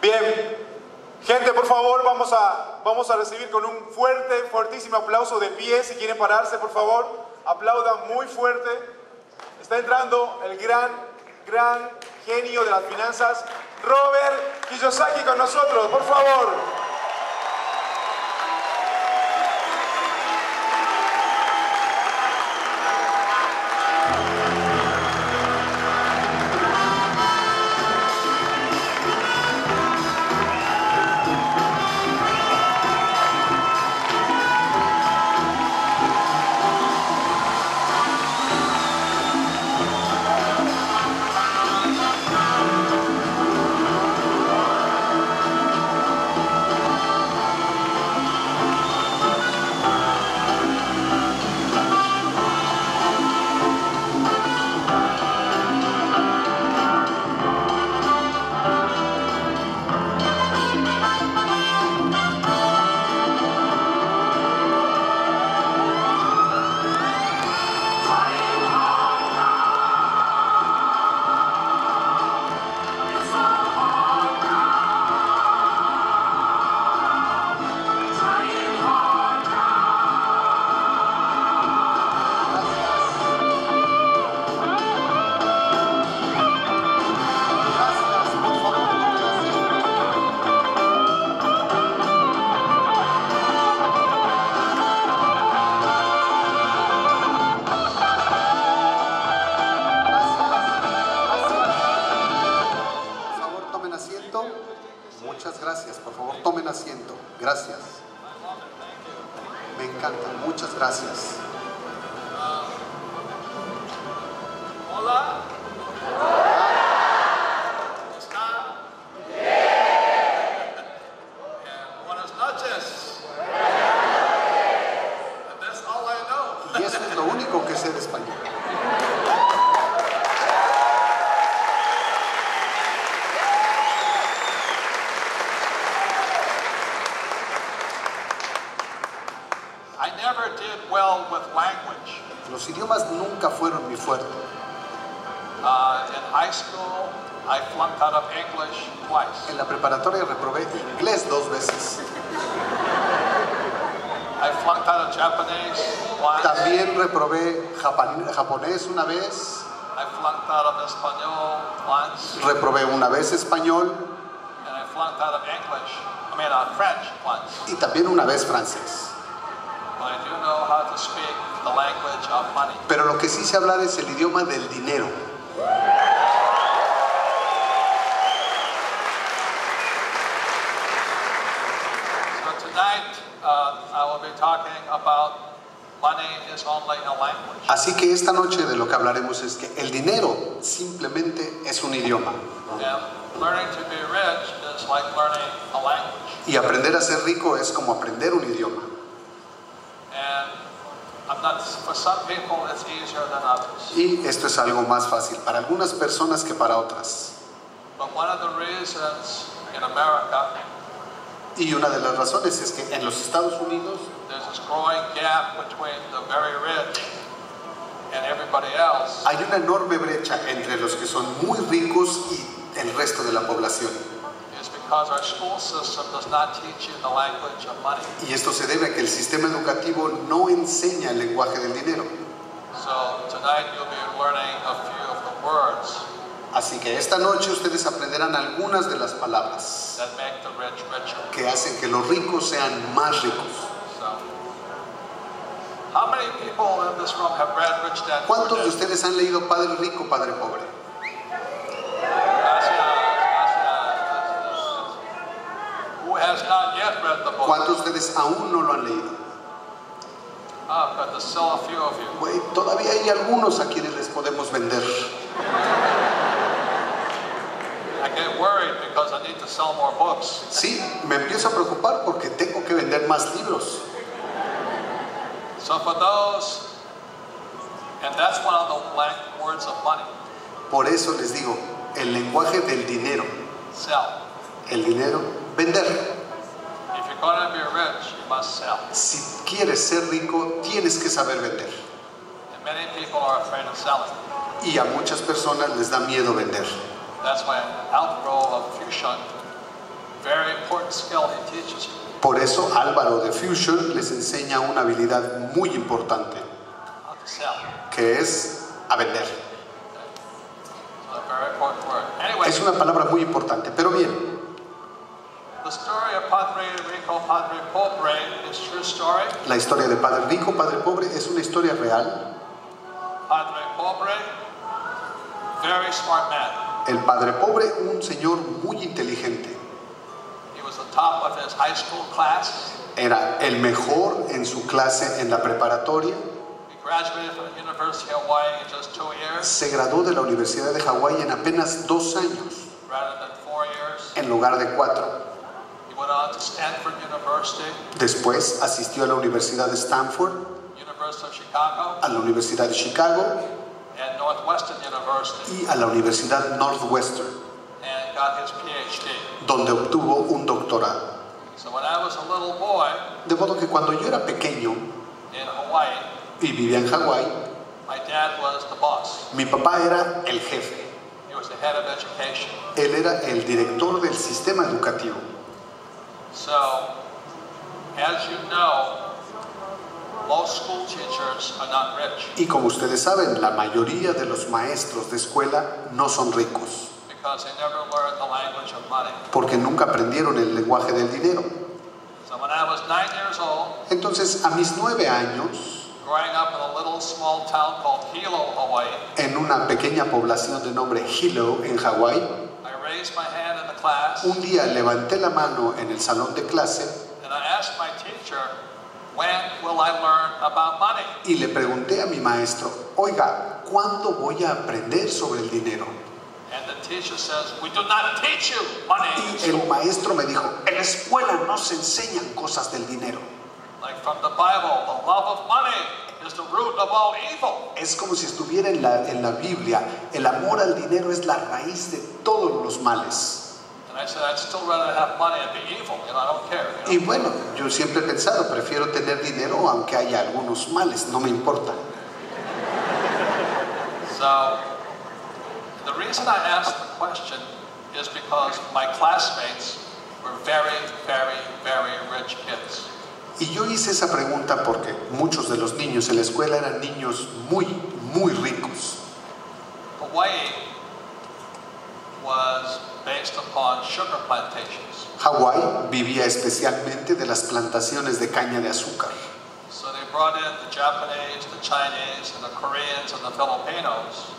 Bien, gente, por favor, vamos a recibir con un fuertísimo aplauso de pie. Si quieren pararse, por favor, aplaudan muy fuerte. Está entrando el gran genio de las finanzas, Robert Kiyosaki, con nosotros, por favor. Muchas gracias, por favor tomen asiento. Gracias. Me encanta, muchas gracias. Hola. Buenas noches. That's all I know. Y eso es lo único que sé de español. I never did well with language. Los idiomas nunca fueron mi fuerte. In high school, I flunked out of English twice. En la preparatoria reprobé inglés 2 veces. I flunked out of Japanese once. También reprobé japonés una vez. I flunked out of Espanol once. Reprobé una vez español. And I flunked out of English. French once. Y también una vez francés. But I do know how to speak the language of money. Pero lo que sí sé hablar es el idioma del dinero. So tonight I will be talking about money is only a language. Así que esta noche de lo que hablaremos es que el dinero simplemente es un idioma. And learning to be rich is like learning a language. Y aprender a ser rico es como aprender un idioma. And for some people it's easier than others. Y esto es algo más fácil para algunas personas que para otras. But one of the reasons in America Y una de las razones es que en los Estados Unidos there's this growing gap between the very rich and everybody else. hay una enorme brecha entre los que son muy ricos y el resto de la población. It's because our school system does not teach you the language of money. Y esto se debe a que el sistema educativo no enseña el lenguaje del dinero. So tonight you'll be learning a few of the words Así que esta noche ustedes aprenderán algunas de las palabras that make the rich richer. que hacen que los ricos sean más ricos. So, how many people in this room have read Rich Dad Poor ¿Cuántos de Dad? ustedes han leído Padre Rico, Padre Pobre? Gracias. Who has not yet read the book? ¿Cuántos de ustedes aún no lo han leído? Oh, but there's still a few of you. Güey, todavía hay algunos a quienes les podemos vender. I get worried because I need to sell more books. Sí, me empiezo a preocupar porque tengo que vender más libros. So for those, and that's one of the words of money. Por eso les digo, el lenguaje del dinero. Sell. El dinero, vender. If you're going to be rich, you must sell. Si quieres ser rico, tienes que saber vender. And many people are afraid of selling. Y a muchas personas les da miedo vender. That's why Outgrow of Fusion very important skill he teaches you. Por eso Álvaro de Fusion les enseña una habilidad muy importante, How to sell. que es a vender. So a very important word. Anyway, Es una palabra muy importante, pero bien, the story of Padre Rico, Padre Pobre is true story. la historia de Padre Rico, Padre Pobre es una historia real. Padre Pobre, very smart man. El Padre Pobre, un señor muy inteligente, He was the top of his high school class. era el mejor en su clase en la preparatoria. He graduated from the University of Hawaii in just 2 years Se graduó de la Universidad de Hawái en apenas 2 años, rather than 4 years. en lugar de 4. He went on to Stanford University, Después asistió a la Universidad de Stanford, University of Chicago, a la Universidad de Chicago and Northwestern University, y a la Universidad Northwestern, and got his PhD. donde obtuvo un doctorado. So when I was a little boy De modo que cuando yo era pequeño in Hawaii, y vivía en Hawái, my dad was the boss. mi papá era el jefe. He was the head of education. Él era el director del sistema educativo. So, as you know, most school teachers are not rich Y como ustedes saben, la mayoría de los maestros de escuela no son ricos, because they never learned the language of money. porque nunca aprendieron el lenguaje del dinero. So when I was 9 years old, Entonces, a mis 9 años, growing up in a little small town called Hilo, Hawaii, en una pequeña población de nombre Hilo, en Hawái, I raised my hand in the class un día levanté la mano en el salón de clase and I asked my teacher, when will I learn about money? y le pregunté a mi maestro, oiga, ¿cuándo voy a aprender sobre el dinero? And the teacher says, we do not teach you money in Y el school. maestro me dijo, en la escuela no se enseñan cosas del dinero. Like from the Bible, the love of money is the root of all evil. Es como si estuviera en la Biblia, el amor al dinero es la raíz de todos los males. And I said, I'd still rather have money and be evil, I don't care. Y bueno, yo siempre he pensado, prefiero tener dinero aunque haya algunos males, no me importa. So, the reason I asked the question is because my classmates were very, very, very rich kids. Y yo hice esa pregunta porque muchos de los niños en la escuela eran niños muy, muy ricos. Hawaii was based upon sugar plantations. Hawái vivía especialmente de las plantaciones de caña de azúcar. So they brought in the Japanese, the Chinese, and the Koreans, and the Filipinos.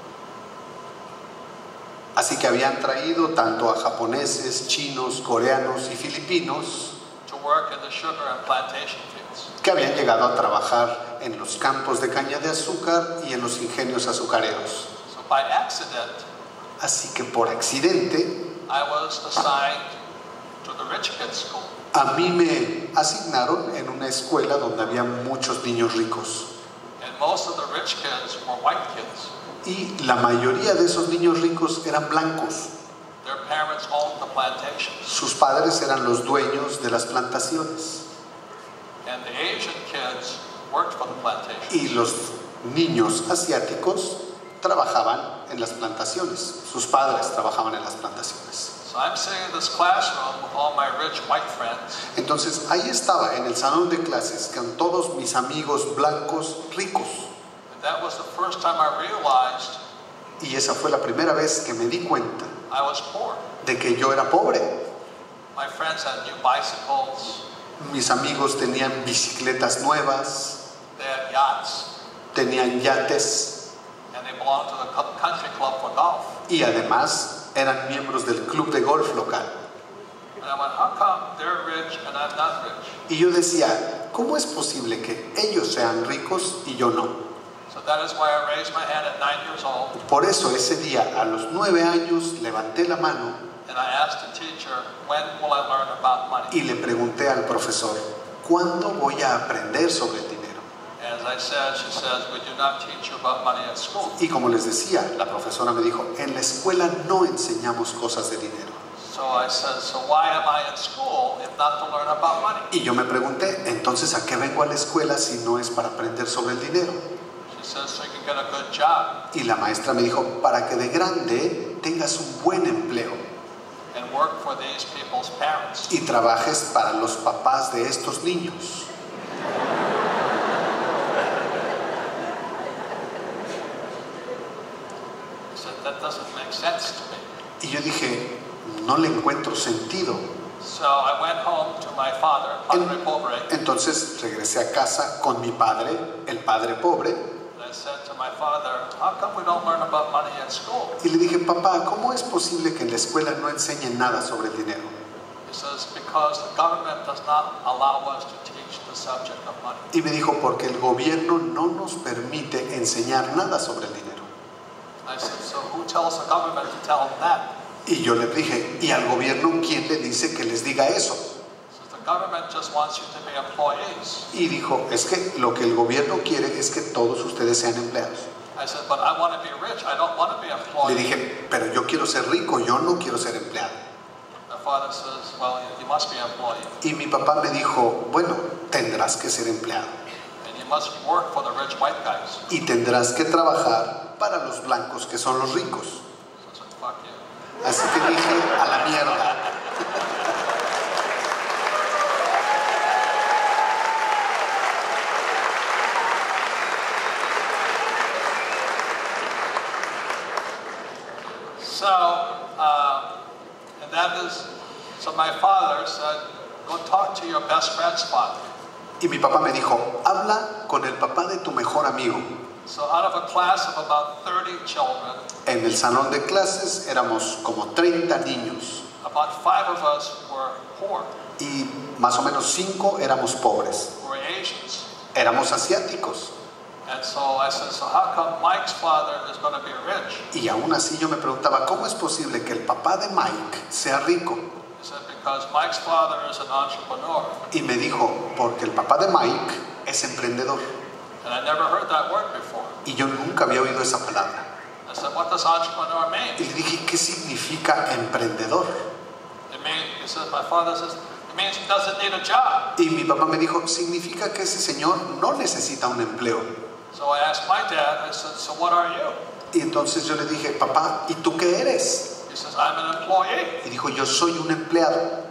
Así que habían traído tanto a japoneses, chinos, coreanos y filipinos To work in the sugar and plantation fields. que habían llegado a trabajar en los campos de caña de azúcar y en los ingenios azucareros. So by accident, Así que por accidente, I was assigned to the rich kids school. a mí me asignaron en una escuela donde había muchos niños ricos. And most of the rich kids were white kids. Y la mayoría de esos niños ricos eran blancos. Their parents owned the plantations. Sus padres eran los dueños de las plantaciones. And the Asian kids worked for the plantations. Y los niños asiáticos trabajaban en las plantaciones. Sus padres trabajaban en las plantaciones. So I'm sitting in this classroom with all my rich white friends. Entonces ahí estaba en el salón de clases con todos mis amigos blancos ricos. And that was the first time I realized Y esa fue la primera vez que me di cuenta I was poor. de que yo era pobre. My friends had new bicycles. Mis amigos tenían bicicletas nuevas, They had yachts. tenían yates And they belonged to the country club for golf. y además eran miembros del club de golf local. And I went, how come they're rich and I'm not rich? Y yo decía, ¿cómo es posible que ellos sean ricos y yo no? So that is why I raised my hand at 9 years old. Por eso ese día, a los 9 años, levanté la mano And I asked the teacher, when will I learn about money? y le pregunté al profesor, ¿cuándo voy a aprender sobre el dinero? As I said, she says, we do not teach you about money at school. Y como les decía, la profesora me dijo, en la escuela no enseñamos cosas de dinero. So I said, so why am I in school if not to learn about money? Y yo me pregunté, entonces, ¿a qué vengo a la escuela si no es para aprender sobre el dinero? She says, so you can get a good job. Y la maestra me dijo, para que de grande tengas un buen empleo. and work for these people's parents. y trabajes para los papás de estos niños. He said, that doesn't make sense to me. Y yo dije, no le encuentro sentido. So I went home to my father, Padre Pobre, Entonces regresé a casa con mi padre, el padre pobre, and I said to my father, how come we don't learn about money in school? y le dije, papá, ¿cómo es posible que en la escuela no enseñen nada sobre el dinero? He says, because the government does not allow us to teach the subject of money. Y me dijo, porque el gobierno no nos permite enseñar nada sobre el dinero. I said, so who tells the government to tell them that? Y yo le dije, ¿y al gobierno quién le dice que les diga eso? He says, the government just wants you to be employees. Y dijo, es que lo que el gobierno quiere es que todos ustedes sean empleados. I said, but I want to be rich. I don't want to be Le employed. dije, pero yo quiero ser rico, yo no quiero ser empleado. My father says, well, you must be employed. Y mi papá me dijo, bueno, tendrás que ser empleado. And you must work for the rich white guys. Y tendrás que trabajar para los blancos que son los ricos. So I said, fuck you. Así que dije, a la mierda. So, and that is, so my father said, go talk to your best friend's father. Y mi papá me dijo, habla con el papá de tu mejor amigo. So out of a class of about 30 children, En el salón de clases éramos como 30 niños about 5 of us were poor, y más o menos 5 éramos pobres. were Asians. Éramos asiáticos. And so I said, so how come Mike's father is going to be rich? Y aún así yo me preguntaba, ¿cómo es posible que el papá de Mike sea rico? He said, because Mike's father is an entrepreneur. Y me dijo, porque el papá de Mike es emprendedor. And I never heard that word before. Y yo nunca había oído esa palabra. I said, what does entrepreneur Y mean? le dije, ¿qué significa emprendedor? It means, he says, my father says, it means he doesn't need a job. Y mi papá me dijo, significa que ese señor no necesita un empleo. So I asked my dad, I said, so what are you? Y entonces yo le dije, papá, ¿y tú qué eres? He says, I'm an employee. Y dijo, yo soy un empleado.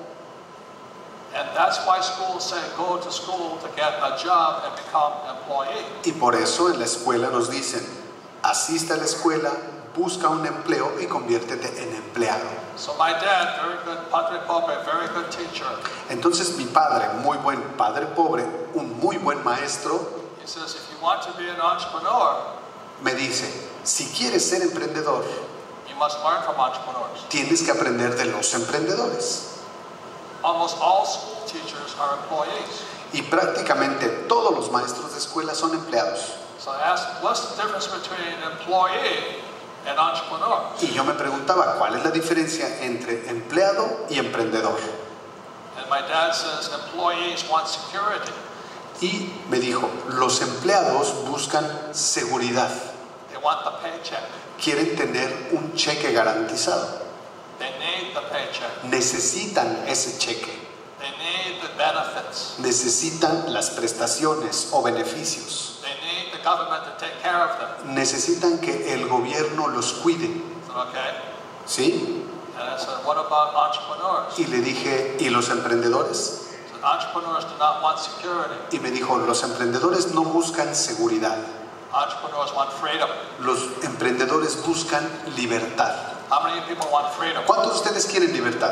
And that's why schools say, go to school to get a job and become employee. Y por eso en la escuela nos dicen, asiste a la escuela, busca un empleo y conviértete en empleado. So my dad, very good, Padre Pobre, very good teacher, Entonces mi padre, muy buen padre pobre, un muy buen maestro, he says, if you want to be an entrepreneur, me dice, si quieres ser emprendedor, you must learn from entrepreneurs. tienes que aprender de los emprendedores. Almost all school teachers are employees. Y prácticamente todos los maestros de escuela son empleados. So I asked, what's the difference between an employee and entrepreneur? Y yo me preguntaba, ¿cuál es la diferencia entre empleado y emprendedor? And my dad says, employees want security. Y me dijo, los empleados buscan seguridad, They want the paycheck. quieren tener un cheque garantizado, They need the paycheck. necesitan ese cheque, They need the benefits. necesitan las prestaciones o beneficios, They need the government to take care of them. necesitan que el gobierno los cuide, I said, okay. ¿sí? And I said, what about entrepreneurs? Y le dije, ¿y los emprendedores? I said, entrepreneurs do not want security. Y me dijo, los emprendedores no buscan seguridad, Entrepreneurs want freedom. los emprendedores buscan libertad. How many people want freedom? ¿Cuántos de ustedes quieren libertad?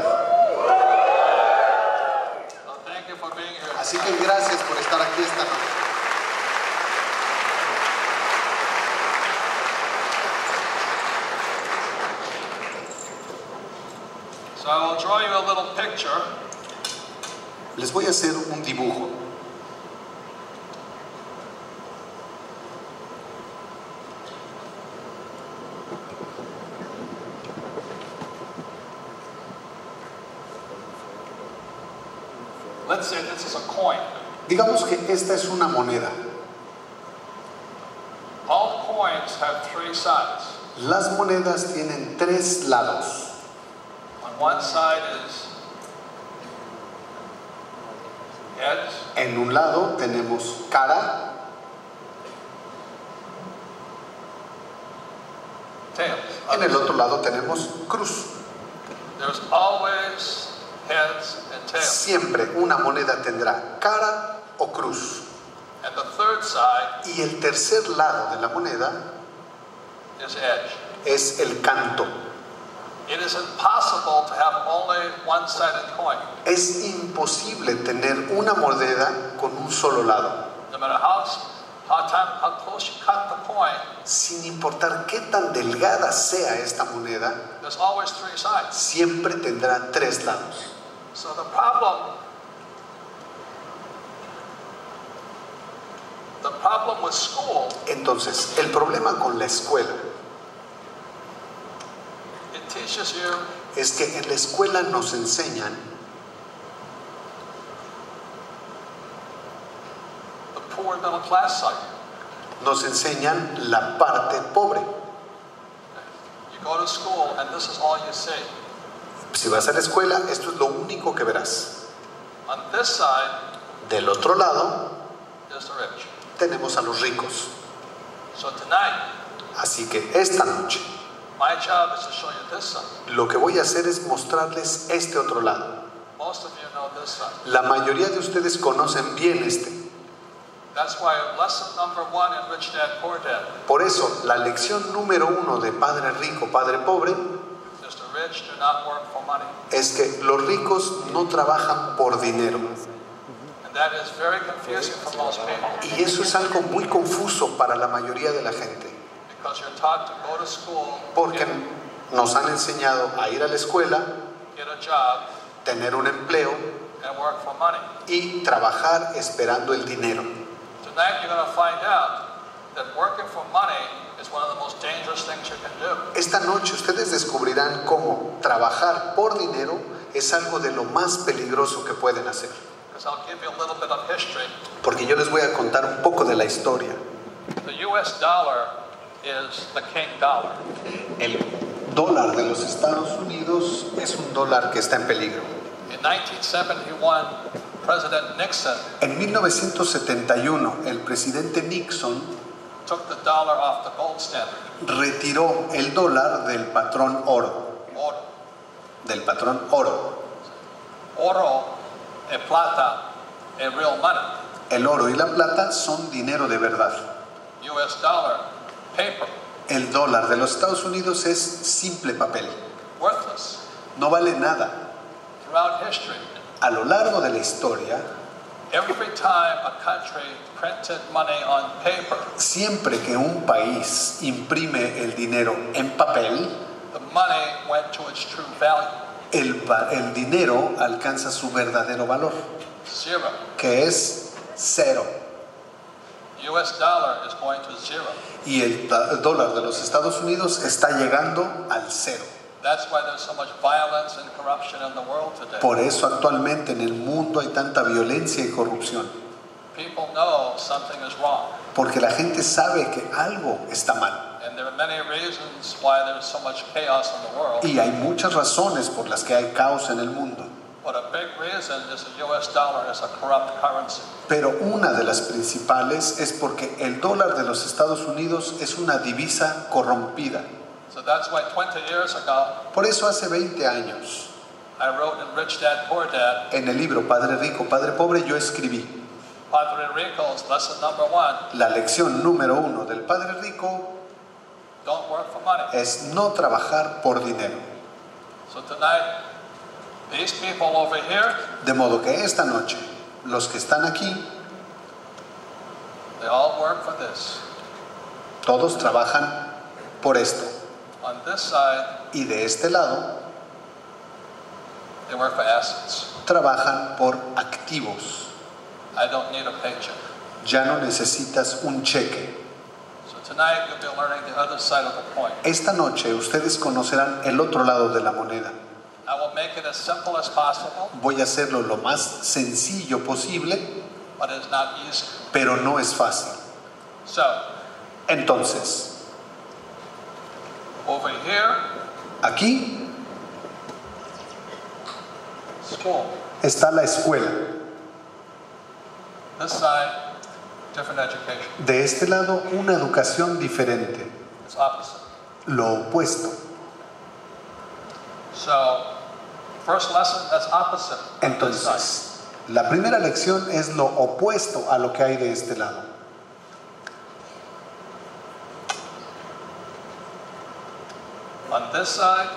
So thank you for being here. Así que gracias por estar aquí esta noche. So I will draw you a little picture. Les voy a hacer un dibujo. Let's say this is a coin. Digamos que esta es una moneda. All coins have 3 sides. Las monedas tienen 3 lados. On one side is heads, En un lado tenemos cara tails. En el otro lado tenemos cruz. There's always heads and tails. Siempre una moneda tendrá cara o cruz. And the third side Y el tercer lado de la moneda is edge. es el canto. It is impossible to have only one-sided coin. Es imposible tener una moneda con un solo lado. No matter how close you cut the coin, Sin importar qué tan delgada sea esta moneda, there's always three sides. siempre tendrá tres lados. So the problem with school, Entonces, el problema con la escuela it teaches you es que en la escuela nos enseñan the poor middle class side. la parte pobre. You go to school and this is all you see. Si vas a la escuela, esto es lo único que verás. On this side Del otro lado, is the rich. tenemos a los ricos. So tonight, Así que esta noche, my job is to show you this side. lo que voy a hacer es mostrarles este otro lado. Most of you know this side. La mayoría de ustedes conocen bien este. That's why lesson number 1 in Rich Dad Poor Dad Por eso, la lección número 1 de Padre Rico, Padre Pobre, is the rich do not work for money. es que los ricos no trabajan por dinero. And that is very confusing for most people Y eso es algo muy confuso para la mayoría de la gente. because you're taught to go to school, Porque nos han enseñado a ir a la escuela, get a job, tener un empleo and work for money. y trabajar esperando el dinero. Tonight you're going to find out that working for money is one of the most dangerous things you can do. Esta noche ustedes descubrirán cómo trabajar por dinero es algo de lo más peligroso que pueden hacer. Because I'll give you a little bit of history. Porque yo les voy a contar un poco de la historia. The US dollar is the king dollar. El dólar de los Estados Unidos es un dólar que está en peligro. In 1971, President Nixon En 1971, el presidente Nixon took the dollar off the gold standard. retiró el dólar del patrón oro. Oro. Del patrón oro. Oro e plata e real money. El oro y la plata son dinero de verdad. US dollar, paper, El dólar de los Estados Unidos es simple papel. worthless. No vale nada. Throughout history, A lo largo de la historia, every time a country printed money on paper, siempre que un país imprime el dinero en papel, the money went to its true value, el dinero alcanza su verdadero valor, zero. que es cero. US dollar is going to zero. Y el dólar de los Estados Unidos está llegando al cero. That's why there's so much violence and corruption in the world today. Por eso actualmente en el mundo hay tanta violencia y corrupción. People know something is wrong. Porque la gente sabe que algo está mal. And there are many reasons why there's so much chaos in the world. Y hay muchas razones por las que hay caos en el mundo. But a big reason is the US dollar is a corrupt currency. Pero una de las principales es porque el dólar de los Estados Unidos es una divisa corrompida. So that's why 20 years ago, Por eso hace 20 años, I wrote in Rich Dad Poor Dad, en el libro Padre Rico, Padre Pobre, yo escribí Padre Rico's lesson number 1, la lección número 1 del Padre Rico don't work for money. es no trabajar por dinero. So tonight, these people over here, De modo que esta noche, los que están aquí, they all work for this. todos trabajan por esto. On this side, Y de este lado, they work for assets. trabajan por activos. I don't need a paycheck. Ya no necesitas un cheque. So tonight, you'll be learning the other side of the coin. Esta noche ustedes conocerán el otro lado de la moneda. I will make it as simple as possible, Voy a hacerlo lo más sencillo posible, but it's not easy. pero no es fácil. So, Entonces, over here, aquí school. está la escuela. This side, different education. De este lado, una educación diferente, It's opposite. lo opuesto. So, first lesson that's opposite on this side. Entonces, la primera lección es lo opuesto a lo que hay de este lado. On this side,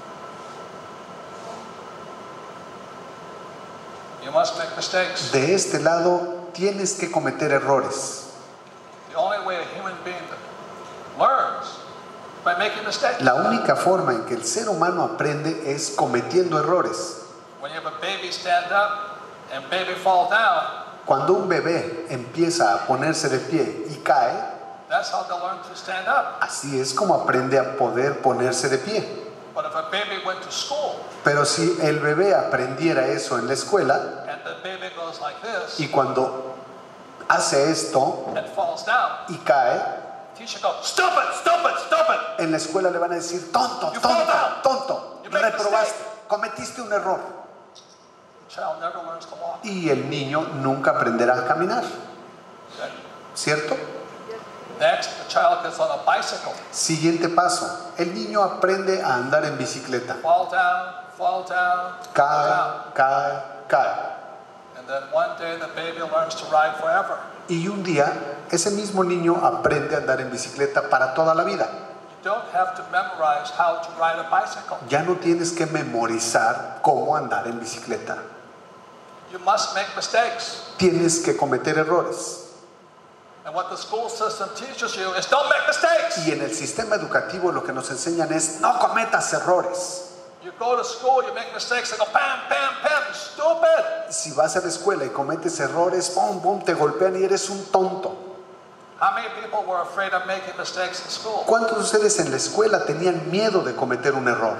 you must make mistakes. De este lado tienes que cometer errores. The only way a human being learns is by making mistakes. La única forma en que el ser humano aprende es cometiendo errores. When you have a baby stand up and baby fall down, Cuando un bebé empieza a ponerse de pie y cae, that's how they'll learn to stand up. así es como aprende a poder ponerse de pie. But if a baby went to school Pero si el bebé aprendiera eso en la escuela and the baby goes like this y cuando hace esto and falls down, y cae, teacher goes, stupid, stupid, stupid. en la escuela le van a decir, tonto, You fall tonto, down. tonto, You make a reprobaste, cometiste un error. The child never learns to walk. Y el niño nunca aprenderá a caminar, Okay? ¿cierto? Next, the child gets on a bicycle. Siguiente paso, el niño aprende a andar en bicicleta. Fall down, fall down, fall Cae, down. cae, cae. And then one day the baby learns to ride forever. Y un día, ese mismo niño aprende a andar en bicicleta para toda la vida. You don't have to memorize how to ride a bicycle. Ya no tienes que memorizar cómo andar en bicicleta. You must make mistakes. Tienes que cometer errores. And what the school system teaches you is don't make mistakes. Y en el sistema educativo lo que nos enseñan es no cometas errores. You go to school, you make mistakes, they go pam, pam, pam, you stupid. Si vas a la escuela y cometes errores, pum, pum, te golpean y eres un tonto. How many people were afraid of making mistakes in school? ¿Cuántos de ustedes en la escuela tenían miedo de cometer un error?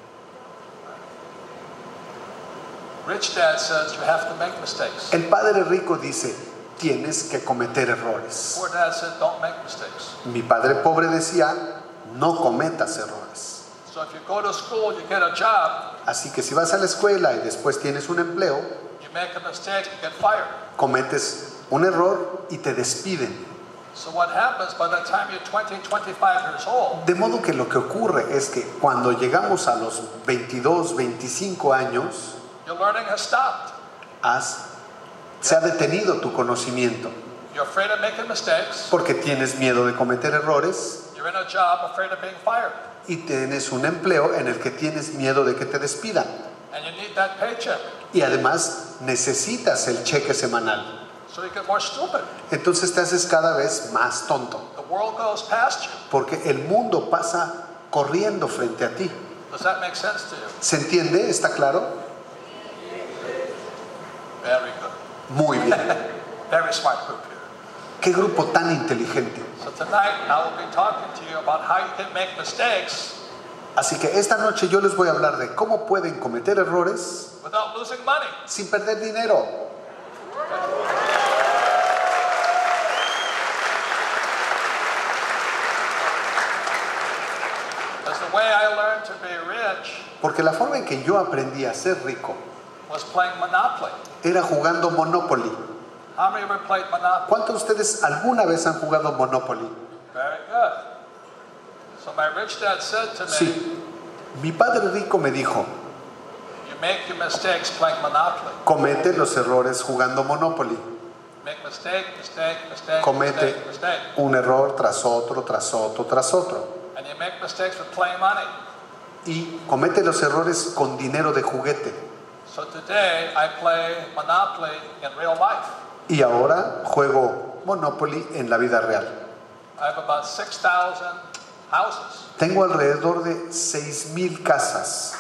Rich dad says you have to make mistakes. El padre rico dice, tienes que cometer errores. Poor dad said don't make mistakes. Mi padre pobre decía, no cometas errores. So if you go to school, you get a job, Así que si vas a la escuela y después tienes un empleo, you make a mistake, you get fired. cometes un error y te despiden. So what happens by the time you're 20, 25 years old, De modo que lo que ocurre es que cuando llegamos a los 22, 25 años, your learning has stopped. se ha detenido tu conocimiento You're afraid of making mistakes. porque tienes miedo de cometer errores You're in a job afraid of being fired. y tienes un empleo en el que tienes miedo de que te despidan. And you need that paycheck. Y además necesitas el cheque semanal. So you get more stupid. Entonces te haces cada vez más tonto The world goes past you. porque el mundo pasa corriendo frente a ti. Does that make sense to you? ¿Se entiende? ¿Está claro? Very good. Muy bien. Very smart group here. Qué grupo tan inteligente. So tonight I will be talking to you about how you can make mistakes Así que esta noche yo les voy a hablar de cómo pueden cometer errores without losing money. sin perder dinero. Because the way I learned to be rich Porque la forma en que yo aprendí a ser rico was playing Monopoly. era jugando Monopoly. How many ever played Monopoly? ¿Cuántos de ustedes alguna vez han jugado Monopoly? Very good. So my rich dad said to me, Sí. Mi padre rico me dijo, you make your mistakes playing Monopoly. comete los errores jugando Monopoly. Make mistake, mistake, mistake, Comete mistake, mistake. un error tras otro, tras otro, tras otro. And you make mistakes with playing money. Y comete los errores con dinero de juguete. So today I play Monopoly in real life. Y ahora juego Monopoly en la vida real. I have about 6,000 houses. Tengo alrededor de 6,000 casas,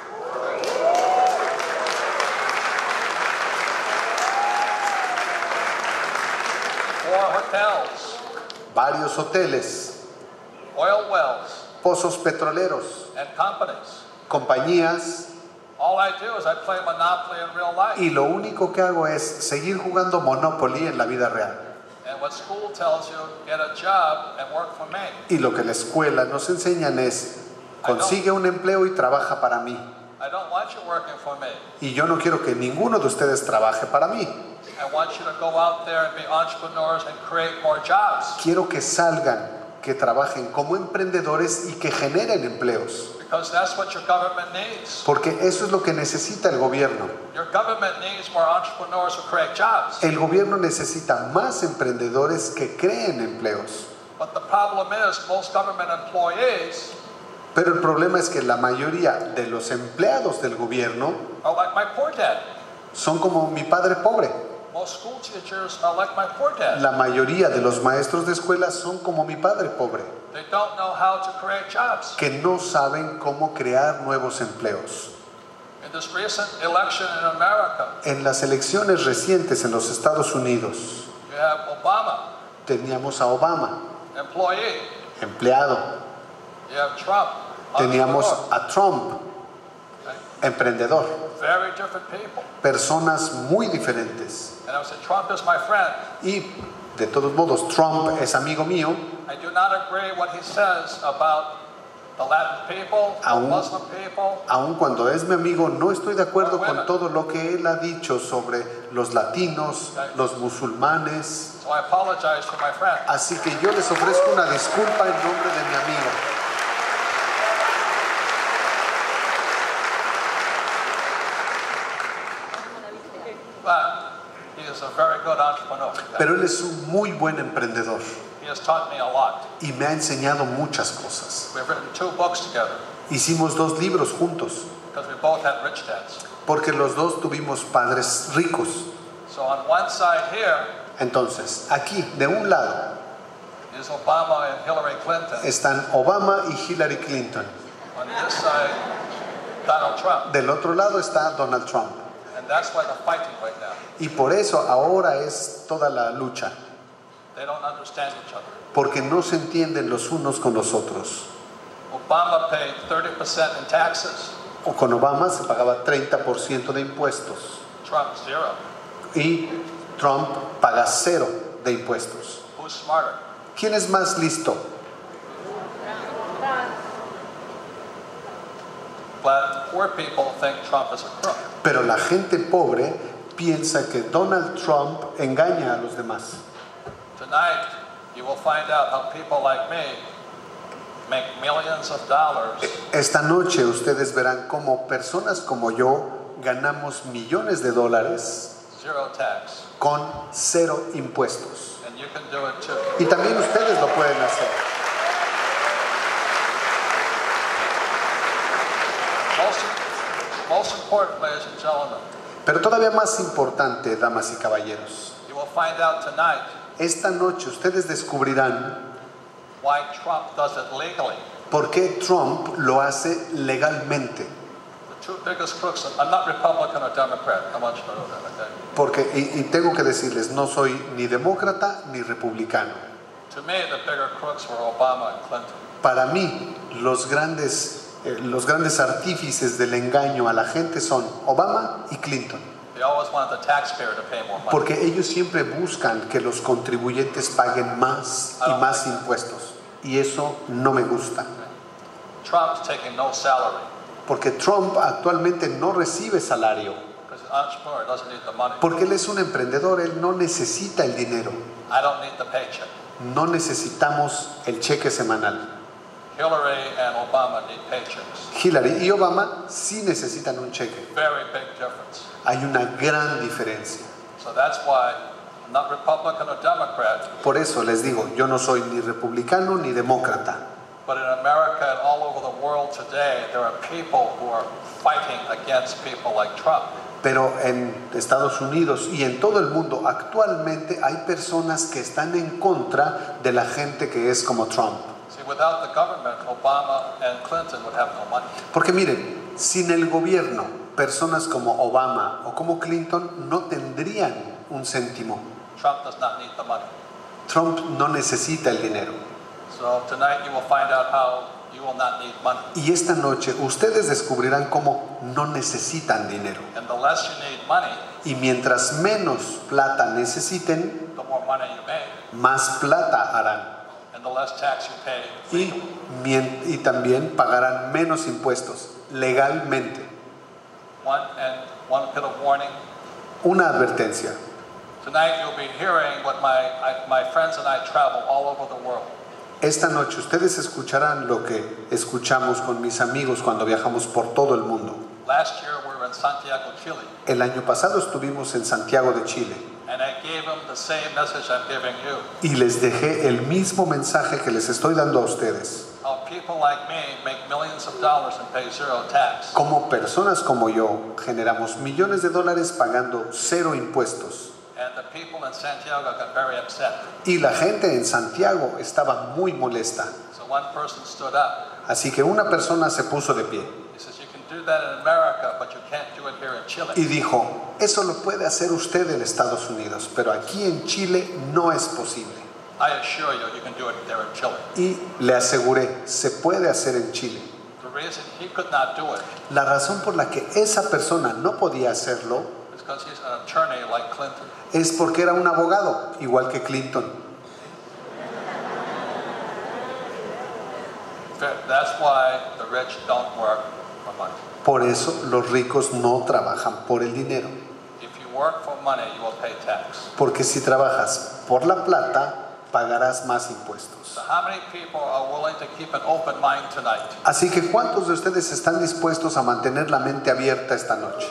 4 hotels, varios hoteles, oil wells, pozos petroleros, and companies. compañías, All I do is I play Monopoly in real life. y lo único que hago es seguir jugando Monopoly en la vida real. And what school tells you, get a job and work for me. Y lo que la escuela nos enseñan es, consigue un empleo y trabaja para mí. I don't want you working for me. Y yo no quiero que ninguno de ustedes trabaje para mí. I want you to go out there and be entrepreneurs and create more jobs. Quiero que salgan que trabajen como emprendedores y que generen empleos. Because that's what your government needs. Porque eso es lo que necesita el gobierno. Your government needs more entrepreneurs who create jobs. El gobierno necesita más emprendedores que creen empleos. But the problem is most government employees Pero el problema es que la mayoría de los empleados del gobierno are like my poor dad. son como mi padre pobre. Most school teachers are like my poor dad. La mayoría de los maestros de escuela son como mi padre pobre, They don't know how to create jobs. que no saben cómo crear nuevos empleos. In this recent election in America, En las elecciones recientes en los Estados Unidos, you have Obama, teníamos a Obama, employee. empleado. You have Trump, Teníamos entrepreneur. a Trump, emprendedor. Very different people. Personas muy diferentes. And I would say, Trump is my friend. Y de todos modos, Trump es amigo mío. I do not agree what he says about the Latin people, the Aún- Muslim people. Aun cuando es mi amigo, no estoy de acuerdo con todo lo que él ha dicho sobre los latinos, los musulmanes. So I apologize to my friend. Así que yo les ofrezco una disculpa en nombre de mi amigo. But he is a very good entrepreneur. Pero él es un muy buen emprendedor He has taught me a lot. y me ha enseñado muchas cosas. We've written 2 books together Hicimos 2 libros juntos because we both had rich dads. porque los dos tuvimos padres ricos. So on one side here Entonces, aquí, de un lado, is Obama and Hillary Clinton. están Obama y Hillary Clinton. On this side, Donald Trump. Del otro lado está Donald Trump. And that's why they're fighting right now. Y por eso ahora es toda la lucha, They don't understand each other. porque no se entienden los unos con los otros. Obama paid 30% in taxes. O con Obama se pagaba 30% de impuestos Trump, 0. y Trump paga 0 de impuestos. Who's smarter? ¿Quién es más listo? But poor people think Trump is a crook. Pero la gente pobre piensa que Donald Trump engaña a los demás. Tonight, you will find out how people like me make millions of dollars Esta noche ustedes verán cómo personas como yo ganamos millones de dólares 0 tax. con 0 impuestos. And you can do it too. Y también ustedes lo pueden hacer. Most important, ladies and gentlemen, Pero todavía más importante, damas y caballeros, you will find out tonight esta noche ustedes descubrirán why Trump does it legally. por qué Trump lo hace legalmente. The 2 biggest crooks, I'm not Republican or Democrat, I want you to know that, okay? Porque, y tengo que decirles, no soy ni demócrata ni republicano. To me, the bigger crooks were Obama and Clinton. Para mí, los grandes artífices del engaño a la gente son Obama y Clinton. They always want the taxpayer to pay more money. Porque ellos siempre buscan que los contribuyentes paguen más y más impuestos. Y eso no me gusta. Trump's taking no salary Porque Trump actualmente no recibe salario. because an entrepreneur doesn't need the money. Porque él es un emprendedor, él no necesita el dinero. I don't need the paycheck. No necesitamos el cheque semanal. Hillary and Obama need paychecks. Hillary y Obama sí necesitan un cheque. Very big difference. Hay una gran diferencia. So that's why I'm not Republican or Democrat, Por eso les digo, yo no soy ni republicano ni demócrata. but in America and all over the world today, there are people who are fighting against people like Trump. Pero en Estados Unidos y en todo el mundo actualmente hay personas que están en contra de la gente que es como Trump. See, without the government, Obama and Clinton would have no money. Porque miren, sin el gobierno, personas como Obama o como Clinton no tendrían un céntimo. Trump does not need the money. Trump no necesita el dinero. So tonight you will find out how you will not need money. Y esta noche ustedes descubrirán cómo no necesitan dinero. And the less you need money, Y mientras menos plata necesiten, the more money you make, más plata harán. and the less tax you pay. Y también pagarán menos impuestos legalmente. One bit of warning. Una advertencia. Tonight you'll be hearing what my friends and I travel all over the world. Esta noche ustedes escucharán lo que escuchamos con mis amigos cuando viajamos por todo el mundo. Last year we were in Santiago, Chile, El año pasado estuvimos en Santiago de Chile and I gave them the same message I'm giving you. y les dejé el mismo mensaje que les estoy dando a ustedes. How people like me make millions of dollars and pay zero tax. Como personas como yo generamos millones de dólares pagando 0 impuestos. And the people in Santiago got very upset. Y la gente en Santiago estaba muy molesta. So one person stood up. Así que una persona se puso de pie He says, you can do that in America, but you can't do it here in Chile. y dijo, eso lo puede hacer usted en Estados Unidos, pero aquí en Chile no es posible. I assure you, you can do it there in Chile. Y le aseguré, se puede hacer en Chile. The reason he could not do it La razón por la que esa persona no podía hacerlo is because he's an attorney like Clinton. es porque era un abogado, igual que Clinton. That's why the rich don't work for money. Por eso los ricos no trabajan por el dinero. If you work for money, you will pay tax. Porque si trabajas por la plata, pagarás más impuestos. So how many people are willing to keep an open mind tonight? Así que ¿cuántos de ustedes están dispuestos a mantener la mente abierta esta noche?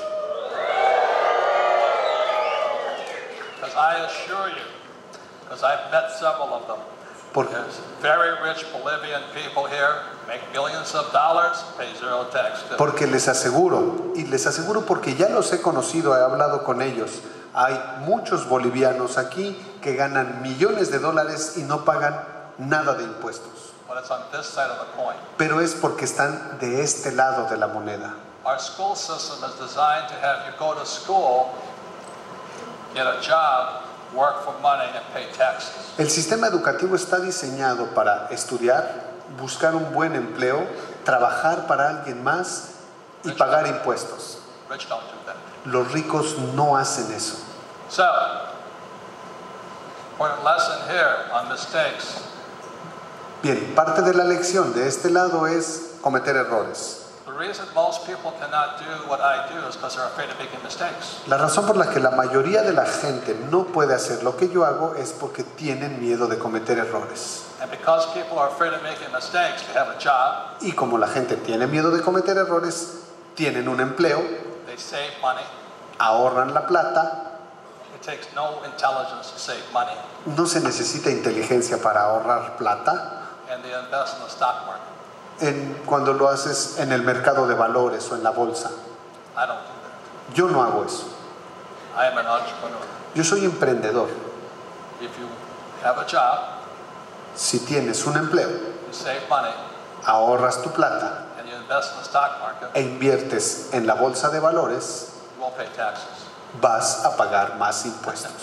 Because I assure you, because I've met several of them, Porque, there's very rich Bolivian people here, make millions of dollars, pay zero tax. porque les aseguro, y les aseguro porque ya los he conocido, he hablado con ellos, hay muchos bolivianos aquí que ganan millones de dólares y no pagan nada de impuestos. But it's on this side of the coin. Pero es porque están de este lado de la moneda. Our school system is designed to have you go to school, get a job, work for money, and pay taxes. El sistema educativo está diseñado para estudiar, buscar un buen empleo, trabajar para alguien más y pagar impuestos. Rich don't do that. Los ricos no hacen eso. So, important lesson here on mistakes. Bien, parte de la lección de este lado es cometer errores. The reason most people cannot do what I do is because they're afraid of making mistakes. La razón por la que la mayoría de la gente no puede hacer lo que yo hago es porque tienen miedo de cometer errores. And because people are afraid of making mistakes, they have a job, Y como la gente tiene miedo de cometer errores, tienen un empleo, they save money. ahorran la plata. It takes no intelligence to save money, No se necesita inteligencia para ahorrar plata and they invest in the stock market. cuando lo haces en el mercado de valores o en la bolsa. I don't do that. Yo no hago eso. I am an entrepreneur. Yo soy emprendedor. If you have a job, Si tienes un empleo, you save money, ahorras tu plata and you invest in the stock market, e inviertes en la bolsa de valores, you won't pay taxes. vas a pagar más impuestos.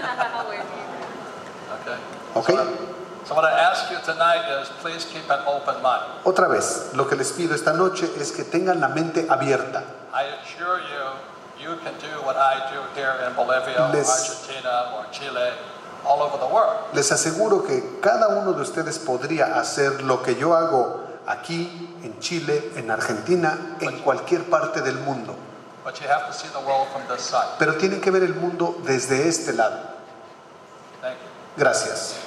Okay? ¿Ok? So what I ask you tonight is please keep an open mind. Otra vez, lo que les pido esta noche es que tengan la mente abierta. I assure you, you can do what I do here in Bolivia, or Argentina, or Chile, all over the world. Les aseguro que cada uno de ustedes podría hacer lo que yo hago aquí, en Chile, en Argentina, en cualquier parte del mundo. But you have to see the world from this side. Pero tienen que ver el mundo desde este lado. Thank you. Gracias.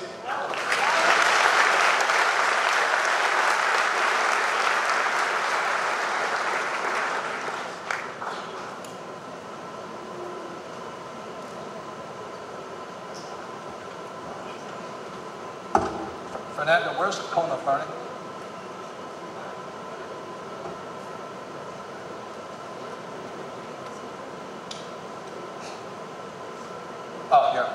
Fernando, where's the cone of learning? Oh, here.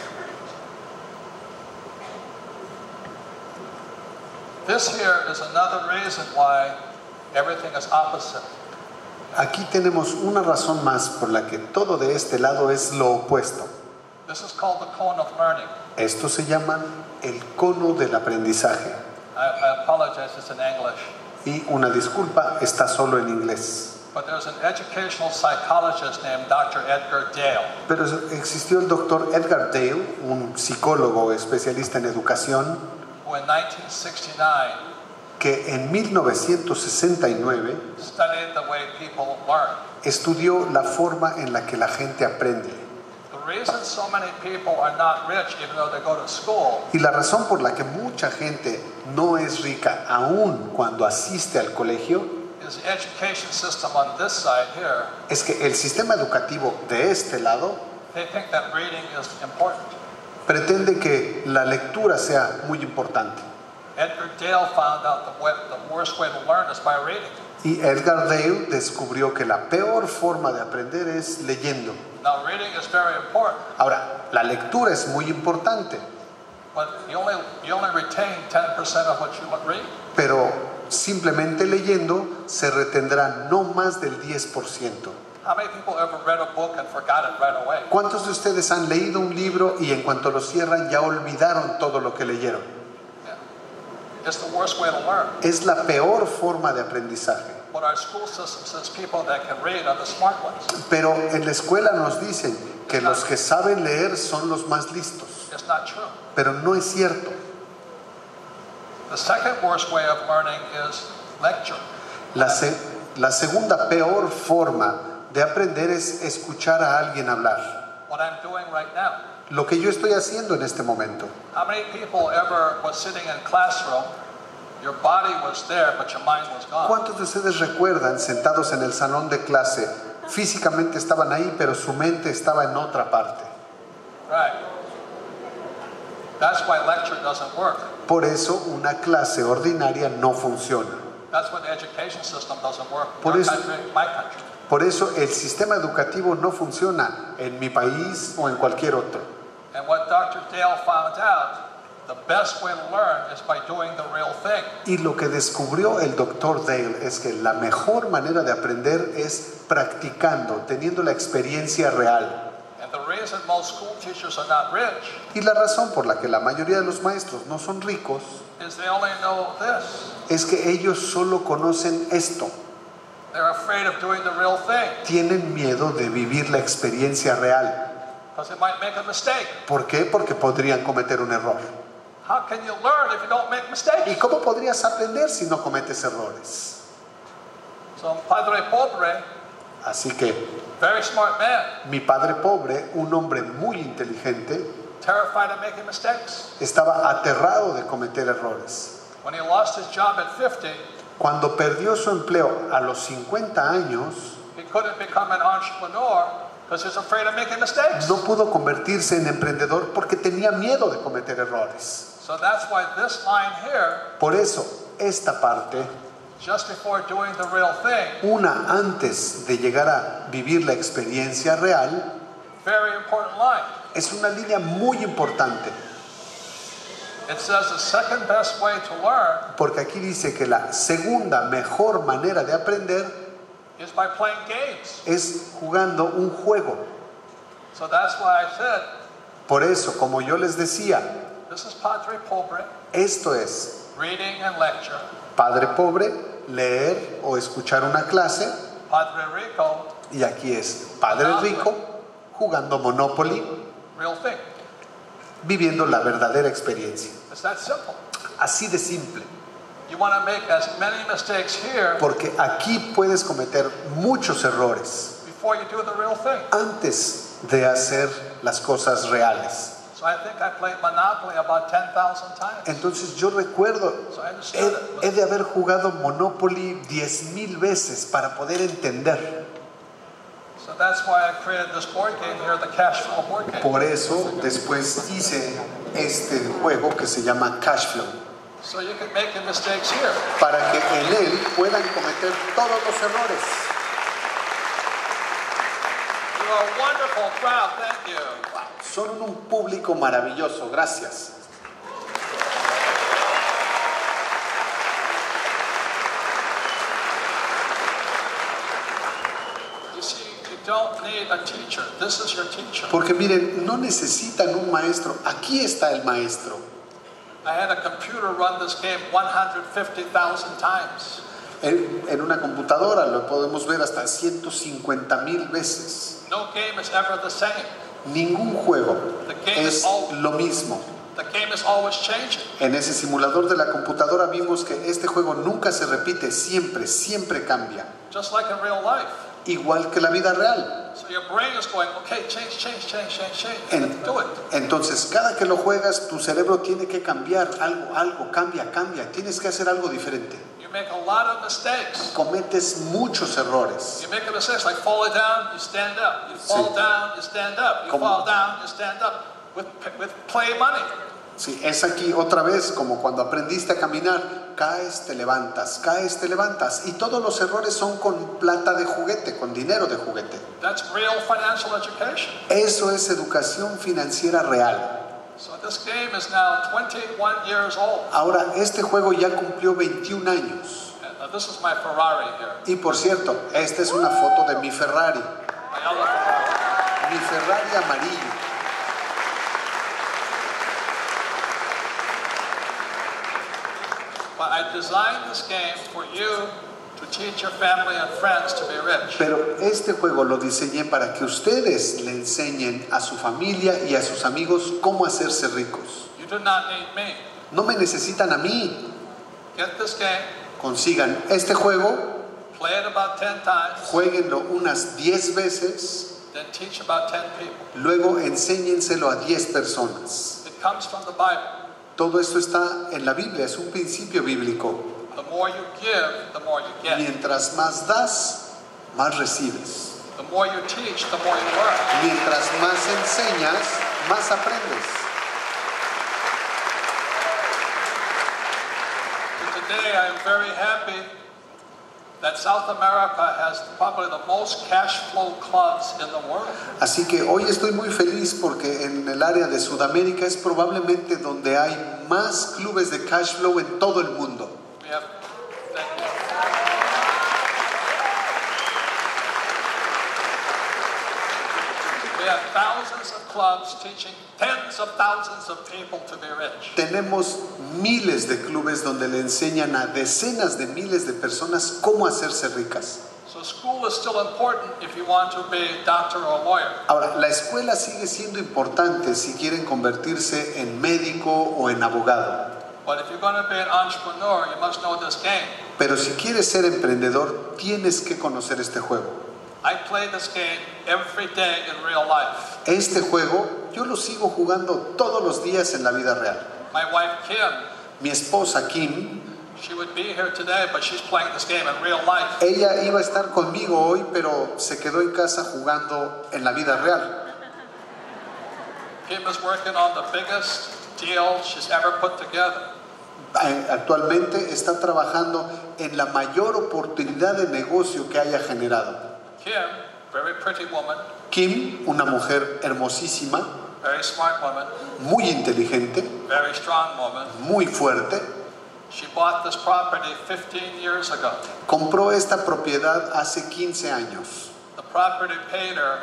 This here is another reason why everything is opposite. Aquí tenemos una razón más por la que todo de este lado es lo opuesto. This is called the cone of learning. Esto se llama el cono del aprendizaje. I apologize, it's in English. Y una disculpa, está solo en inglés. But there's an educational psychologist named Dr. Edgar Dale. Pero existió el doctor Edgar Dale, un psicólogo especialista en educación, Who in 1969 que en 1969 studied the way people learn. estudió la forma en la que la gente aprende. The reason so many people are not rich even though they go to school Y la razón por la que mucha gente no es rica aún cuando asiste al colegio is the education system on this side here. es que el sistema educativo de este lado They think that reading is important. pretende que la lectura sea muy importante. Edgar Dale found out the worst way to learn is by reading. Y Edgar Dale descubrió que la peor forma de aprender es leyendo. Now, reading is very important, Ahora, la lectura es muy importante, but you only retain 10% of what you read. pero simplemente leyendo se retendrá no más del 10%. How many people ever read a book and forgot it right away? ¿Cuántos de ustedes han leído un libro y en cuanto lo cierran ya olvidaron todo lo que leyeron? Yeah. It's the worst way to learn. Es la peor forma de aprendizaje. But our school system says people that can read are the smart ones. Pero en la escuela nos dicen que los que saben leer son los más listos. It's not true. Pero no es cierto. The second worst way of learning is lecture. La segunda peor forma de aprender es escuchar a alguien hablar. What I'm doing right now. Lo que yo estoy haciendo en este momento. How many people ever was sitting in classroom, your body was there, but your mind was gone? ¿Cuántos de ustedes recuerdan sentados en el salón de clase? Físicamente estaban ahí, pero su mente estaba en otra parte. Right. That's why lecture doesn't work. Por eso una clase ordinaria no funciona. That's why the education system doesn't work. Por Your eso- country, my country. Por eso el sistema educativo no funciona en mi país o en cualquier otro. And what Dr. Dale found out, the best way to learn is by doing the real thing. Y lo que descubrió el doctor Dale es que la mejor manera de aprender es practicando, teniendo la experiencia real. And the reason most school teachers are not rich Y la razón por la que la mayoría de los maestros no son ricos is they only know this. es que ellos solo conocen esto. They're afraid of doing the real thing Tienen miedo de vivir la experiencia real. because they might make a mistake. ¿Por qué? Porque podrían cometer un error. How can you learn if you don't make ¿Y mistakes? cómo podrías aprender si no cometes errores? So Padre Pobre, Así que very smart man, mi padre pobre, un hombre muy inteligente, terrified of making mistakes. estaba aterrado de cometer errores. When he lost his job at 50, Cuando perdió su empleo a los 50 años, he couldn't become an entrepreneur because he's afraid of making mistakes. no pudo convertirse en emprendedor porque tenía miedo de cometer errores. So that's why this line here, Por eso, esta parte, just before doing the real thing, una antes de llegar a vivir la experiencia real, very important line. es una línea muy importante, It says the second best way to learn porque aquí dice que la segunda mejor manera de aprender is by playing games. es jugando un juego. So that's why I said, Por eso, como yo les decía, this is Padre Pobre, esto es reading and lecture. padre pobre, leer o escuchar una clase, Padre Rico, y aquí es padre rico, jugando Monopoly, real thing. viviendo la verdadera experiencia. It's that simple. Así de simple, You want to make as many mistakes here porque aquí puedes cometer muchos errores before you do the real thing. antes de hacer las cosas reales. So I think I played Monopoly about 10,000 times. Entonces yo recuerdo, So I understood he it. de haber jugado Monopoly 10,000 veces para poder entender. So that's why I created this board game here, the Cash Flow board game. Por eso después hice este juego que se llama Cash Flow, So you can make your mistakes here. para que en él puedan cometer todos los errores. You are a wonderful crowd. Thank you. Son un público maravilloso, gracias. You see, you don't need a teacher. This is your teacher. Porque miren, no necesitan un maestro, aquí está el maestro. I had a computer run this game 150,000 times. En una computadora lo podemos ver hasta 150,000 veces. No game is ever the same. Ningún juego es lo mismo. The game is always changing. En ese simulador de la computadora vimos que este juego nunca se repite, siempre, siempre cambia. Just like in real life. igual que la vida real. So your brain is going, okay, change. Do it. Entonces, cada que lo juegas, tu cerebro tiene que cambiar algo, cambia. Tienes que hacer algo diferente. You make a lot of mistakes. Cometes muchos errores. You make a mistake, like fall down, you stand up. You fall down, you stand up. You fall down, you stand up. With play money. Sí, es aquí otra vez como cuando aprendiste a caminar, caes, te levantas, y todos los errores son con plata de juguete, con dinero de juguete. That's real financial education. Eso es educación financiera real. So this game is now 21 years old. Ahora, este juego ya cumplió 21 años. This is my Ferrari here. Y por cierto, esta es una foto de mi Ferrari. My other Ferrari. Mi Ferrari amarillo. But I designed this game for you to teach your family and friends to be rich. Pero este juego lo diseñé para que ustedes le enseñen a su familia y a sus amigos cómo hacerse ricos. You do not need me. No me necesitan a mí. Get this game. Consigan este juego, Play it about 10 times. jueguenlo unas 10 veces, Then teach about 10 people. luego enséñenselo a 10 personas. It comes from the Bible. Todo esto está en la Biblia, es un principio bíblico. The more you give, the more you get. Mientras más das, más recibes. The more you teach, the more you learn. Mientras más enseñas, más aprendes. So today I am very happy that South America has probably the most cash flow clubs in the world. Así que hoy estoy muy feliz porque en el área de Sudamérica es probablemente donde hay más clubes de cash flow en todo el mundo. We have, thank you. We have thousands of clubs teaching tens of thousands of people to be rich. Tenemos miles de clubes donde le enseñan a decenas de miles de personas cómo hacerse ricas. So school is still important if you want to be a doctor or a lawyer. Ahora, la escuela sigue siendo importante si quieren convertirse en médico o en abogado. But if you're going to be an entrepreneur, you must know this game. Pero si quieres ser emprendedor, tienes que conocer este juego. I play this game every day in real life. Este juego yo lo sigo jugando todos los días en la vida real. My wife Kim, Mi esposa Kim, she would be here today, but she's playing this game in real life. ella iba a estar conmigo hoy, pero se quedó en casa jugando en la vida real. Kim is working on the biggest deal she's ever put together. Actualmente está trabajando en la mayor oportunidad de negocio que haya generado. Kim, very pretty woman, Kim, una mujer hermosísima, very smart woman, muy inteligente, very strong woman. muy fuerte, She bought this property 15 years ago. compró esta propiedad hace 15 años. The property paid her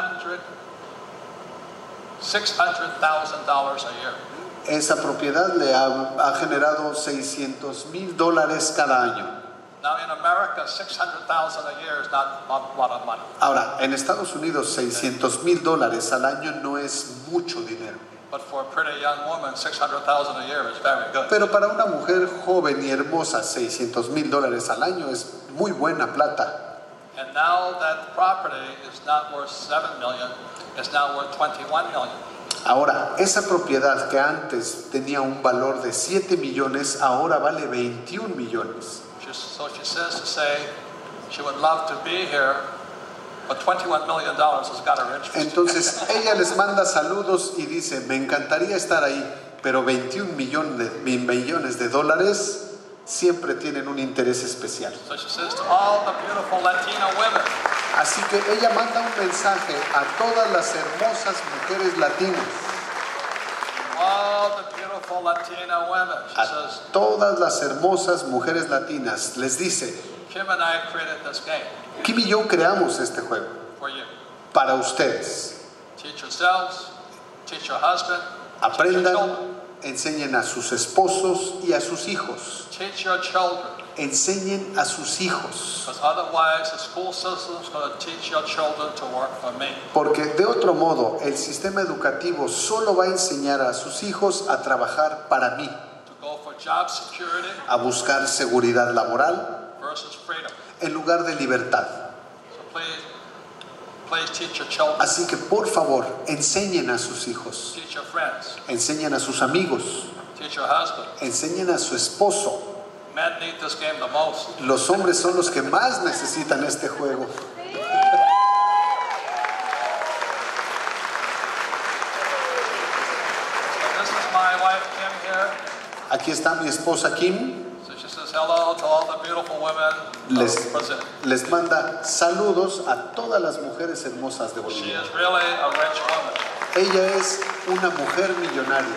$600,000 a year. Esa propiedad le ha generado $600,000 cada año. Now in America, $600,000 a year is not a lot of money. Ahora, en Estados Unidos, $600,000 al año no es mucho dinero. But for a pretty young woman, $600,000 a year is very good. Pero para una mujer joven y hermosa, $600,000 al año es muy buena plata. And now that property is not worth $7 million, it's now worth $21 million. Ahora, esa propiedad que antes tenía un valor de 7 millones, ahora vale 21 millones. So she says to say she would love to be here, but $21 million has got her interest. Entonces, ella les manda saludos y dice, me encantaría estar ahí, pero 21 millones de dólares siempre tienen un interés especial. So she says to all the beautiful Latina women, Así que ella manda un mensaje a todas las hermosas mujeres latinas, all the beautiful Latina women, she says, a todas las hermosas mujeres latinas, les dice, Kim and I created this game Kim y yo creamos este juego for you. para ustedes. Teach yourselves, teach your husband, teach your Aprendan, children, enseñen a sus esposos y a sus hijos. teach your children, Enseñen a sus hijos. because otherwise the school system is going to teach your children to work for me. Porque de otro modo, el sistema educativo solo va a enseñar a sus hijos a trabajar para mí, To go for job security a buscar seguridad laboral versus freedom. en lugar de libertad. So Please teach your children. Así que por favor, enseñen a sus hijos, Teach your friends. enseñen a sus amigos, Teach your husband. enseñen a su esposo. Men need this game the most. Los hombres son los que más necesitan este juego. So this is my wife Kim here. Aquí está mi esposa Kim. So she says hello to all the beautiful women of Brazil. Les manda saludos a todas las mujeres hermosas de She Bolivia. is really a rich woman. Ella es una mujer millonaria.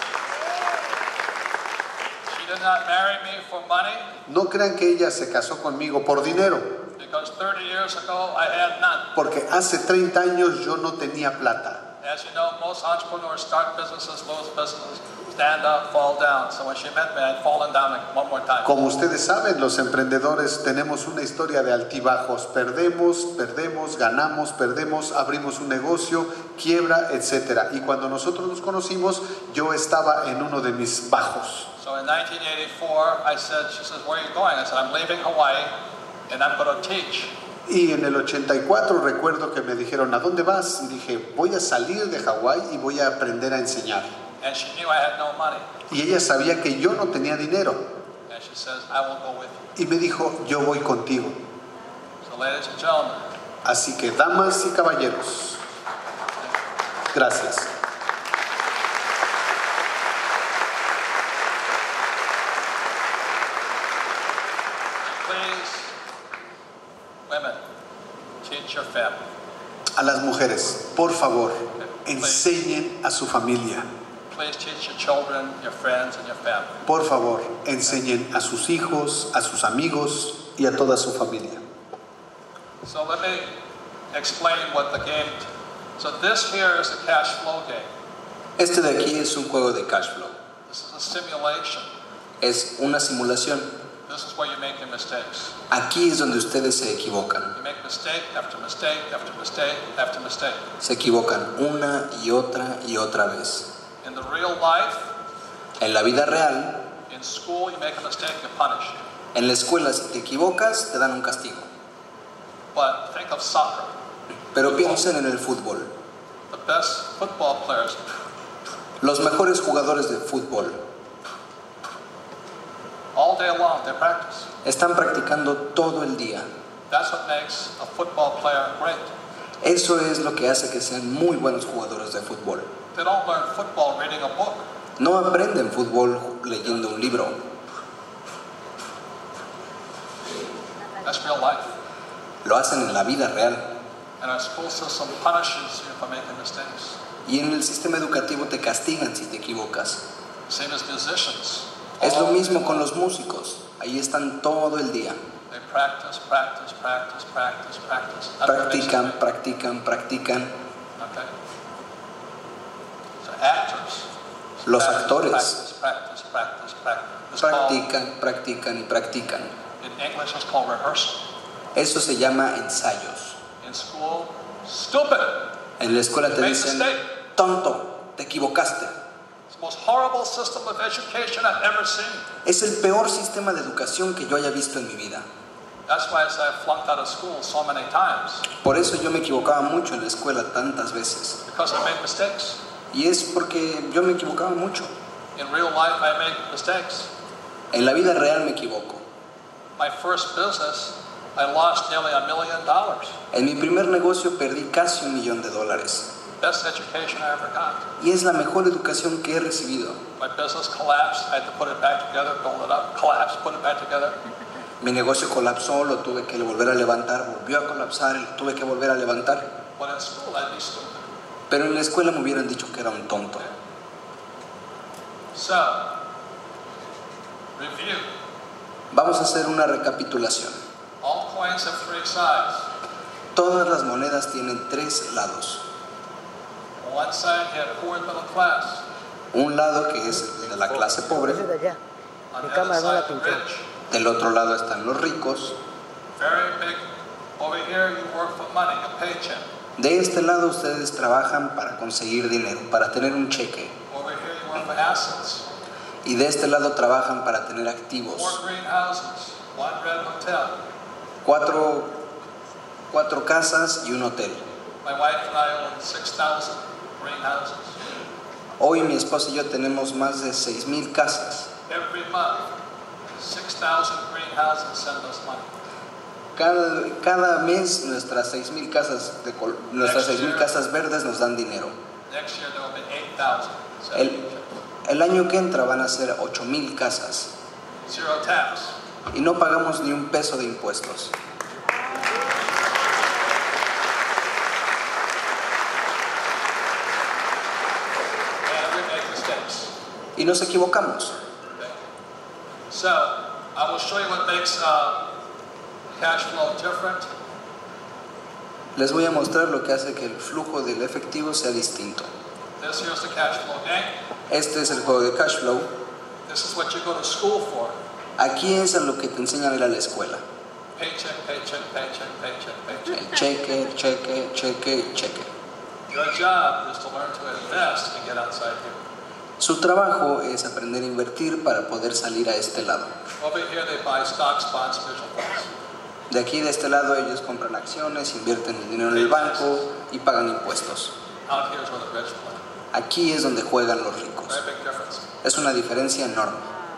She did not marry me for money No crean que ella se casó conmigo por dinero, because 30 years ago I had none. porque hace 30 años yo no tenía plata. As you know, most entrepreneurs start businesses, lose businesses, stand up, fall down. So when she met me, I'd fallen down like one more time. Como ustedes saben, los emprendedores tenemos una historia de altibajos. Perdemos, ganamos, perdemos, abrimos un negocio, quiebra, etc. Y cuando nosotros nos conocimos, yo estaba en uno de mis bajos. So in 1984, she says, where are you going? I said, I'm leaving Hawaii and I'm going to teach. Y en el 84 recuerdo que me dijeron, ¿a dónde vas? Y dije, voy a salir de Hawái y voy a aprender a enseñar. And she knew I had no money. Y ella sabía que yo no tenía dinero. And she says, I will go with you. Y me dijo, yo voy contigo. So ladies and gentlemen, Así que, damas y caballeros, gracias. please, women, teach your family. A las mujeres, por favor, enseñen a su familia. Please teach your children, your friends, and your family. Por favor, enseñen a sus hijos, a sus amigos y a toda su familia. So let me explain what the game. So this here is a cash flow game. Este de aquí es un juego de cash flow. This is a simulation. Es una simulación. This is where you make your mistakes. Aquí es donde ustedes se equivocan. You make mistake after mistake after mistake after mistake. Se equivocan una y otra vez. In the real life, En la vida real, in school, you make a mistake, you're punished. en la escuela, si te equivocas, te dan un castigo. But think of soccer. Pero piensen en el fútbol. The best football players, Los mejores jugadores de fútbol all day long, they practice. están practicando todo el día. That's what makes a football player great. Eso es lo que hace que sean muy buenos jugadores de fútbol. They don't learn football reading a book. No aprenden fútbol leyendo un libro. That's real life. Lo hacen en la vida real. And our school system punishes you for making mistakes. Y en el sistema educativo te castigan si te equivocas. Same as musicians. Es lo mismo con los músicos. Ahí están todo el día. They practice, practice, practice, practice, practice. That's what makes them Practican. Okay. So actors. Los practice, actores. Practice, practice, practice. It's called, Practican. in English, it's called rehearsal. Eso se llama ensayos. In school, stupid. En la escuela te Make dicen, mistake. tonto, te equivocaste. It's the most horrible system of education I've ever seen. Es el peor sistema de educación que yo haya visto en mi vida. That's why I say I flunked out of school so many times. Por eso yo me equivocaba mucho en la escuela tantas veces. Because I made mistakes. Y es porque yo me equivocaba mucho. In real life, I make mistakes. En la vida real me equivoco. My first business, I lost nearly $1 million. En mi primer negocio perdí casi $1 millón. Best education I ever got. Y es la mejor educación que he recibido. My business collapsed. I had to put it back together, build it up, collapse, put it back together. Mi negocio colapsó, lo tuve que volver a levantar, volvió a colapsar, lo tuve que volver a levantar. But in school, I'd be stupid. Pero en la escuela me hubieran dicho que era un tonto. So, review. Vamos a hacer una recapitulación. All coins have three sides. Todas las monedas tienen tres lados. On one side, you have poor and middle class. Un lado que es el de la clase pobre, Ese de allá. On Mi the other cámara no la side, the pinchó. rich. del otro lado están los ricos. Very big. Over here, you work for money, a paycheck. De este lado ustedes trabajan para conseguir dinero, para tener un cheque. Over here, you work for assets. Y de este lado trabajan para tener activos. 4 greenhouses, 1 red hotel. 4 4 casas y un hotel. My wife and I own 6,000 greenhouses. Hoy mi esposa y yo tenemos más de 6,000 casas. Every month, 6,000 greenhouses send us money. Cada mes nuestras 6,000 casas, nuestras 6,000 casas verdes nos dan dinero. Next year there will be 8,000. El año que entra van a ser 8,000 casas. Zero tax. Y no pagamos ni un peso de impuestos. And we make mistakes. Y nos equivocamos. Okay. So, I will show you what makes cash flow different. Les voy a mostrar lo que hace que el flujo del efectivo sea distinto. This here's the cash flow game. Este es el juego de cash flow. This is what you go to school for. Aquí es a lo que te enseñan a ir a la escuela. Paycheck, paycheck, paycheck, paycheck, paycheck. El cheque, cheque, cheque, cheque. Your job is to learn to invest and get outside here. Su trabajo es aprender a invertir para poder salir a este lado. Over here they buy stocks, bonds, mutual funds. De aquí, de este lado, ellos compran acciones, invierten el dinero en el banco y pagan impuestos. Out here is where the rich play. Aquí es donde juegan los ricos. Very big difference. Es una diferencia enorme.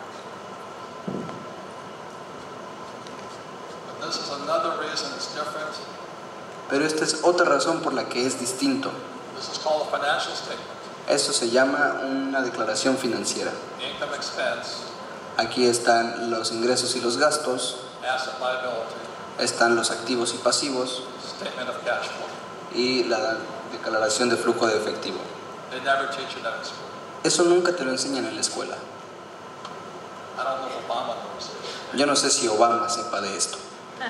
But this is another reason it's different. Pero esta es otra razón por la que es distinto. This is called a financial statement. Esto se llama una declaración financiera. Income, expense, Aquí están los ingresos y los gastos, asset, liability, están los activos y pasivos statement of cash flow. y la declaración de flujo de efectivo. They never teach you that in school. Eso nunca te lo enseñan en la escuela. I don't know if Obama knows this. Yo no sé si Obama sepa de esto.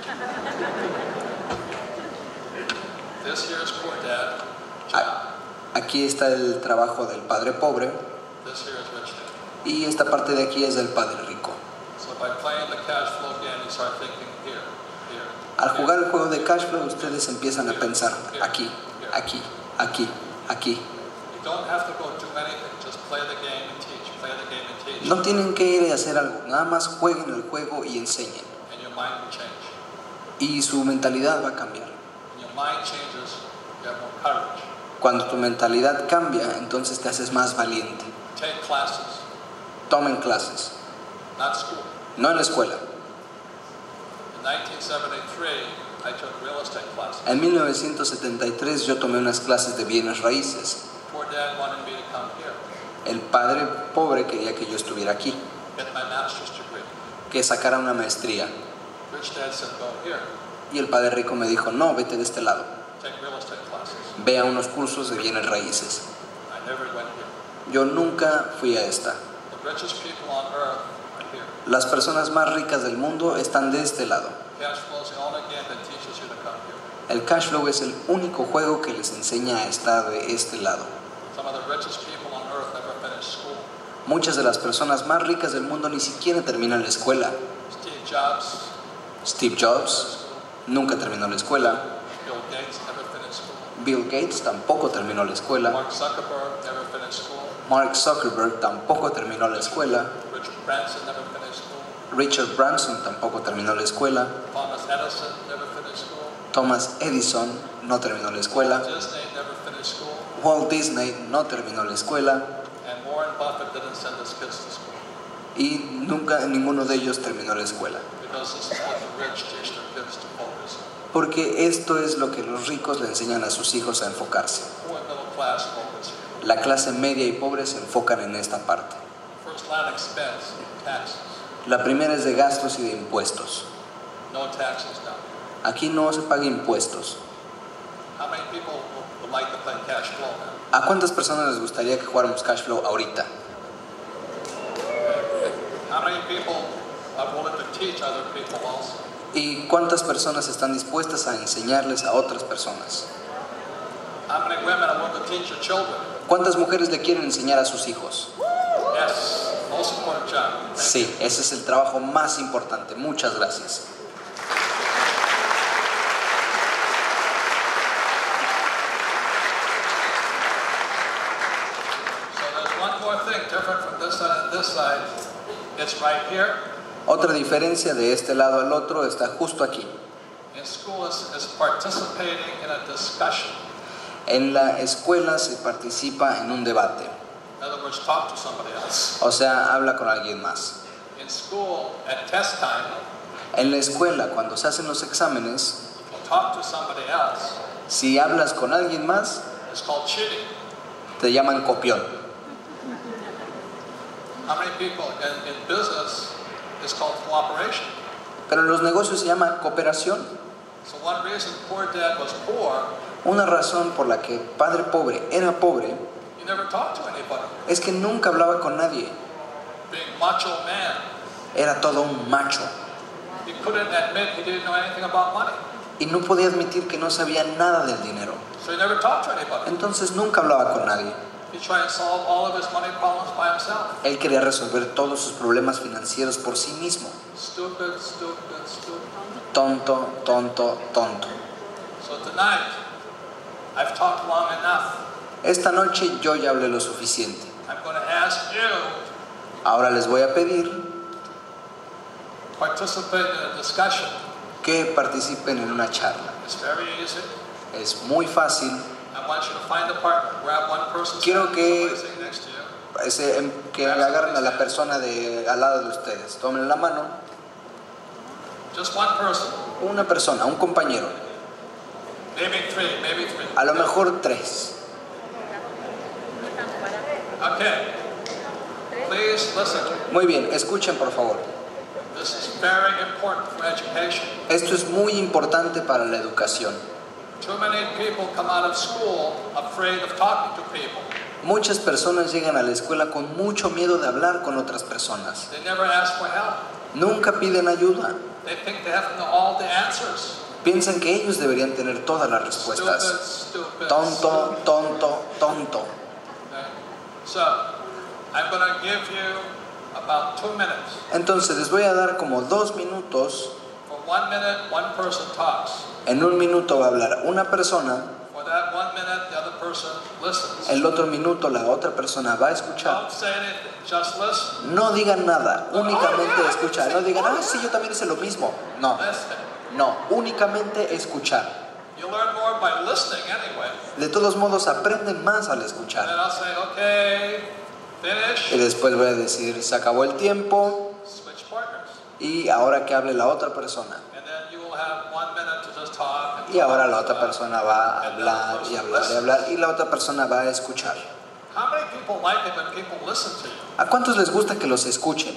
This here's poor dad. Aquí está el trabajo del padre pobre This here is rich dad. y esta parte de aquí es del padre rico. So by playing the cash flow game, you start thinking here, here. Al jugar el juego de cash flow, ustedes empiezan a pensar aquí, aquí, aquí, aquí. You don't have to go do anything. Just play the game and teach. Play the game and teach. No tienen que ir a hacer algo, nada más jueguen el juego y enseñen. And your mind will change. Y su mentalidad va a cambiar. When your mind changes, you have more courage. Cuando tu mentalidad cambia, entonces te haces más valiente. Take classes, Tomen clases, not school. no en la escuela. In 1973, I took real estate classes. En 1973 yo tomé unas clases de bienes raíces. Poor dad wanted me to come here, El padre pobre quería que yo estuviera aquí, get my master's degree. que sacara una maestría. Rich dad said, go here, Y el padre rico me dijo, no, vete de este lado. take real estate classes. Ve a unos cursos de bienes raíces. I never went here. Yo nunca fui a esta. The richest people on earth are here. Las personas más ricas del mundo están de este lado. Cash flow is the only game that teaches you to come here. El cash flow es el único juego que les enseña a estar de este lado. Some of the richest people on earth never finished school. Muchas de las personas más ricas del mundo ni siquiera terminan la escuela. Steve Jobs, Steve Jobs nunca terminó la escuela. Bill Gates never finished school. Bill Gates tampoco terminó la escuela. Mark Zuckerberg never finished school. Mark Zuckerberg tampoco terminó la escuela. Richard Branson never finished school. Richard Branson tampoco terminó la escuela. Thomas Edison never finished school. Thomas Edison no terminó la escuela. Disney never finished school. Walt Disney no terminó la escuela. And Warren Buffett didn't send his kids to school. Y nunca ninguno de ellos terminó la escuela. Because this is what the rich teach their kids to focus on. Porque esto es lo que los ricos le enseñan a sus hijos a enfocarse. Poor and middle class focus here. La clase media y pobre se enfocan en esta parte. First line expense, taxes. La primera es de gastos y de impuestos. No taxes down here. Aquí no se paga impuestos. How many people would like to play cash flow now? ¿A cuántas personas les gustaría que jugáramos cash flow ahorita? How many people are willing to teach other people also? ¿Y cuántas personas están dispuestas a enseñarles a otras personas? How many women are willing to teach your children? ¿Cuántas mujeres le quieren enseñar a sus hijos? Yes, most important job. Thank you. Sí, ese es el trabajo más importante. Muchas gracias. So there's one more thing different from this side and this side. It's right here. Otra diferencia de este lado al otro está justo aquí. in school is participating in a discussion. En la escuela se participa en un debate. In other words, talk to somebody else. O sea, habla con alguien más. In school, at test time, En la escuela, cuando se hacen los exámenes, if you talk to somebody else, si hablas con alguien más, it's called cheating. te llaman copión. How many people in business is called cooperation? Pero en los negocios se llama cooperación. So one reason poor dad was poor, Una razón por la que padre pobre era pobre he never talked to anybody. es que nunca hablaba con nadie. Being macho man, Era todo un macho he couldn't admit he didn't know anything about money. y no podía admitir que no sabía nada del dinero. So he never talked to anybody. Entonces nunca hablaba con nadie. He tried to solve all of his money problems by himself. Él quería resolver todos sus problemas financieros por sí mismo. Stupid, stupid, stupid. Tonto, tonto, tonto. So tonight, I've talked long enough. Esta noche yo ya hablé lo suficiente. I'm going to ask you Ahora les voy a pedir to participate in a discussion. que participen en una charla. It's very easy. Es muy fácil. I want you to find a partner. Grab one person Quiero que- sitting next to you. Que agarren a la persona al lado de ustedes. Tomen la mano. Just one person. Una persona, un compañero. Maybe three. A lo mejor 3. Okay. Please listen. Muy bien, escuchen por favor. This is very important for education. Esto es muy importante para la educación. Too many people come out of school afraid of talking to people. Muchas personas llegan a la escuela con mucho miedo de hablar con otras personas. They never ask for help. Nunca piden ayuda. They think they have to know all the answers. Piensan que ellos deberían tener todas las respuestas. Stupid. Tonto, tonto, tonto. Okay. So, I'm going to give you about 2 minutes. Entonces les voy a dar como 2 minutos. For 1 minute, one person talks. En 1 minuto va a hablar una persona. For that 1 minute, the other person listens. El otro minuto la otra persona va a escuchar. Don't say anything, just listen. No digan nada, únicamente escuchar. No digan, sí, yo también hice lo mismo. No, Listen. no, únicamente escuchar. You learn more by listening anyway. De todos modos, aprenden más al And escuchar. then I'll say, okay, Y finish. después voy a decir, se acabó el tiempo. Switch partners. Y ahora que hable la otra persona. And then you will have 1 minute to just talk. And Y ahora la talk. otra persona va a hablar y hablar y hablar. Y la otra persona va a escuchar. How many people like it when people listen to you? ¿A cuántos les gusta que los escuchen?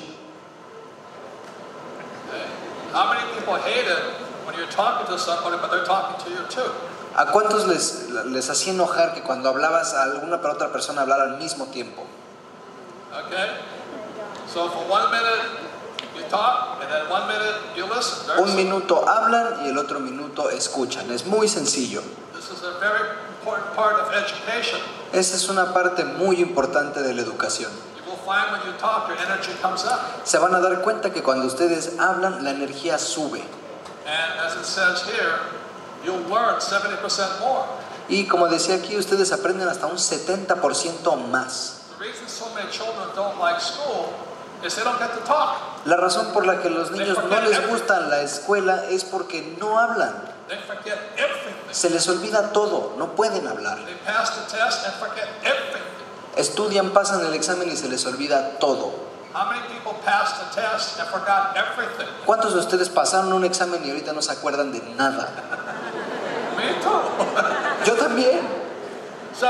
Okay. How many people hate it when you're talking to somebody but they're talking to you too? ¿A cuántos les hacía enojar que cuando hablabas a alguna para otra persona hablara al mismo tiempo? Okay? So for 1 minute you talk and then 1 minute you listen. Very Un simple. minuto hablan y el otro minuto escuchan. Es muy sencillo. This is a very important part of education. Esa es una parte muy importante de la educación. You will find when you talk your energy comes up. Se van a dar cuenta que cuando ustedes hablan, la energía sube. And as it says here, you'll learn 70% more. Y como decía aquí, ustedes aprenden hasta un 70% más. The reason so many children don't like school is they don't get to talk. La razón por la que los niños no les gusta la escuela es porque no hablan. They forget everything. Se les olvida todo, no pueden hablar. They pass the test and forget everything. Estudian, pasan el examen y se les olvida todo. How many people passed the test and forgot everything? ¿Cuántos de ustedes pasaron un examen y ahorita no se acuerdan de nada? Me too. Yo también. So,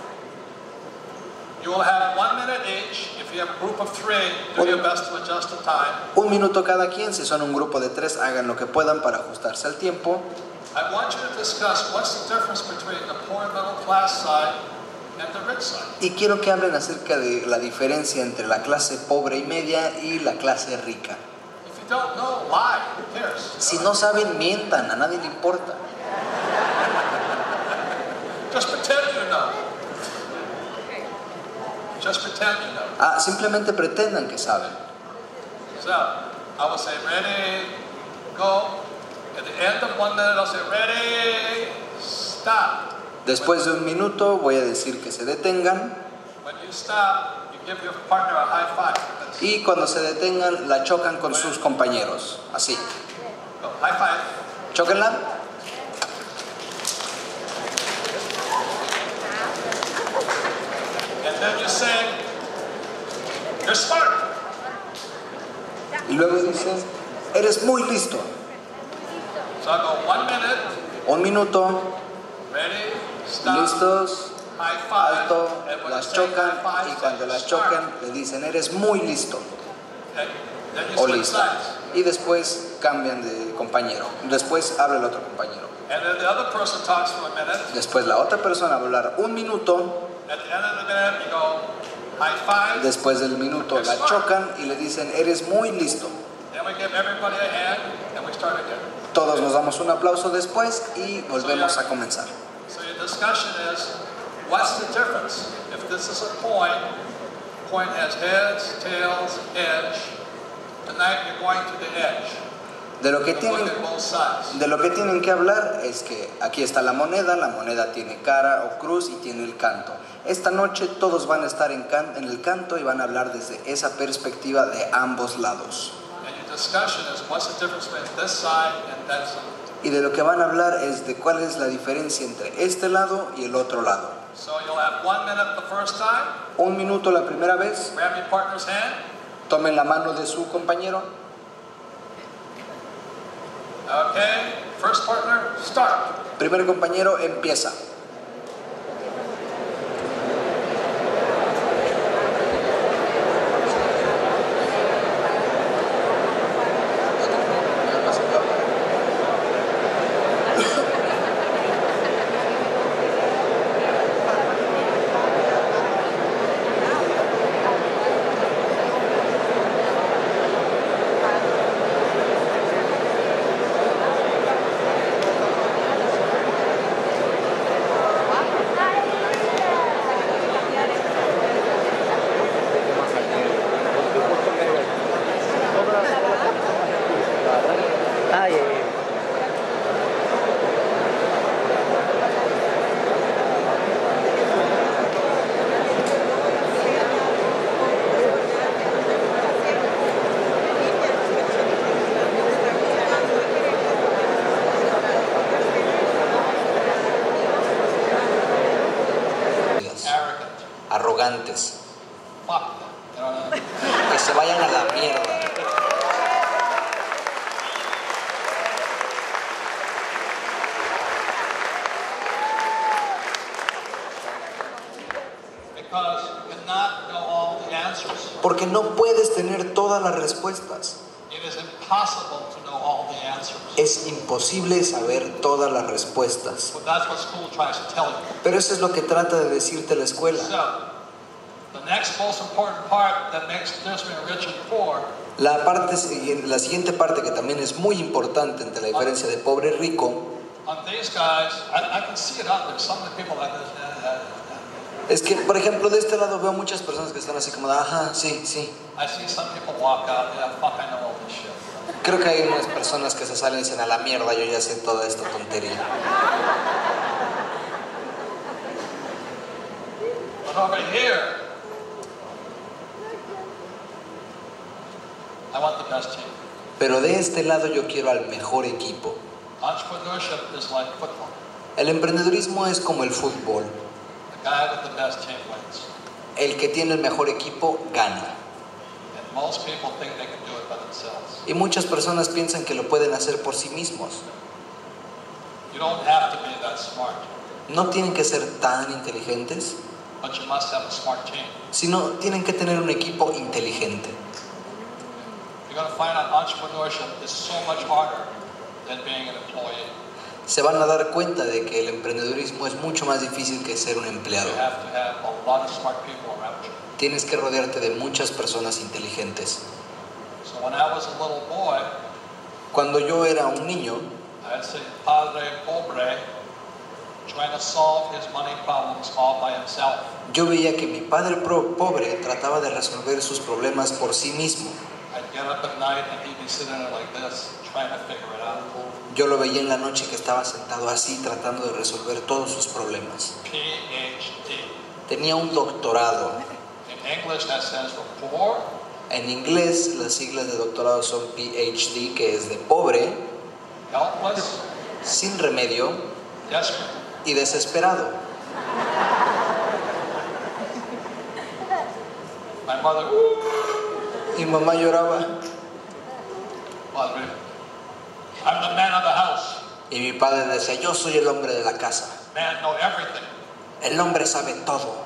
you will have 1 minute each. If you have a group of 3, do your best to adjust the time. 1 minuto cada quien. Si son un grupo de 3, hagan lo que puedan para ajustarse al tiempo. I want you to discuss what's the difference between the poor and middle class side and the rich side. Y quiero que hablen acerca de la diferencia entre la clase pobre y media y la clase rica. If you don't know, lie. Who cares? Si no saben, mientan, a nadie le importa. Just pretend you know. Just pretend you know. Simplemente pretendan que saben. So, I will say, ready, go. At the end of 1 minute, I'll say, ready, stop. Después de 1 minuto voy a decir que se detengan When you stop, you give your partner a high five. y cuando se detengan la chocan con sus compañeros. Así. Go, high five. Chóquenla. And then you say, you're smart. Y luego dices, eres muy listo. So I go 1 minute, 1 minuto, ready, stop, listos, high five, alto, and when las you say chocan high five, y say cuando you're las smart. chocan le dicen, eres muy listo Okay? Then you o switch lista. sides. Y después cambian de compañero. Después habla el otro compañero. And then the other person talks for a minute. Después la otra persona va a hablar 1 minuto. At the end of the minute, you go, high five. Después del minuto la chocan y le dicen, eres muy listo. Then we give everybody a hand, and we start again. Todos nos damos un aplauso después y volvemos a comenzar. So your discussion is, what's the difference? If this is a coin has heads, tails, edge. Tonight you're going to the edge. De lo que You look tienen, at both sides. de lo que tienen que hablar es que aquí está la moneda tiene cara o cruz y tiene el canto. Esta noche todos van a estar en el canto y van a hablar desde esa perspectiva de ambos lados. And your discussion is, what's the difference between this side and that side? Y de lo que van a hablar es de cuál es la diferencia entre este lado y el otro lado. So you'll have 1 minute the first time. 1 minuto la primera vez, Grab your partner's hand. tomen la mano de su compañero. Okay. First partner, start. Primer compañero empieza. Arrogantes. Fuck them. You know what I mean? Que se vayan a la mierda. Because you cannot know all the answers. Porque no puedes tener todas las respuestas. It is impossible to know all the answers. Es imposible saber todas las respuestas. But that's what school tries to tell you. Pero eso es lo que trata de decirte la escuela. So, the next most important part that makes the difference between rich and poor La siguiente parte que también es muy importante entre la diferencia de pobre y rico on these guys, I can see it out there. Some of the people like this. es que, por ejemplo, de este lado veo muchas personas que están así como de, ajá, sí, sí. I see some people walk out, yeah, fuck, I know all this shit. Creo que hay unas personas que se salen y dicen, a la mierda, yo ya sé toda esta tontería. But over here, I want the best team. Pero de este lado yo quiero al mejor equipo. Entrepreneurship is like football. El emprendedurismo es como el fútbol. The guy with the best team wins. El que tiene el mejor equipo gana. And most people think they can do it by themselves. Y muchas personas piensan que lo pueden hacer por sí mismos. You don't have to be that smart, No tienen que ser tan inteligentes, but you must have a smart team. sino tienen que tener un equipo inteligente. You're going to find out entrepreneurship is so much harder than being an employee. Se van a dar cuenta de que el emprendedurismo es mucho más difícil que ser un empleado. You have to have a lot of smart people around you. Tienes que rodearte de muchas personas inteligentes. So when I was a little boy, Cuando yo era un niño, I'd see Padre Pobre trying to solve his money problems all by himself. yo veía que mi padre pobre trataba de resolver sus problemas por sí mismo. I'd get up at night and he'd be sitting there like this, trying to figure it out. Yo lo veía en la noche que estaba sentado así tratando de resolver todos sus problemas. PhD. Tenía un doctorado. In English, that stands for poor, En inglés las siglas de doctorado son PhD, que es de pobre, helpless, sin remedio desperate. y desesperado. My mother, Y mamá lloraba. Padre, I'm the man of the house. Y mi padre decía, yo soy el hombre de la casa. Man know everything. El hombre sabe todo.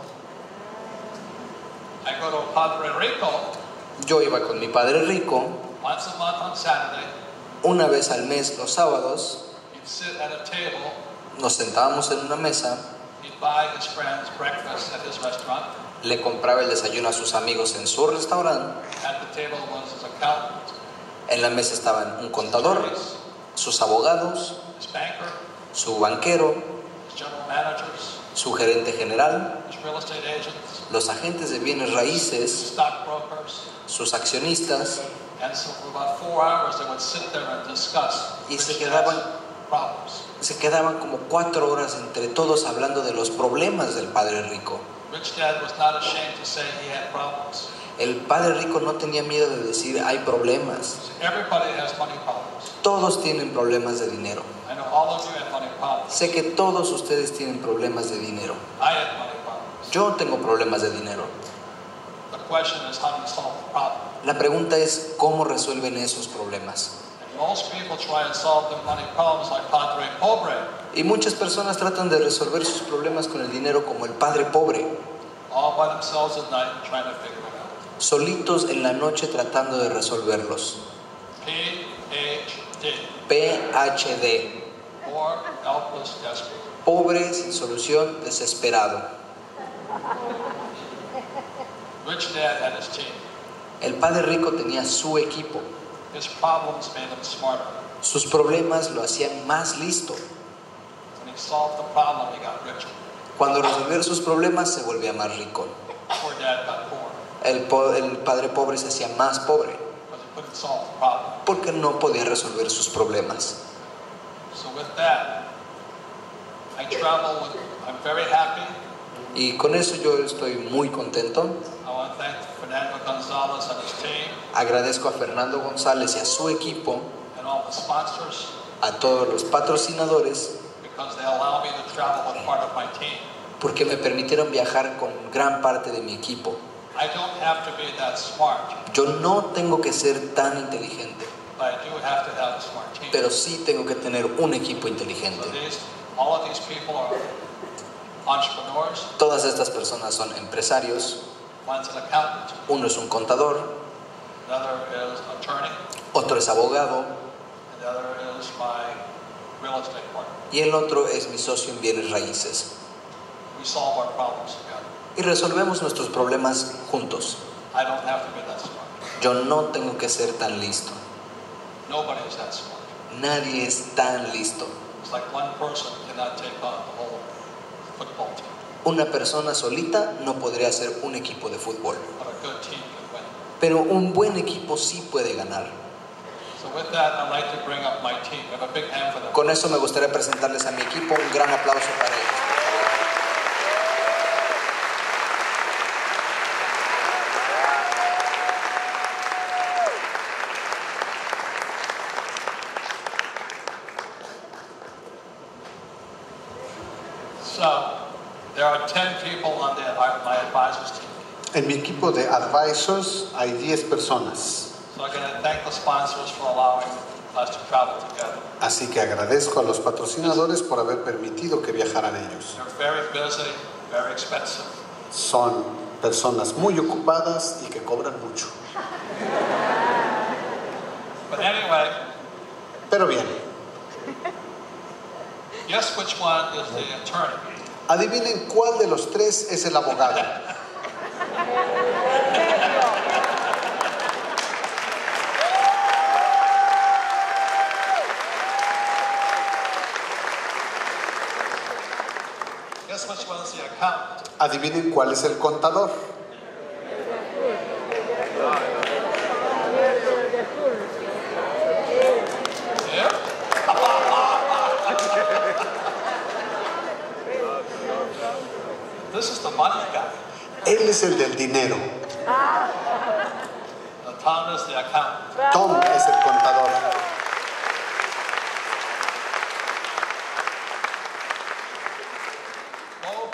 I go to Padre Rico Yo iba con mi padre rico once a month on Saturday. una vez al mes los sábados. He'd sit at a table. Nos sentábamos en una mesa. He'd buy his friends breakfast at his restaurant. Le compraba el desayuno a sus amigos en su restaurante. At the table was his accountant, En la mesa estaban un contador, sus abogados, his banker, su banquero, his general managers, su gerente general, his real estate agents, los agentes de bienes raíces, stockbrokers. sus accionistas, And so for about 4 hours they would sit there and discuss Y se rich quedaban- dad's problems. se quedaban como 4 horas entre todos hablando de los problemas del padre rico. Rich Dad was not ashamed to say he had problems. El padre rico no tenía miedo de decir hay problemas. So everybody has money problems. Todos tienen problemas de dinero. I know all of you have money problems. Sé que todos ustedes tienen problemas de dinero. I have money problems. Yo tengo problemas de dinero. The question is how do you solve the problem? La pregunta es cómo resuelven esos problemas. And most people try and solve their money problems like Padre Pobre, Y muchas personas tratan de resolver sus problemas con el dinero como el padre pobre, all by themselves at night trying to figure it out. solitos en la noche tratando de resolverlos. PhD, PhD, poor, helpless, desperate. pobre, sin solución, desesperado. Rich Dad had his team. El padre rico tenía su equipo. His problems made him smarter. Sus problemas lo hacían más listo. When he solved the problem, he got richer. Cuando resolvía sus problemas se volvía más rico. Poor Dad got poor El padre pobre se hacía más pobre because he couldn't solve the problem. porque no podía resolver sus problemas. So with that, I travel with, I'm very happy. Y con eso yo estoy muy contento. I want to thank Fernando Gonzalez and his team Agradezco a Fernando González y a su equipo, and all the sponsors a todos los patrocinadores, because they allow me to travel with part of my team. porque me permitieron viajar con gran parte de mi equipo. I don't have to be that smart, Yo no tengo que ser tan inteligente, but I do have to have a smart team. pero sí tengo que tener un equipo inteligente. So all of these people are entrepreneurs. Todas estas personas son empresarios. One's an accountant, Uno es un contador, another is an attorney, otro es abogado and the other is my real estate partner. y el otro es mi socio en bienes raíces. We solve our problems together. Y resolvemos nuestros problemas juntos. I don't have to be that smart. Yo no tengo que ser tan listo. Nobody is that smart. Nadie es tan listo. It's like one person cannot take on the whole football team, Una persona solita no podría hacer un equipo de fútbol, but a good team can win. pero un buen equipo sí puede ganar. So with that, I'd like to bring up my team. Have a big hand for them. Con eso me gustaría presentarles a mi equipo. Un gran aplauso para ellos. So there are 10 people on my advisors team. En mi equipo de advisors hay 10 personas. So I'm going to thank the sponsors for allowing us to travel together. Así que agradezco a los patrocinadores por haber permitido que viajaran ellos. They're very busy, very expensive. Son personas muy ocupadas y que cobran mucho. But anyway, Pero bien, guess which one is the attorney? adivinen cuál de los tres es el abogado. Guess which one is the accountant? Adivinen cuál es el contador. Yeah? This is the money guy. Él es el del dinero. Tom is the accountant. Tom es el contador.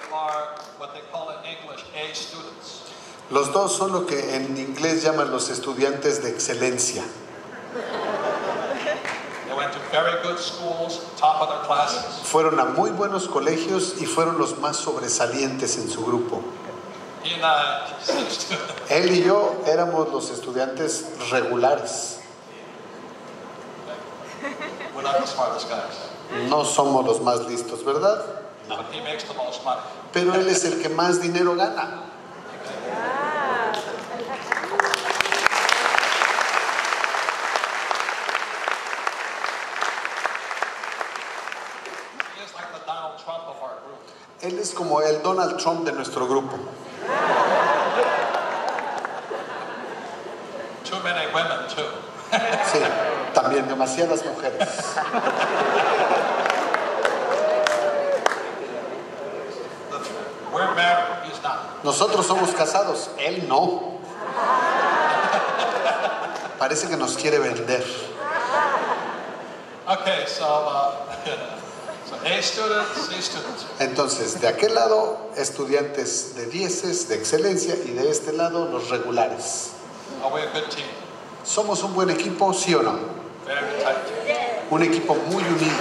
are what they call in English A students. Los dos son lo que en inglés llaman los estudiantes de excelencia. They went to very good schools, top of their classes. Fueron a muy buenos colegios y fueron los más sobresalientes en su grupo. He and I, C students. Él y yo éramos los estudiantes regulares. We're not the smartest guys, No somos los más listos, ¿verdad? but he makes the most money. Pero él es el que más dinero gana. He is like the Donald Trump of our group. Él es como el Donald Trump de nuestro grupo. Too many women too. Sí, también demasiadas mujeres. We're married, he's not. Nosotros somos casados, él no. Parece que nos quiere vender. Okay, so A students, C students. Entonces, de aquel lado, estudiantes de dieces, de excelencia, y de este lado, los regulares. Are we a good team? ¿Somos un buen equipo, sí o no? Very tight. Un equipo muy unido.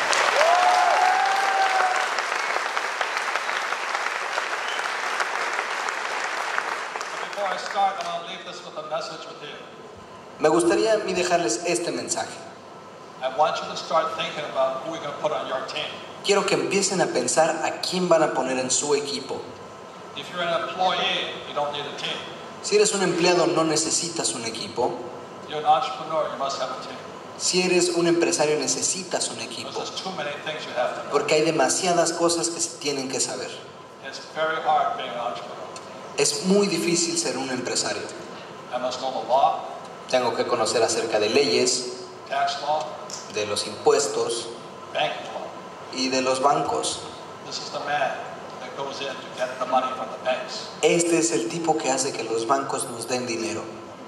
Before I start, I want to leave this with a message with you. Me gustaría a mí dejarles este mensaje. I want you to start thinking about who we're going to put on your team. Quiero que empiecen a pensar a quién van a poner en su equipo. If you're an employee, you don't need a team. Si eres un empleado, no necesitas un equipo. You're an entrepreneur, you must have a team. Si eres un empresario, necesitas un equipo. Because there's too many things you have to know. Porque hay demasiadas cosas que se tienen que saber. It's very hard being an entrepreneur. Es muy difícil ser un empresario. I must know the law, Tengo que conocer acerca de leyes, tax law, de los impuestos banking law. y de los bancos. This is the man that goes in to get the money from the banks. Este es el tipo que hace que los bancos nos den dinero.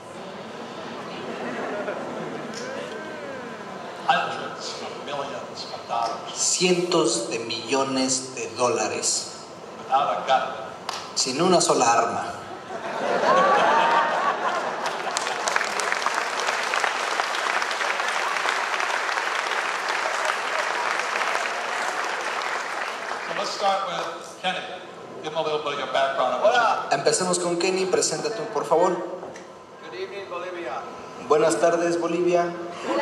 Hundreds of millions of dollars Cientos de millones de dólares without a gun. sin una sola arma. So let's start with Kenny. Give him a little bit of your background. Hola. Empecemos con Kenny, preséntate por favor. Good evening, Bolivia. Buenas tardes, Bolivia. Well,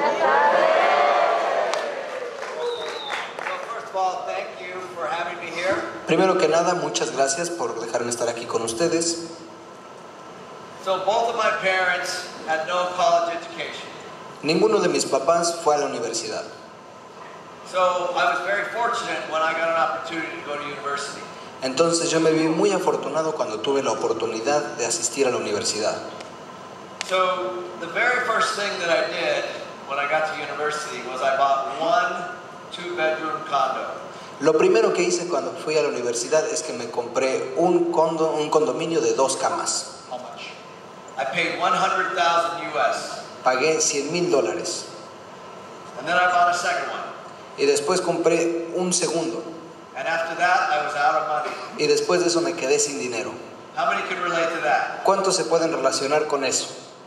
first of all, thank you for having me here. Primero que nada, muchas gracias por dejarme estar aquí con ustedes. So both of my parents had no college education. Ninguno de mis papás fue a la universidad. So I was very fortunate when I got an opportunity to go to university. Entonces yo me vi muy afortunado cuando tuve la oportunidad de asistir a la universidad. So the very first thing that I did when I got to university was I bought one 2-bedroom condo. Lo primero que hice cuando fui a la universidad es que me compré un condominio de 2 camas. How much? I paid $100,000 US. Pagué $100,000 And then I bought a second one. y después compré un segundo And after that, I was out of money. y después de eso me quedé sin dinero. How many can relate to that? ¿Cuántos se pueden relacionar con eso?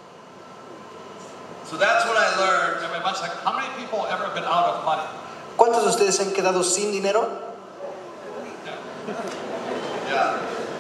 So that's when I learned. I mean, one second. How many people ever been out of money? ¿Cuántos de ustedes se han quedado sin dinero? Yeah.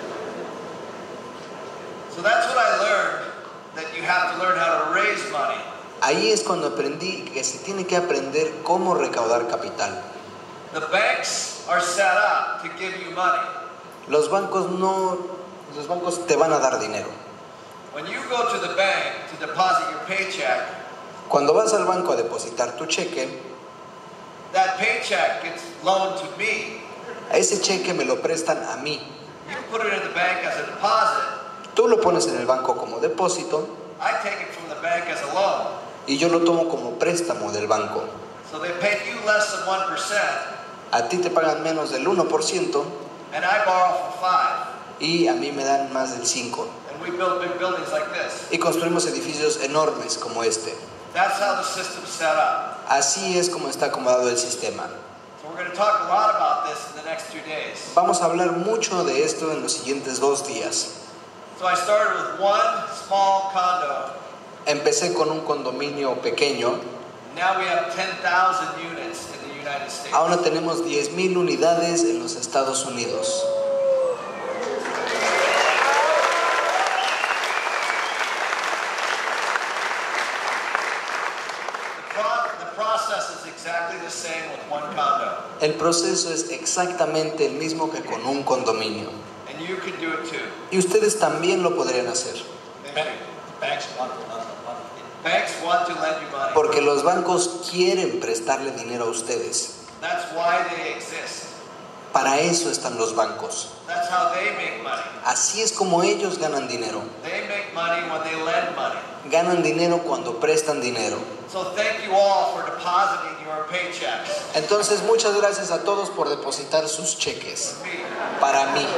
So that's when I learned that you have to learn how to raise money. Ahí es cuando aprendí que se tiene que aprender cómo recaudar capital. The banks are set up to give you money. Los bancos te van a dar dinero. When you go to the bank to deposit your paycheck, Cuando vas al banco a depositar tu cheque, that paycheck gets loaned to me. a ese cheque me lo prestan a mí. You put it in the bank as a deposit. Tú lo pones en el banco como depósito I take it from the bank as a loan. y yo lo tomo como préstamo del banco. So they pay you less than 1%, A ti te pagan menos del 1% and I borrow for 5%. y a mí me dan más del 5%. And we build big buildings like this. Y construimos edificios enormes como este. That's how the system's set up. Así es como está acomodado el sistema. So So we're going to talk a lot about this in the next 2 days. Vamos a hablar mucho de esto en los siguientes 2 días. So I started with one small condo. Empecé con un condominio pequeño. Now we have 10,000 units in the United States. Ahora tenemos 10,000 unidades en los Estados Unidos. The process is exactly the same with one condo. El proceso es exactamente el mismo que con un condominio. And you can do it too. Y ustedes también lo podrían hacer. Banks want to lend money. Banks want to lend you money. Porque los bancos quieren prestarle dinero a ustedes. That's why they exist. Para eso están los bancos. That's how they make money. Así es como ellos ganan dinero. They make money when they lend money. Ganan dinero cuando prestan dinero. So thank you all for depositing your paychecks. Entonces, muchas gracias a todos por depositar sus cheques. Me. Para mí.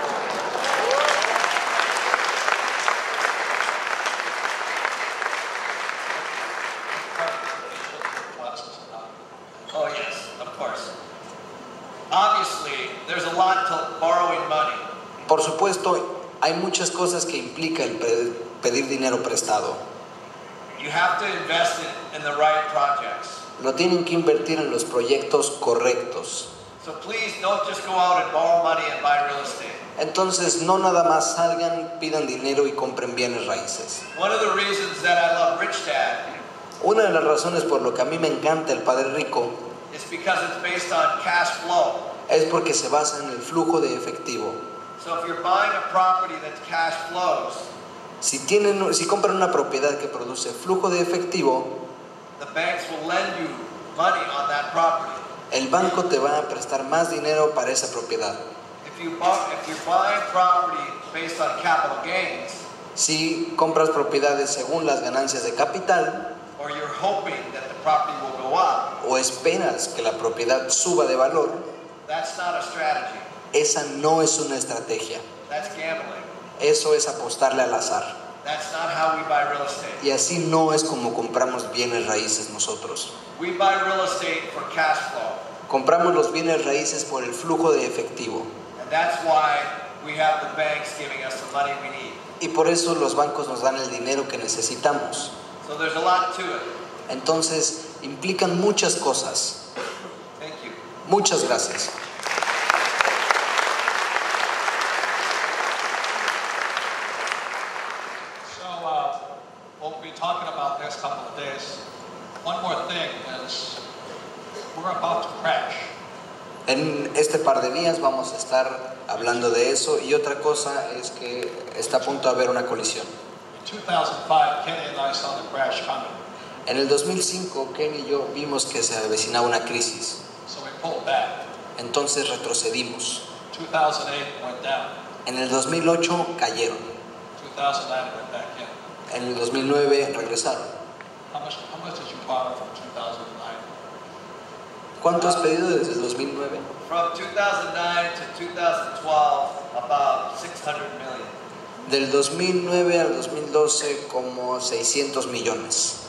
Oh yes, of course. Obviously, there's a lot to borrowing money. Por supuesto, hay muchas cosas que implica el pedir dinero prestado. You have to invest in the right projects. Lo tienen que invertir en los proyectos correctos. So please don't just go out and borrow money and buy real estate. Entonces, no nada más salgan, pidan dinero y compren bienes raíces. One of the reasons that I love Rich Dad Una de las razones por lo que a mí me encanta el Padre Rico is because it's based on cash flow. es porque se basa en el flujo de efectivo. So if you're buying a property that's cash flows, Si compran una propiedad que produce flujo de efectivo, the banks will lend you money on that property. el banco te va a prestar más dinero para esa propiedad. If you're buying property based on capital gains, Si compras propiedades según las ganancias de capital or you're hoping that the property will go up, o esperas que la propiedad suba de valor, that's not a strategy. esa no es una estrategia. That's gambling. Eso es apostarle al azar. That's not how we buy real estate. Y así no es como compramos bienes raíces nosotros. We buy real estate for cash flow. Compramos los bienes raíces por el flujo de efectivo. And that's why we have the banks giving us the money we need. Y por eso los bancos nos dan el dinero que necesitamos. So there's a lot to it. Entonces, implican muchas cosas. Thank you. Muchas gracias. So we'll be talking about next couple of days. One more thing is we're about to crash. En este par de días vamos a estar hablando de eso y otra cosa es que está a punto de haber una colisión. In 2005, Kenny and I saw the crash coming, En el 2005, Ken y yo vimos que se avecinaba una crisis. so we pulled back. Entonces retrocedimos. 2008 went down. En el 2008 cayeron. 2009 went back in. En el 2009 regresaron. How much did you borrow from 2009? ¿Cuánto has pedido desde el 2009? From 2009 to 2012, about 600 million. Del 2009 al 2012 como 600 millones.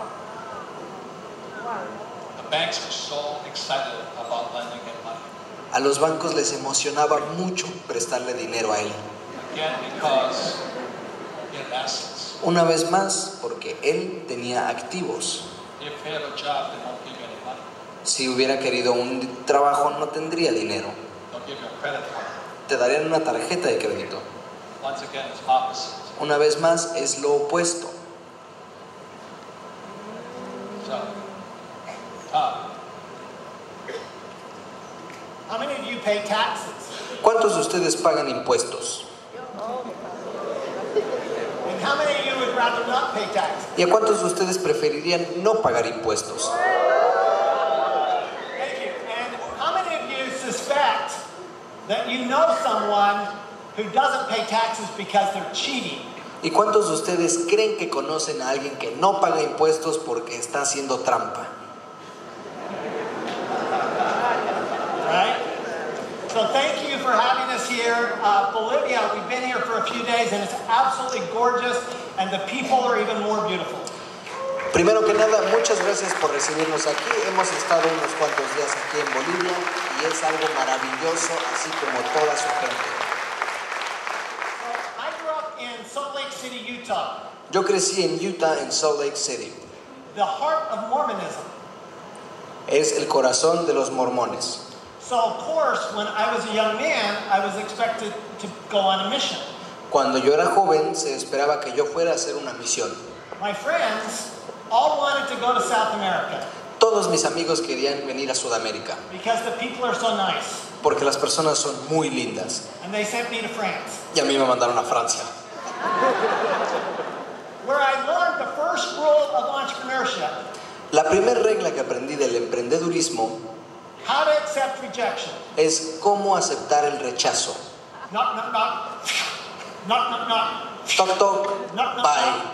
The banks were so excited about lending him money. A los bancos les emocionaba mucho prestarle dinero a él. Again, because he had assets. Una vez más, porque él tenía activos. If he had a job, they won't give you any money. Si hubiera querido un trabajo, no tendría dinero. They'll give you a credit card. Te darían una tarjeta de crédito. Once again, it's opposite. Una vez más, es lo opuesto. So, Tom, How many of you pay taxes? ¿Cuántos de ustedes pagan impuestos? And how many of you would rather not pay taxes? ¿Y a cuántos de ustedes preferirían no pagar impuestos? Thank you. And how many of you suspect that you know someone who doesn't pay taxes because they're cheating? ¿Y cuántos de ustedes creen que conocen a alguien que no paga impuestos porque está haciendo trampa? Right? So thank you for having us here. Bolivia, we've been here for a few days and it's absolutely gorgeous and the people are even more beautiful. Primero que nada, muchas gracias por recibirnos aquí. Hemos estado unos cuantos días aquí en Bolivia y es algo maravilloso, así como toda su gente. I grew up in Salt Lake City, Utah, Yo crecí en Utah, en Salt Lake City. the heart of Mormonism. Es el corazón de los mormones. So, of course, when I was a young man, I was expected to go on a mission. Cuando yo era joven, se esperaba que yo fuera a hacer una misión. My friends all wanted to go to South America Todos mis amigos querían venir a Sudamérica, because the people are so nice. porque las personas son muy lindas. And they sent me to France, Y a mí me mandaron a Francia, where I learned the first rule of entrepreneurship, la primera regla que aprendí del emprendedurismo how to accept rejection. es cómo aceptar el rechazo. Knock, knock, knock. Knock, knock, knock. Toc toc, Knock, knock, bye. knock.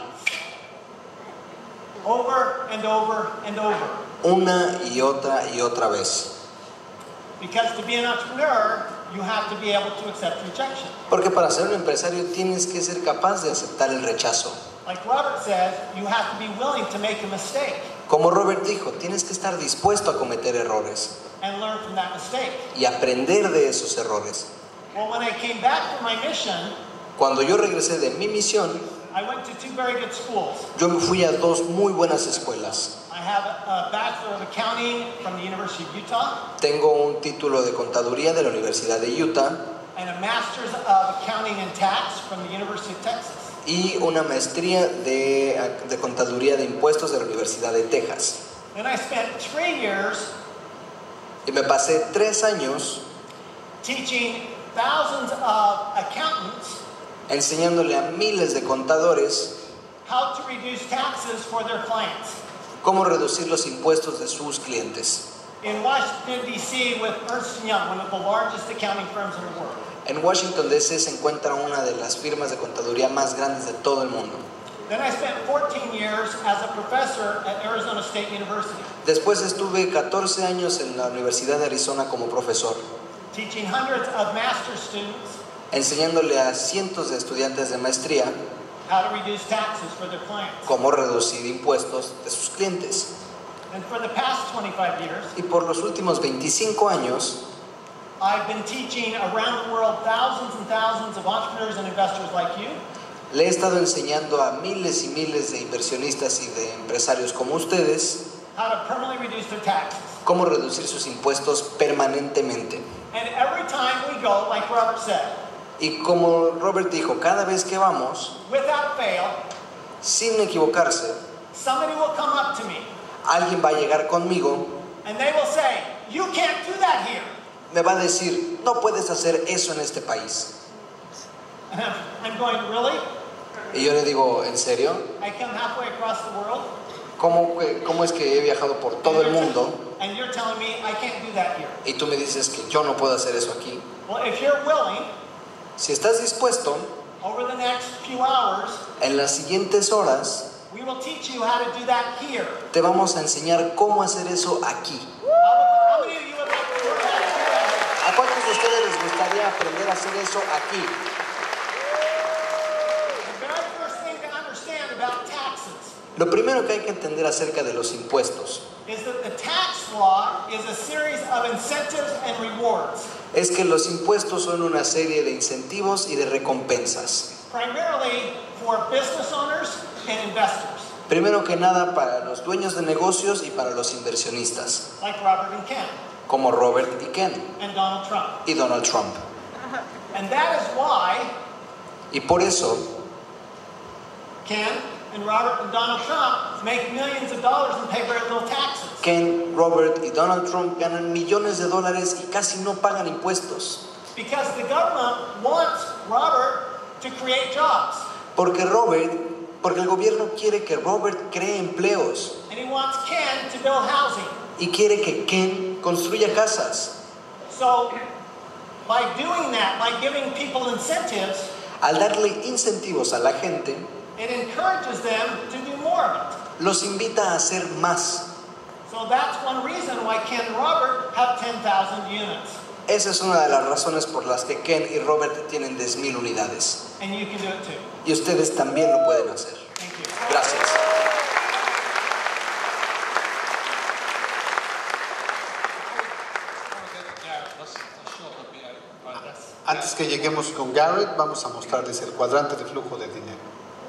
Over and over and over. Una y otra vez. Because to be an entrepreneur, you have to be able to accept rejection. Porque para ser un empresario tienes que ser capaz de aceptar el rechazo. Like Robert says, you have to be willing to make a mistake Como Robert dijo, tienes que estar dispuesto a cometer errores and learn from that mistake. y aprender de esos errores. Well, when I came back from my mission, Cuando yo regresé de mi misión, I went to two very good schools. yo me fui a dos muy buenas escuelas. I have a Bachelor of Accounting from the University of Utah Tengo un título de contaduría de la Universidad de Utah and a Master's of Accounting and Tax from the University of Texas. y una maestría de contaduría de impuestos de la Universidad de Texas. Then I spent 3 years Y me pasé 3 años teaching thousands of accountants enseñándole a miles de contadores how to reduce taxes for their clients. cómo reducir los impuestos de sus clientes. In Washington, D.C., with Ernst & Young, one of the largest accounting firms in the world. En Washington, D.C. se encuentra una de las firmas de contaduría más grandes de todo el mundo. Then I spent 14 years as a professor at Arizona State University, Después estuve 14 años en la Universidad de Arizona como profesor, teaching hundreds of master's students enseñándole a cientos de estudiantes de maestría how to reduce taxes for their clients. cómo reducir impuestos de sus clientes. And for the past 25 years, Y por los últimos 25 años I've been teaching around the world thousands and thousands of entrepreneurs and investors like you le he estado enseñando a miles y miles de inversionistas y de empresarios como ustedes how to permanently reduce their taxes. cómo reducir sus impuestos permanentemente. And every time we go, like Robert said, Y como Robert dijo, cada vez que vamos, without fail, sin equivocarse, somebody will come up to me alguien va a llegar conmigo, and they will say, "You can't do that here." me va a decir, no puedes hacer eso en este país. And I'm going, "Really? Y yo le digo, ¿en serio? I come halfway across the world, ¿Cómo es que he viajado por todo el mundo and you're telling me I can't do that here?" y tú me dices que yo no puedo hacer eso aquí? Well, if you're willing, Si estás dispuesto, over the next few hours, en las siguientes horas we will teach you how to do that here. te vamos a enseñar cómo hacer eso aquí. How many of you would like to learn how to do that? ¿A cuántos de ustedes les gustaría aprender a hacer eso aquí? The very first thing to understand about taxes Lo primero que hay que entender acerca de los impuestos is that the tax law is a series of incentives and rewards, es que los impuestos son una serie de incentivos y de recompensas. primarily for business owners and investors, Primero que nada para los dueños de negocios y para los inversionistas, like Robert and Ken como Robert y Ken and Donald Trump. y Donald Trump. And that is why Y por eso Ken and Robert and Donald Trump make millions of dollars and pay very little taxes. Ken, Robert y Donald Trump ganan millones de dólares y casi no pagan impuestos. Because the government wants Robert to create jobs. Porque el gobierno quiere que Robert cree empleos And he wants Ken to build housing. y quiere que Ken construya casas. So, by doing that, by giving people incentives, Al darle incentivos a la gente, it encourages them to do more of it. los invita a hacer más. So that's one reason why Ken and Robert have 10,000 units. Esa es una de las razones por las que Ken y Robert tienen 10,000 unidades. And you can do it too. Y ustedes también lo pueden hacer. Thank you. Gracias. Antes que lleguemos con Garrett, vamos a mostrarles el cuadrante de flujo de dinero.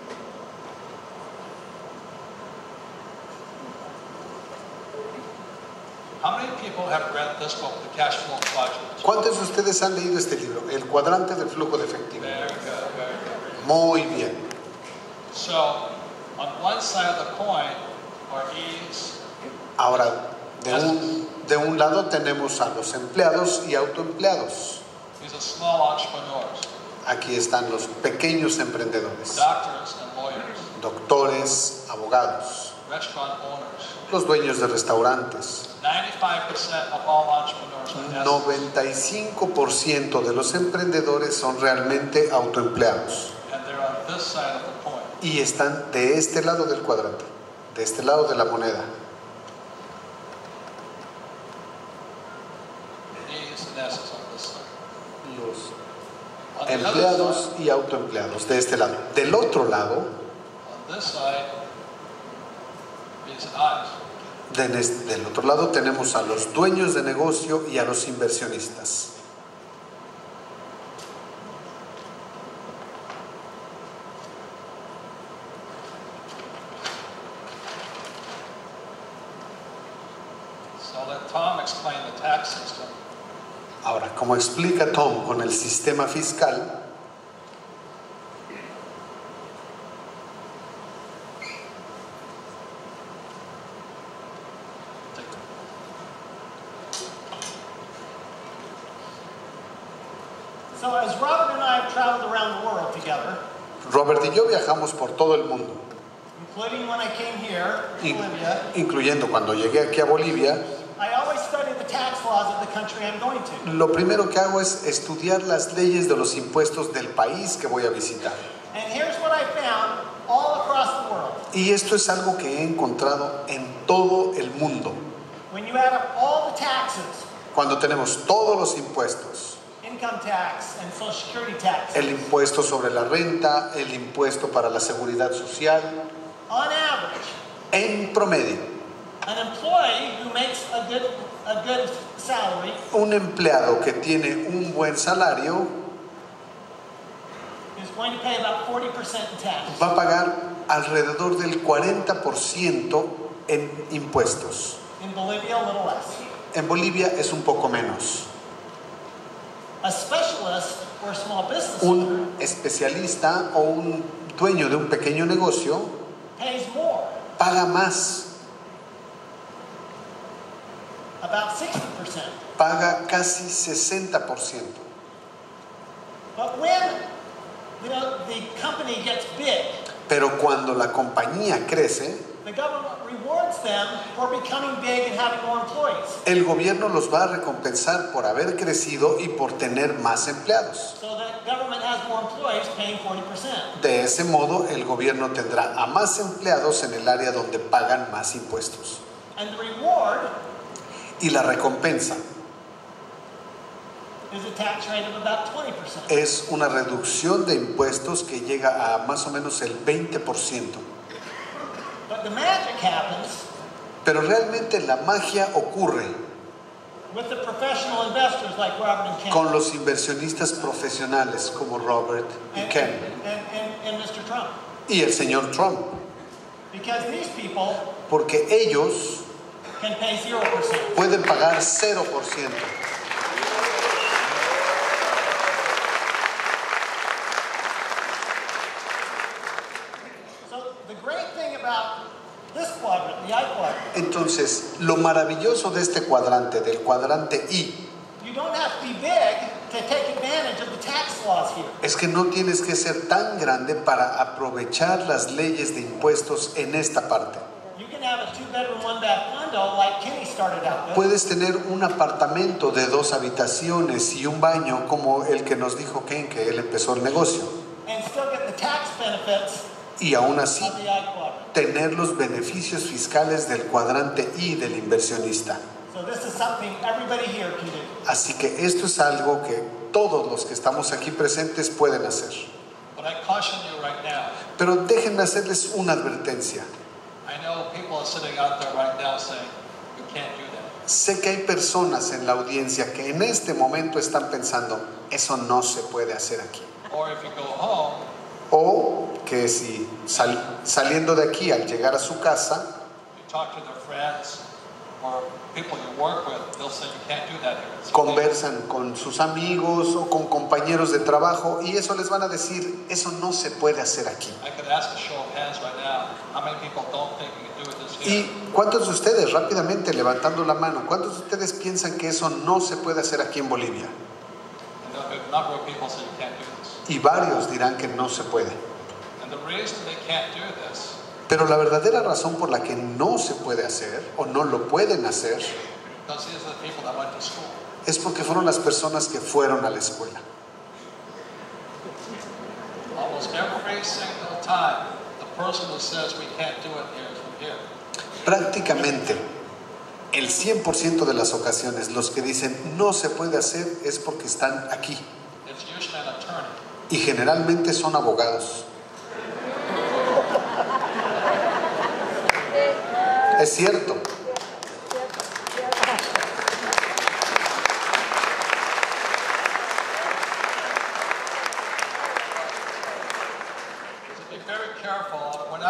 How many people have read this book, The Cash Flow Project? ¿Cuántos de ustedes han leído este libro? El cuadrante del flujo de efectivo. Very good, very good. Muy bien. So, on one side of the coin are ease, Ahora, de un lado tenemos a los empleados y autoempleados. these are small entrepreneurs, Aquí están los pequeños emprendedores, doctors and lawyers, doctores, abogados, restaurant owners. los dueños de restaurantes. 95% of all entrepreneurs are SEs, 95% de los emprendedores son realmente autoempleados and they're on this side of the coin. y están de este lado del cuadrante, de este lado de la moneda. E's and S's on this side. Los On the other empleados side, y autoempleados, de este lado. Del otro lado, on this side is I's. del otro lado tenemos a los dueños de negocio y a los inversionistas. So let Tom explain the tax system. Ahora, como explica Tom con el sistema fiscal, So as Robert and I have traveled around the world together, Robert y yo viajamos por todo el mundo, including when I came here to in- Bolivia, incluyendo cuando llegué aquí a Bolivia. I always study the tax laws of the country I'm going to. Lo primero que hago es estudiar las leyes de los impuestos del país que voy a visitar. And here's what I found all across the world. Y esto es algo que he encontrado en todo el mundo. When you add up all the taxes, Cuando tenemos todos los impuestos, income tax and social security tax, el impuesto sobre la renta, el impuesto para la seguridad social, on average, en promedio, an employee who makes a good salary un empleado que tiene un buen salario is going to pay about 40% in tax. va a pagar alrededor del 40% en impuestos. In Bolivia, a little less. En Bolivia es un poco menos. A specialist or small business owner Un especialista o un dueño de un pequeño negocio pays more, paga más, about 60%. paga casi 60%. But when the company gets big, Pero cuando la compañía crece, the government rewards them for becoming big and having more employees. el gobierno los va a recompensar por haber crecido y por tener más empleados. So the government has more employees paying 40%. De ese modo, el gobierno tendrá a más empleados en el área donde pagan más impuestos. And the reward Y la recompensa is a tax rate of about 20%. es una reducción de impuestos que llega a más o menos el 20%. But the magic happens Pero realmente la magia ocurre with the professional investors like Robert and Ken con los inversionistas profesionales como Robert y and, Ken and Mr. Trump. y el señor Trump, Because these people porque ellos can pay 0%. pueden pagar 0%. So the great thing about this quadrant, the I quadrant, Entonces, lo maravilloso de este cuadrante, del cuadrante I, you don't have to be big to take advantage of the tax laws here. es que no tienes que ser tan grande para aprovechar las leyes de impuestos en esta parte. You can have a 2-bedroom, 1-bath condo like Kenny started out with, Puedes tener un apartamento de 2 habitaciones y un baño como el que nos dijo Ken, que él empezó el negocio. and still get the tax benefits Y aún así, of the I quadrant. tener los beneficios fiscales del cuadrante I del inversionista. So this is something everybody here can do. Así que esto es algo que todos los que estamos aquí presentes pueden hacer. But I caution you right now. Pero déjenme hacerles una advertencia. I know people are sitting out there right now saying, you can't do that. Sé que hay personas en la audiencia que en este momento están pensando, eso no se puede hacer aquí. Or if you go home, O que si saliendo de aquí al llegar a su casa, you talk to their friends or people you work with, they'll say you can't do that here. It's illegal. conversan con sus amigos o con compañeros de trabajo y eso les van a decir, eso no se puede hacer aquí. I could ask a show of hands right now, how many people don't think you can do this here? ¿Y cuántos de ustedes, rápidamente levantando la mano, cuántos de ustedes piensan que eso no se puede hacer aquí en Bolivia? And there'll be a number of people say you can't do this. Y varios dirán que no se puede. And the reason they can't do this Pero la verdadera razón por la que no se puede hacer o no lo pueden hacer because these are the people that went to school. es porque fueron las personas que fueron a la escuela. Almost every single time, the person who says we can't do it here is from here. Prácticamente el 100% de las ocasiones los que dicen no se puede hacer es porque están aquí It's usually an attorney. y generalmente son abogados. Es cierto. So be very careful.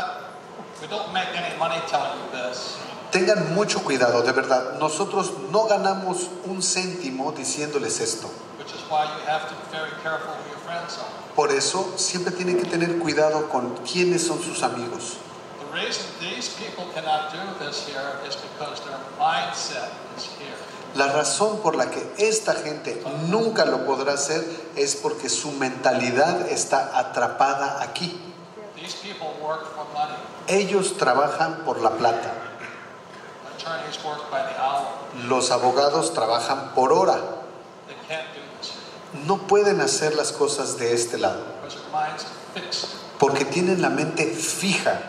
We don't make any money telling you this. Tengan mucho cuidado, de verdad. Nosotros no ganamos un céntimo diciéndoles esto. Which is why you have to be very careful who your friends are. Por eso siempre tienen que tener cuidado con quiénes son sus amigos. The reason these people cannot do this here is because their mindset is here. La razón por la que esta gente nunca lo podrá hacer es porque su mentalidad está atrapada aquí. These people work for money. Ellos trabajan por la plata. Attorneys work by the hour. Los abogados trabajan por hora. They can't do this here No pueden hacer las cosas de este lado because their minds are fixed. porque tienen la mente fija.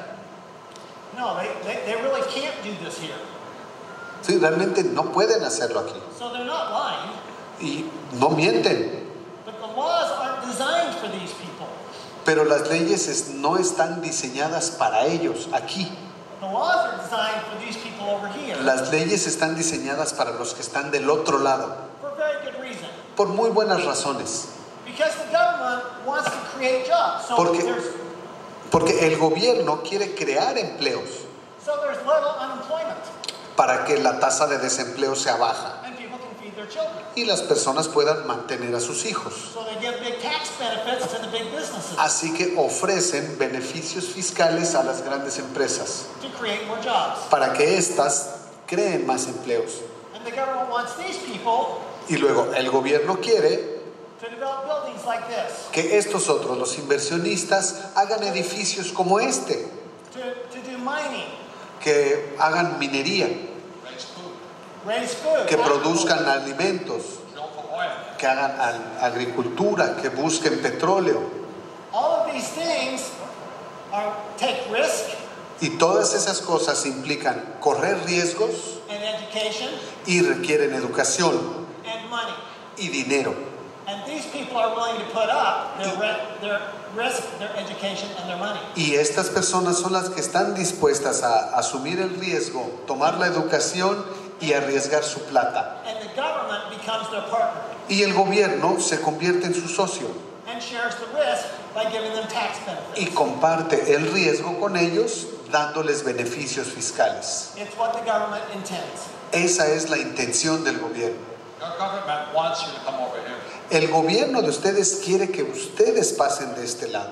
No, they really can't do this here. Sí, realmente no pueden hacerlo aquí. So they're not lying, Y no mienten. but the laws aren't designed for these people. Pero las leyes no están diseñadas para ellos aquí. The laws are designed for these people over here Las leyes están diseñadas para los que están del otro lado. for very good reason. Por muy buenas razones. Because the government wants to create jobs. So Porque- there's Porque el gobierno quiere crear empleos little unemployment para que la tasa de desempleo sea baja and people can feed their children. y las personas puedan mantener a sus hijos. So they give big tax benefits to the big businesses Así que ofrecen beneficios fiscales a las grandes empresas to create more jobs. para que éstas creen más empleos. And the government wants these people Y luego el gobierno quiere to develop buildings like this, que estos otros, los inversionistas, hagan edificios como este, to do mining, que hagan minería, Raise food. raise food, que produzcan alimentos, Drill for oil. que hagan agricultura, que busquen petróleo. All of these things take risk Y todas esas cosas implican correr riesgos and education y requieren educación and money. y dinero. And these people are willing to put up their risk, their education, and their money. Y estas personas son las que están dispuestas a asumir el riesgo, tomar la educación y arriesgar su plata. And the government becomes their partner Y el gobierno se convierte en su socio and shares the risk by giving them tax y benefits. comparte el riesgo con ellos dándoles beneficios fiscales. It's what the government intends. Esa es la intención del gobierno. Your government wants you to come over here. El gobierno de ustedes quiere que ustedes pasen de este lado.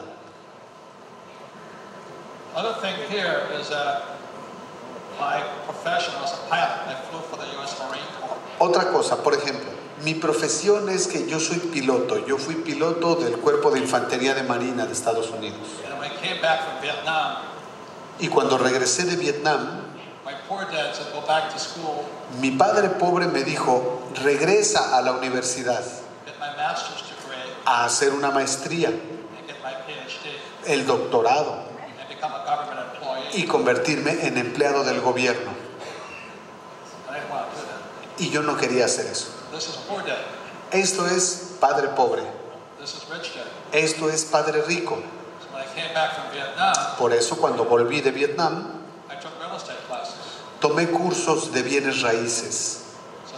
Other thing here is that my profession was a pilot. I flew for the U.S. Marine Corps. Otra cosa, por ejemplo, mi profesión es que yo soy piloto. Yo fui piloto del Cuerpo de Infantería de Marina de Estados Unidos. And when I came back from Vietnam, Y cuando regresé de Vietnam, my poor dad said, go back to school, mi padre pobre me dijo, regresa a la universidad get my master's degree, a hacer una maestría, and get my PhD, el doctorado and become a government employee. y convertirme en empleado del gobierno. And I didn't want to do that. Y yo no quería hacer eso. This is poor dad. Esto es padre pobre. This is rich dad. Esto es padre rico. So when I came back from Vietnam, Por eso cuando volví de Vietnam, I took real estate classes. tomé cursos de bienes raíces.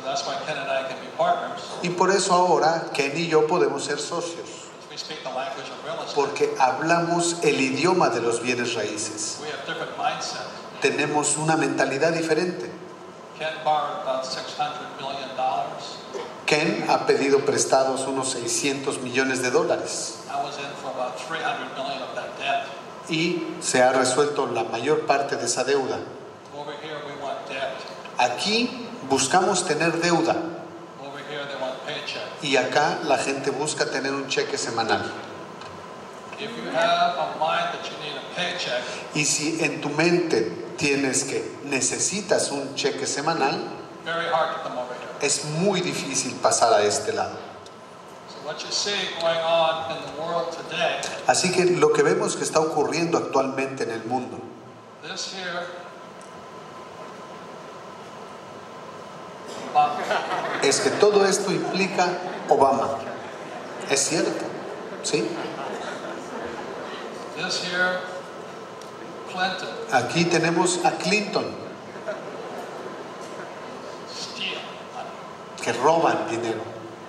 that's why Ken and I can be partners. Y por eso ahora Ken y yo podemos ser socios, We speak the language of real estate. porque hablamos el idioma de los bienes raíces. We have different mindsets. Tenemos una mentalidad diferente. Ken borrowed about $600 million. Ken ha pedido prestados unos $600 millones. I was in for about $300 million of that debt. Y se ha resuelto la mayor parte de esa deuda. Over here we want debt. Aquí buscamos tener deuda Over here they want paycheck. y acá la gente busca tener un cheque semanal. If you have a mind that you need a paycheck, Y si en tu mente tienes que necesitas un cheque semanal, very hard to come over here. es muy difícil pasar a este lado. So what you see going on in the world today, Así que lo que vemos que está ocurriendo actualmente en el mundo, this here, es que todo esto implica Obama. Es cierto, ¿sí? this here, Clinton, Aquí tenemos a Clinton, steal money. que roban dinero.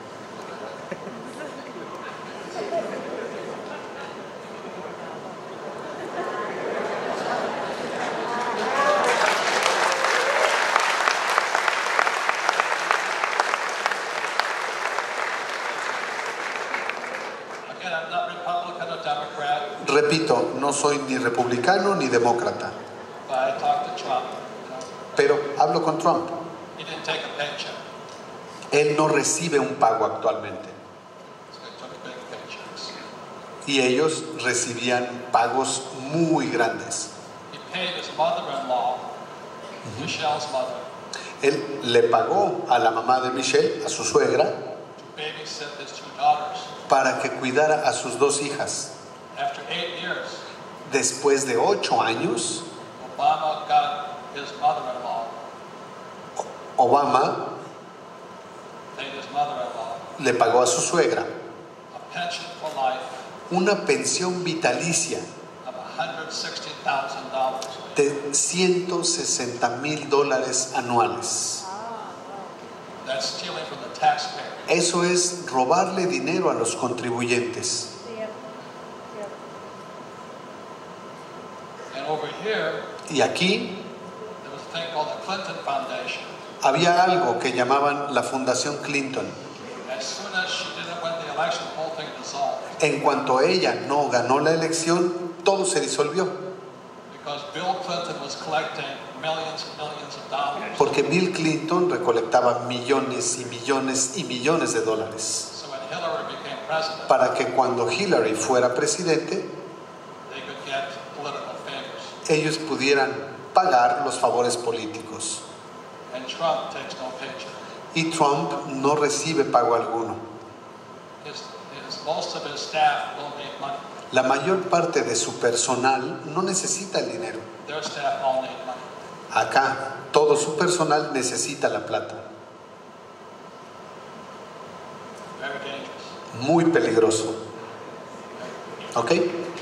Again, I'm not Republican or Democrat, Repito, no soy ni republicano ni demócrata, but I talked to Trump. pero hablo con Trump. He didn't take a paycheck, Él no recibe un pago actualmente so he took big paychecks. y ellos recibían pagos muy grandes. He paid his mother-in-law, Michelle's mother, Él le pagó a la mamá de Michelle, a su suegra, to babysit his two daughters. para que cuidara a sus dos hijas. After 8 years, Después de 8 años, Obama got his mother-in-law, Obama paid his mother-in-law le pagó a su suegra a pension for life una pensión vitalicia of $160,000. de $160,000 anuales. That's stealing from the taxpayer. Eso es robarle dinero a los contribuyentes. And over here, Y aquí there was a thing called the Clinton Foundation. había algo que llamaban la Fundación Clinton. As soon as she didn't win the election, the whole thing dissolved. En cuanto ella no ganó la elección, todo se disolvió. Because Bill Clinton was collecting millions and millions of dollars. Porque Bill Clinton recolectaba millones y millones y millones de dólares. So when Hillary became president, Para que cuando Hillary fuera presidente, they could get political favors. ellos pudieran pagar los favores políticos. And Trump takes no paycheck. Y Trump no recibe pago alguno. Most of his staff don't need money. La mayor parte de su personal no necesita el dinero. Their staff all need money. Acá, todo su personal necesita la plata. Very dangerous. Muy peligroso. ¿Ok?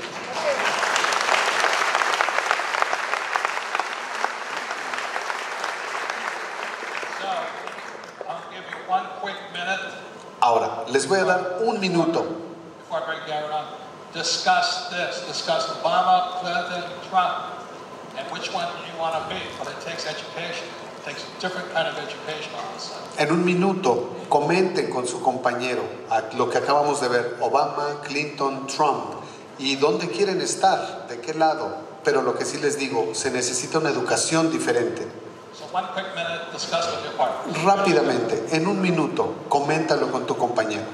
So, I'll give you one quick minute Ahora, les voy a dar un minuto before I bring Gary on. Discuss this. Discuss Obama, Clinton, Trump, and which one do you want to be. But it takes education. It takes a different kind of education on this side. En un minuto, comenten con su compañero a lo que acabamos de ver, Obama, Clinton, Trump, y dónde quieren estar, de qué lado. Pero lo que sí les digo, se necesita una educación diferente. So one quick minute, discuss with your partner. Rápidamente, en un minuto, coméntalo con tu compañero.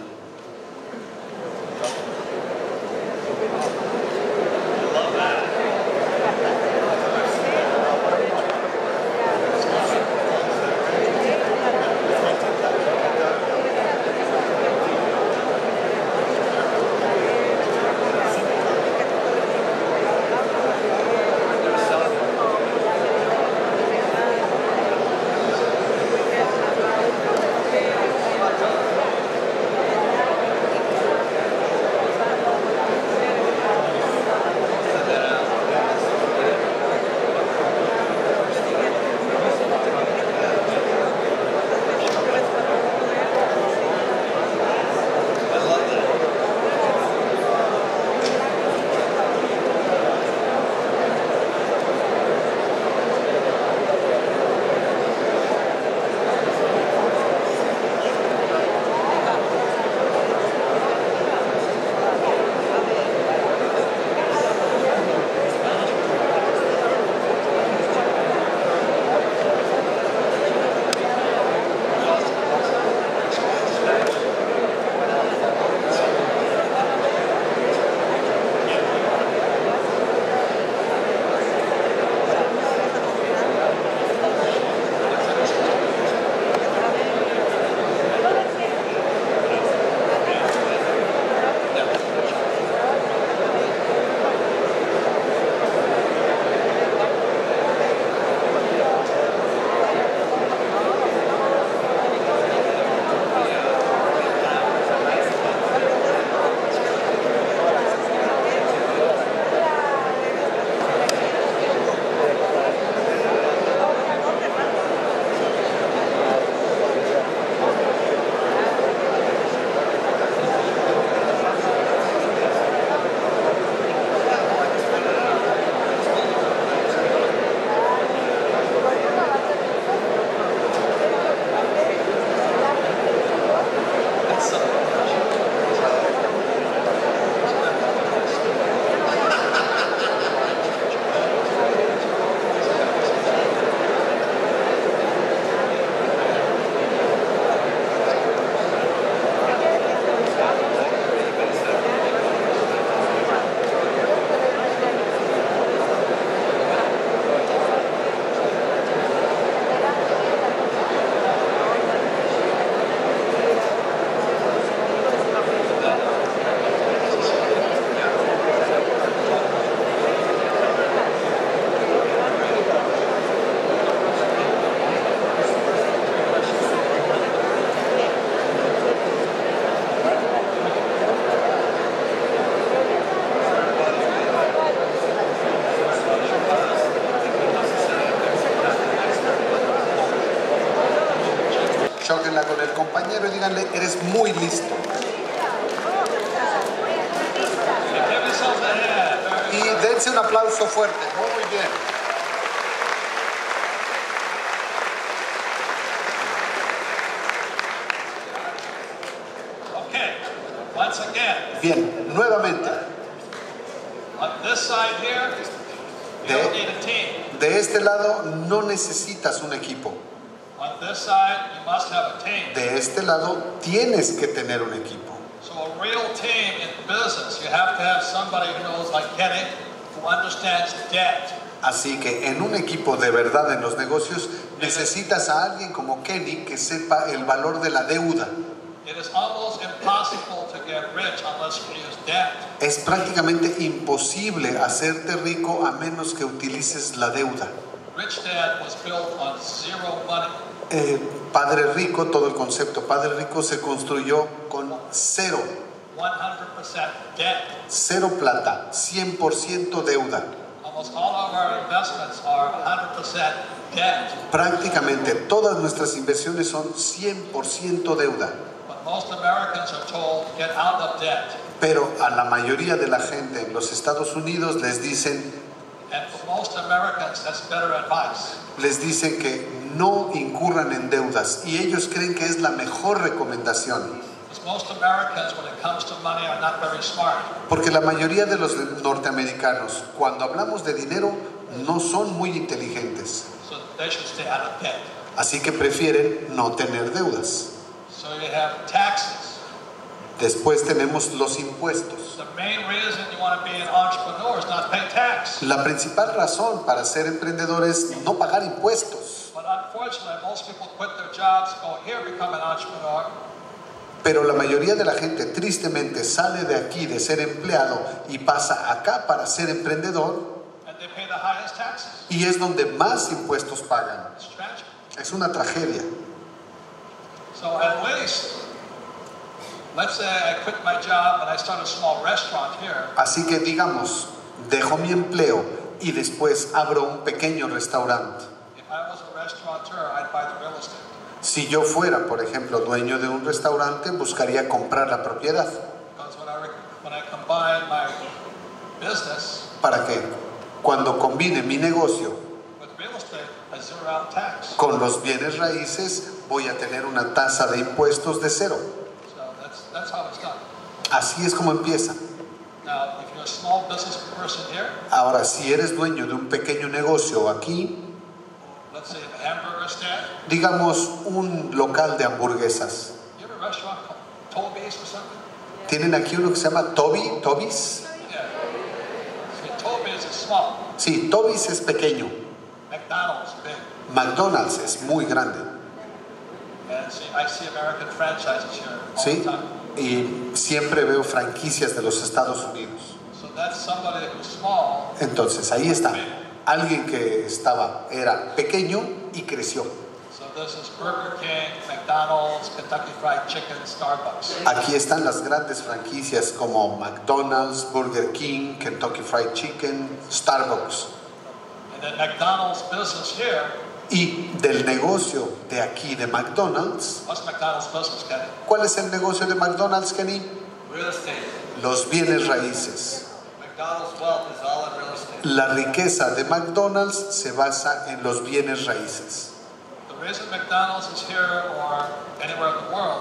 Chóquenla con el compañero y díganle, eres muy listo. Give yourselves a hand. Very Y dense un aplauso fuerte. Muy bien. Okay, once again, Bien, nuevamente. on this side here, you don't need a team. De este lado no necesitas un equipo. On this side, you must have a team. De este lado tienes que tener un equipo. So a real team in business, you have to have somebody who knows, like Kenny, who understands debt. Así que en un equipo de verdad en los negocios necesitas a alguien como Kenny que sepa el valor de la deuda. It is almost impossible to get rich unless you use debt. Es prácticamente imposible hacerte rico a menos que utilices la deuda. Rich Dad was built on zero money. Padre Rico, todo el concepto Padre Rico se construyó con cero, 100% debt. cero plata, 100% deuda. Almost all of our investments are 100% debt. Prácticamente todas nuestras inversiones son 100% deuda. But most Americans are told, get out of debt. Pero a la mayoría de la gente en los Estados Unidos les dicen And for most Americans, that's better advice. que no incurran en deudas y ellos creen que es la mejor recomendación. Because most Americans, when it comes to money, are not very smart. Porque la mayoría de los norteamericanos, cuando hablamos de dinero, no son muy inteligentes. So they should stay out of debt. Así que prefieren no tener deudas. So you have taxes. Después tenemos los impuestos. The main reason you want to be an entrepreneur is not pay tax. La principal razón para ser emprendedor es no pagar impuestos. But unfortunately, most people quit their jobs, go here, become an entrepreneur. Pero la mayoría de la gente tristemente sale de aquí de ser empleado y pasa acá para ser emprendedor And they pay the highest taxes. y es donde más impuestos pagan. It's tragic. Es una tragedia. So at least, let's say I quit my job and I start a small restaurant here. Así que digamos, dejo mi empleo y después abro un pequeño restaurante. If I was a restaurateur, I'd buy the real estate. Si yo fuera, por ejemplo, dueño de un restaurante, buscaría comprar la propiedad. Because when I combine my business ¿Para qué? Cuando combine mi negocio with real estate, I zero out tax. con los bienes raíces, voy a tener una tasa de impuestos de cero. So that's how it's done. Así es como empieza. Now, if you're a small business person here, Ahora, si eres dueño de un pequeño negocio aquí, let's say a hamburger stand, digamos un local de hamburguesas. you have a restaurant called Toby's or something? ¿Tienen aquí uno que se llama Toby's? Yeah. See, Toby's is small. Sí, Toby's es pequeño. McDonald's big. McDonald's es muy grande. And see, I see American franchises here all ¿Sí? the time. Y siempre veo franquicias de los Estados Unidos. So that's somebody who's small. Entonces, ahí está. Alguien que era pequeño y creció. So this is Burger King, McDonald's, Kentucky Fried Chicken, Starbucks. Aquí están las grandes franquicias como McDonald's, Burger King, Kentucky Fried Chicken, Starbucks. And then McDonald's business here, Y del negocio de aquí de McDonald's, what's McDonald's business, Kenny? ¿cuál es el negocio de McDonald's, Kenny? Real estate. Los bienes raíces. McDonald's wealth is all in real estate. La riqueza de McDonald's se basa en los bienes raíces. The reason McDonald's is here or anywhere in the world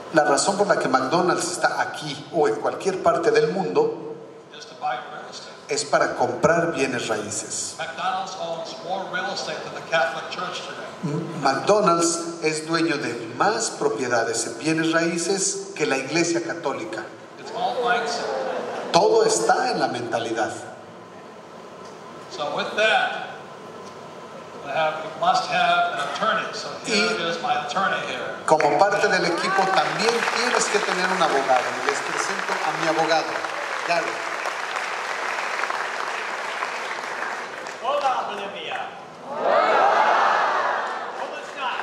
La razón por la que McDonald's está aquí o en cualquier parte del mundo is to buy real estate. es para comprar bienes raíces. McDonald's owns more real estate than the Catholic Church today. McDonald's es dueño de más propiedades en bienes raíces que la Iglesia Católica. It's all mindset. Todo está en la mentalidad. So with that, we must have an attorney. So here is my attorney here. Como parte del equipo también tienes que tener un abogado. Y les presento a mi abogado, Gary. Hola, Bolivia. ¿Cómo están?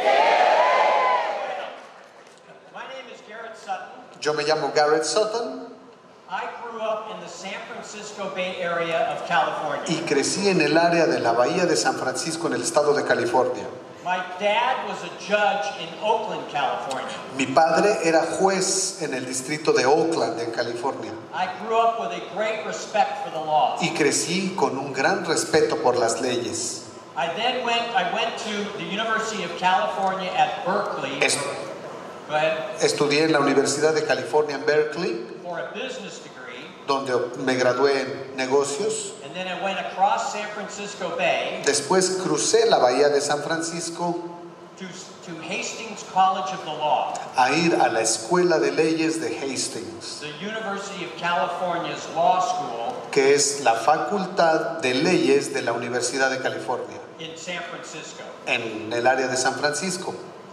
My name is Garrett Sutton. Yo me llamo Garrett Sutton I grew up in the San Francisco Bay Area of California. y crecí en el área de la Bahía de San Francisco en el estado de California. My dad was a judge in Oakland, California. Mi padre era juez en el distrito de Oakland, en California. I grew up with a great respect for the law. Y crecí con un gran respeto por las leyes. I went to the University of California at Berkeley. Go ahead. Estudié en la Universidad de California en Berkeley, For a business degree. donde me gradué en negocios. And then I went across San Francisco Bay Después crucé la Bahía de San Francisco to Hastings College of the Law, a ir a la Escuela de Leyes de Hastings, the University of California's law school que es la Facultad de Leyes de la Universidad de California, in San Francisco. en el área de San Francisco.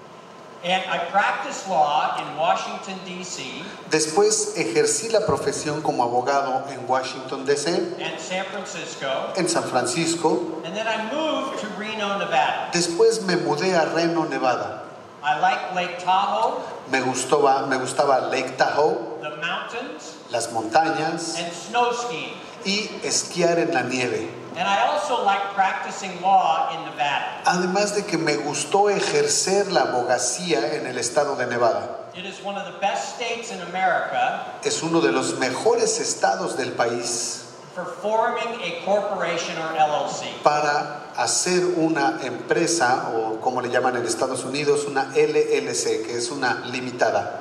And I practiced law in Washington, D.C. Después ejercí la profesión como abogado en Washington, D.C., and San Francisco. en San Francisco. And then I moved to Reno, Nevada. Después me mudé a Reno, Nevada. I like Lake Tahoe, Me gustaba Lake Tahoe, the mountains, las montañas and snow skiing. y esquiar en la nieve. And I also like practicing law in Nevada. Además de que me gustó ejercer la abogacía en el estado de Nevada. It is one of the best states in America Es uno de los mejores estados del país for forming a corporation or LLC. para hacer una empresa, o como le llaman en Estados Unidos, una LLC, que es una limitada.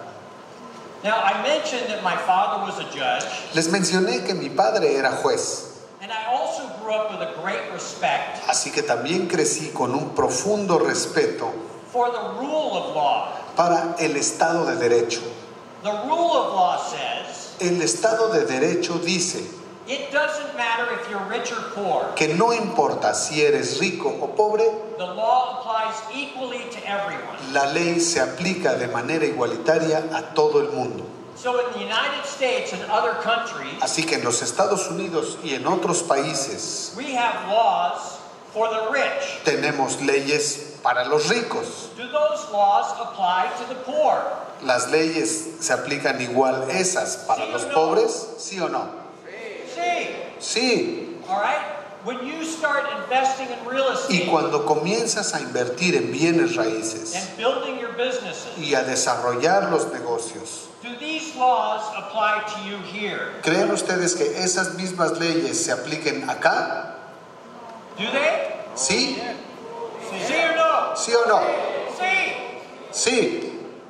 Now, I mentioned that my father was a judge, Les mencioné que mi padre era juez, and I also grew up with a great respect así que también crecí con un profundo respeto for the rule of law. para el Estado de Derecho. The rule of law says El Estado de Derecho dice it doesn't matter if you're rich or poor. que no importa si eres rico o pobre, The law applies equally to everyone. la ley se aplica de manera igualitaria a todo el mundo. So in the United States and other countries, Así que en los Estados Unidos y en otros países we have laws for the rich. tenemos leyes para los ricos. Do those laws apply to the poor? ¿Las leyes se aplican igual esas para Sí o los no. pobres? ¿Sí o no? See, Sí. all right? When you start investing in real Y estate cuando comienzas a invertir en bienes raíces and building your businesses, y a desarrollar los negocios, do these laws apply to you here? ¿creen ustedes que esas mismas leyes se apliquen acá? Do they? ¿Sí? See or no? ¿Sí o no? See, Sí.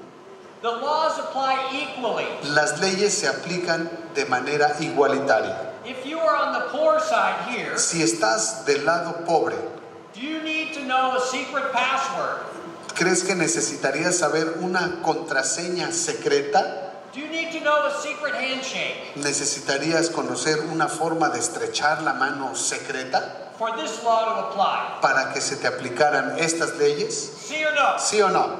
the laws apply equally. Las leyes se aplican de manera igualitaria. If you are on the poor side here, Si estás del lado pobre, do you need to know a secret password? ¿crees que necesitarías saber una contraseña secreta? Do you need to know a secret handshake ¿Necesitarías conocer una forma de estrechar la mano secreta for this law to apply? para que se te aplicaran estas leyes? See or no? ¿Sí o no?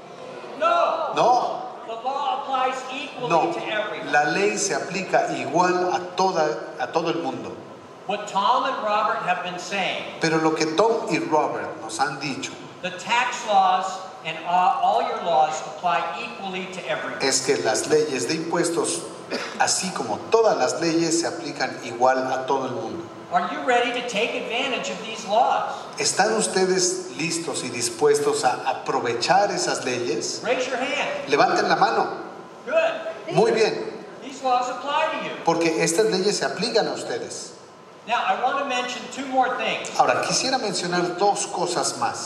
No. No, The law applies equally no. to everyone. La ley se aplica igual a todo el mundo. What Tom and Robert have been saying, Pero lo que Tom y Robert nos han dicho the tax laws and all your laws apply equally to everyone. es que las leyes de impuestos, así como todas las leyes, se aplican igual a todo el mundo. Are you ready to take advantage of these laws? ¿Están ustedes listos y dispuestos a aprovechar esas leyes? Raise your hand. Levanten la mano. Good. Muy bien, These laws apply to you. porque estas leyes se aplican a ustedes. Now, I want to mention two more things. Ahora, quisiera mencionar dos cosas más.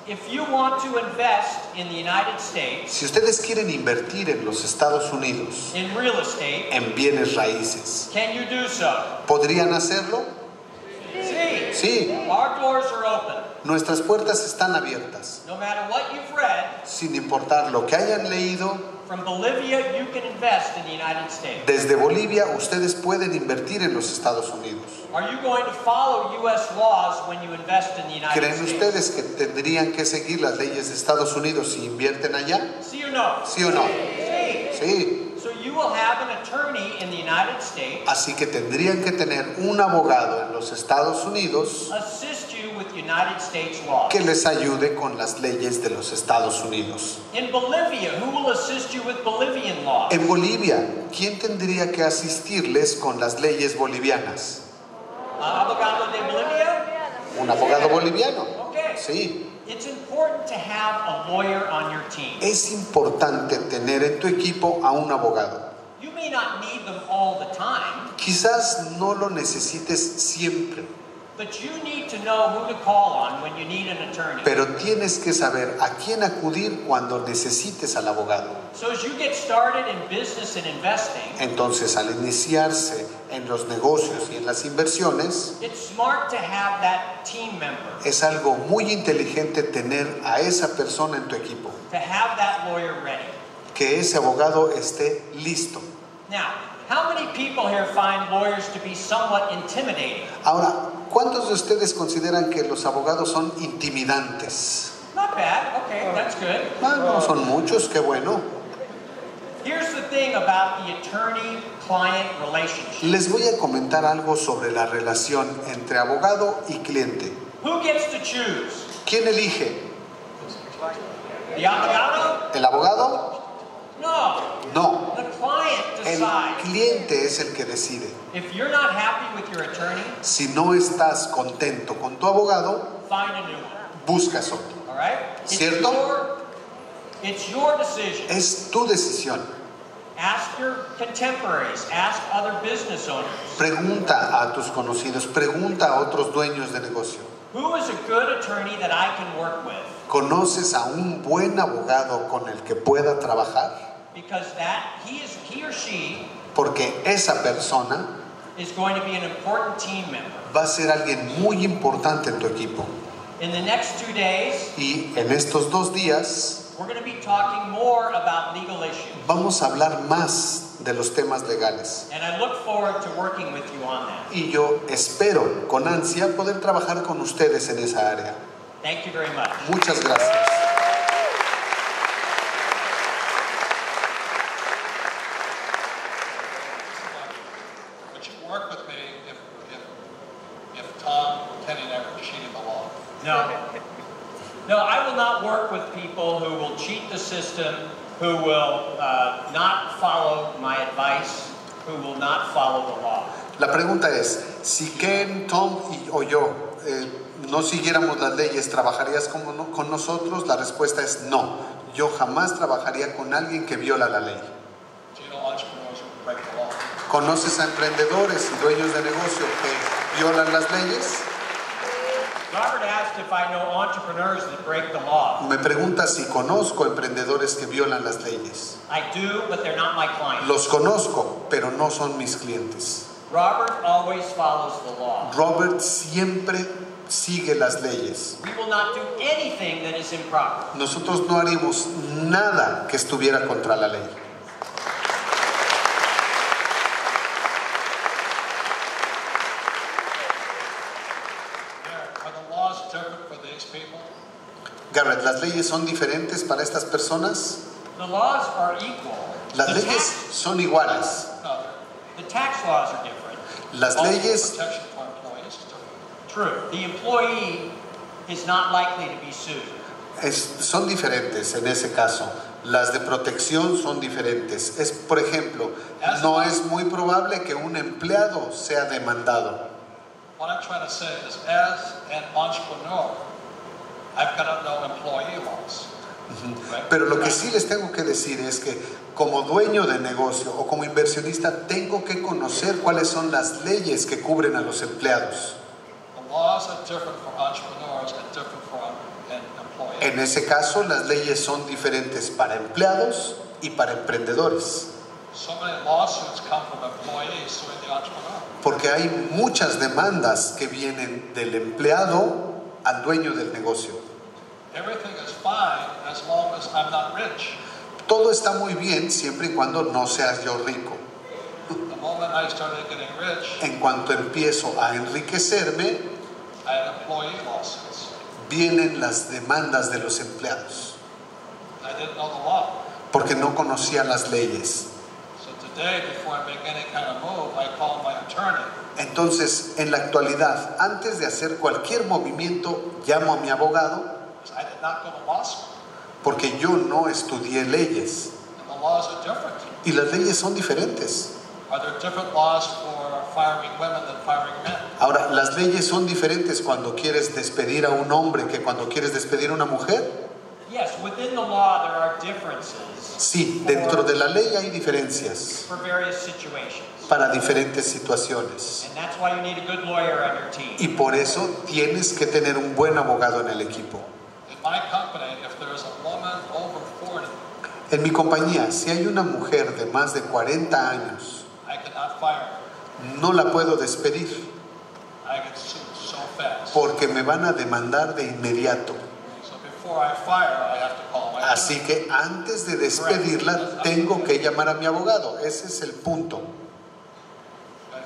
if you want to invest in the United States, Si ustedes quieren invertir en los Estados Unidos in real estate, en bienes raíces, can you do so? ¿podrían hacerlo? See, Sí, our doors are open. nuestras puertas están abiertas. No matter what you've read, Sin importar lo que hayan leído, from Bolivia, you can invest in the United States. desde Bolivia ustedes pueden invertir en los Estados Unidos. Are you going to follow U.S. laws when you invest in the United ¿Creen States? ustedes que tendrían que seguir las leyes de Estados Unidos si invierten allá? See or no? ¿Sí o no? See. Sí. So you will have an attorney in the United States Así que tendrían que tener un abogado en los Estados Unidos assist you with United States laws. que les ayude con las leyes de los Estados Unidos. In Bolivia, who will assist you with Bolivian laws? En Bolivia, ¿quién tendría que asistirles con las leyes bolivianas? Abogado de Bolivia? ¿Un abogado boliviano? Okay. Sí. It's important to have a lawyer on your team. Es importante tener en tu equipo a un abogado. You may not need them all the time, Quizás no lo necesites siempre, but you need to know who to call on when you need an attorney. pero tienes que saber a quién acudir cuando necesites al abogado. So as you get started in business and investing, Entonces, al iniciarse en los negocios y en las inversiones, it's smart to have that team member, es algo muy inteligente tener a esa persona en tu equipo, to have that lawyer ready. que ese abogado esté listo. Now, how many people here find lawyers to be somewhat intimidating? Ahora, ¿cuántos de ustedes consideran que los abogados son intimidantes? Not bad. Okay, that's good. No son muchos, qué bueno. Here's the thing about the attorney-client relationship. Les voy a comentar algo sobre la relación entre abogado y cliente. Who gets to choose? ¿Quién elige? The abogado? ¿El abogado? No. No. The client El decides. cliente es el que decide. If you're not happy with your attorney, Si no estás contento con tu abogado, find a new one. buscas otro. All right? ¿Cierto? It's your decision. Es tu decisión. Ask your contemporaries. Ask other business owners. Pregunta a tus conocidos, pregunta a otros dueños de negocio. Who is a good attorney that I can work with? ¿Conoces a un buen abogado con el que pueda trabajar? Because he or she Porque esa persona is going to be an important team member. va a ser alguien muy importante en tu equipo. In the next 2 days, Y en estos 2 días we're going to be talking more about legal issues. vamos a hablar más de los temas legales. And I look forward to working with you on that. Y yo espero con ansia poder trabajar con ustedes en esa área. Thank you very much. Muchas gracias. Would you work with me if Tom Kenny never cheated the law? No. No, I will not work with people who will cheat the system, who will not follow my advice, who will not follow the law. La pregunta es, si Ken, Tom o yo no siguiéramos las leyes, ¿trabajarías con nosotros? La respuesta es no. Yo jamás trabajaría con alguien que viola la ley. Do you know entrepreneurs who break the law? ¿Conoces a emprendedores y dueños de negocio que violan las leyes? Robert asked if I know entrepreneurs that break the law. Me pregunta si conozco emprendedores que violan las leyes. I do, but they're not my clients. Los conozco, pero no son mis clientes. Robert always follows the law. Robert siempre sigue las leyes. We will not do anything that is improper. Nosotros no haríamos nada que estuviera contra la ley. Are the laws different for these people? Garrett, ¿las leyes son diferentes para estas personas? The laws are equal. Las The leyes tax- son iguales. No. The tax laws are different. Las Also, leyes, protection for employees is different. True. The employee is not likely to be sued. son diferentes en ese caso. Las de protección son diferentes. Por ejemplo, no es muy probable que un empleado sea demandado. What I'm trying to say is, as an entrepreneur, I've got to know employee laws. Right? Pero lo que sí les tengo que decir es que como dueño de negocio o como inversionista tengo que conocer cuáles son las leyes que cubren a los empleados. The laws are different for entrepreneurs and different for an employee. En ese caso, las leyes son diferentes para empleados y para emprendedores. So many lawsuits come from employees suing the entrepreneur. Porque hay muchas demandas que vienen del empleado al dueño del negocio. Everything is fine as long as I'm not rich. Todo está muy bien siempre y cuando no seas yo rico. The moment I started getting rich, En cuanto empiezo a enriquecerme, I had employee lawsuits. vienen las demandas de los empleados, I didn't know the law. porque no conocía las leyes. So today, before I make any kind of move, I call my attorney. Entonces, en la actualidad, antes de hacer cualquier movimiento, llamo a mi abogado, Because I did not go to law school. porque yo no estudié leyes. And the laws are different. Y las leyes son diferentes. Are there different laws for firing women than firing men? Ahora, las leyes son diferentes cuando quieres despedir a un hombre que cuando quieres despedir a una mujer. Yes, within the law there are differences Sí, dentro de la ley hay diferencias for various situations. para diferentes situaciones. And that's why you need a good lawyer on your team. Y por eso tienes que tener un buen abogado en el equipo. In my company, if there is a woman over 40, En mi compañía, si hay una mujer de más de 40 años, I cannot fire her. no la puedo despedir I get sued so fast. porque me van a demandar de inmediato. So before I fire, I have to call my Así que antes de despedirla, tengo que llamar a mi abogado. Ese es el punto. Okay?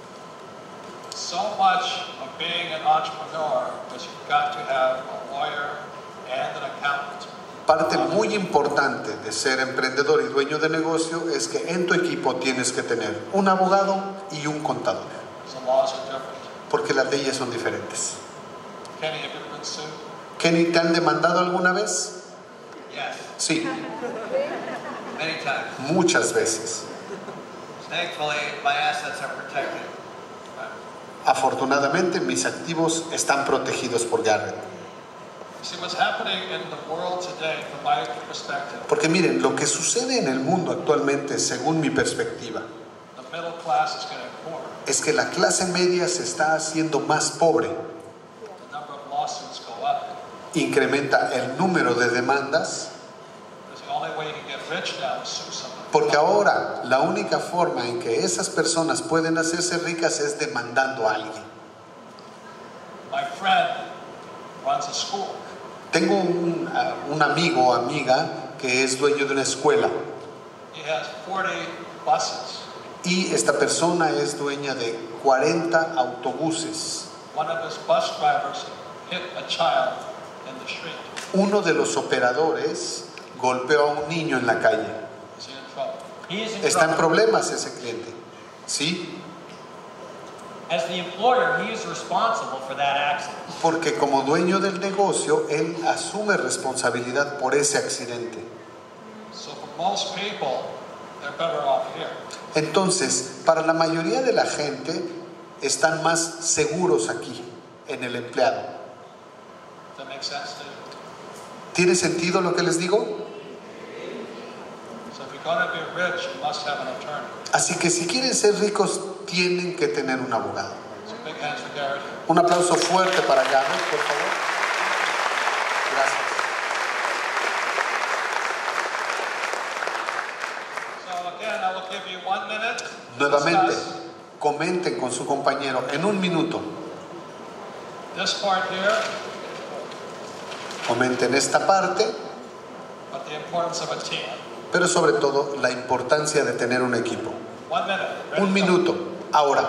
So much of being an entrepreneur is you've got to have a lawyer and an accountant. Parte muy importante de ser emprendedor y dueño de negocio es que en tu equipo tienes que tener un abogado y un contador, So laws are different. porque las leyes son diferentes. Kenny, have you ever been sued? Kenny, ¿te han demandado alguna vez? Yes, Sí, many times. muchas veces. Thankfully, my assets are protected. Afortunadamente, mis activos están protegidos por Garrett. See, what's happening in the world today, from my perspective, Porque miren, lo que sucede en el mundo actualmente, según mi perspectiva, the middle class is getting poorer. es que la clase media se está haciendo más pobre. The number of lawsuits go up. Incrementa el número de demandas, Because the only way you can get rich now is sue somebody. porque ahora la única forma en que esas personas pueden hacerse ricas es demandando a alguien. My friend runs a school. Tengo un amigo o amiga que es dueño de una escuela He has 40 buses. y esta persona es dueña de 40 autobuses. One of his bus drivers hit a child in the street. Uno de los operadores golpeó a un niño en la calle. Is he in trouble? He is in Está en trouble. problemas ese cliente, ¿sí? As the employer, he is responsible for that accident. Porque como dueño del negocio, él asume responsabilidad por ese accidente. So for most people, they're better off here. Entonces, para la mayoría de la gente, están más seguros aquí, en el empleado. Does that make sense to you? ¿Tiene sentido lo que les digo? So if you're going to be rich, you must have an attorney. Así que si quieren ser ricos, tienen que tener un abogado. So big hands for Garrett. Un aplauso fuerte para Garrett, por favor. Gracias. So again, I will give you 1 minute. to Nuevamente, discuss comenten con su compañero en un minuto. this part here, Comenten esta parte, but the importance of a team. pero sobre todo la importancia de tener un equipo. 1 minute. Ready? Un minuto, ahora.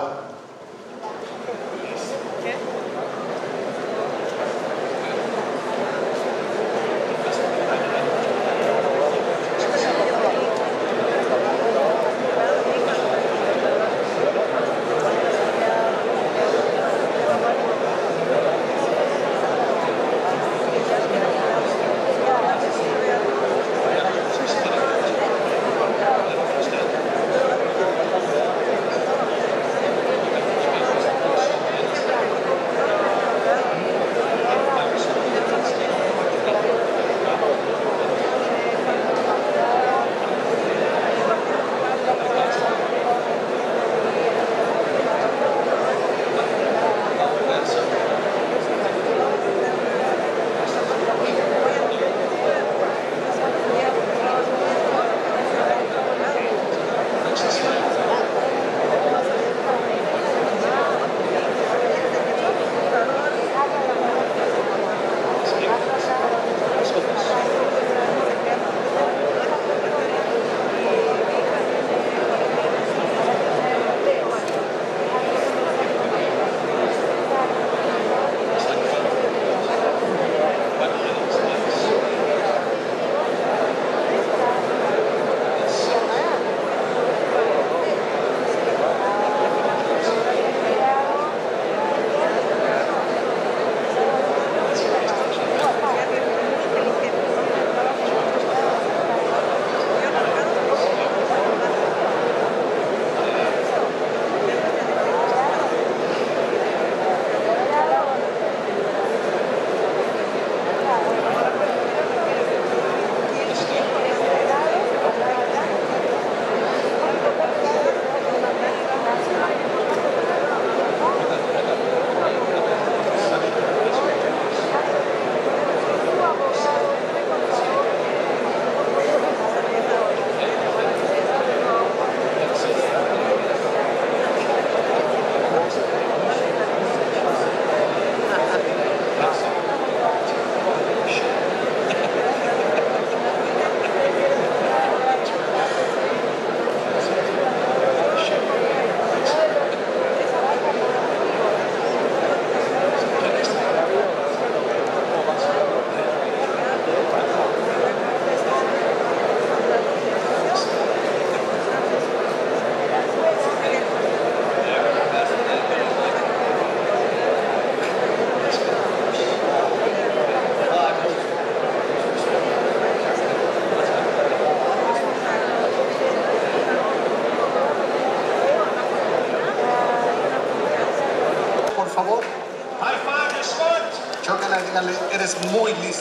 es muy listo.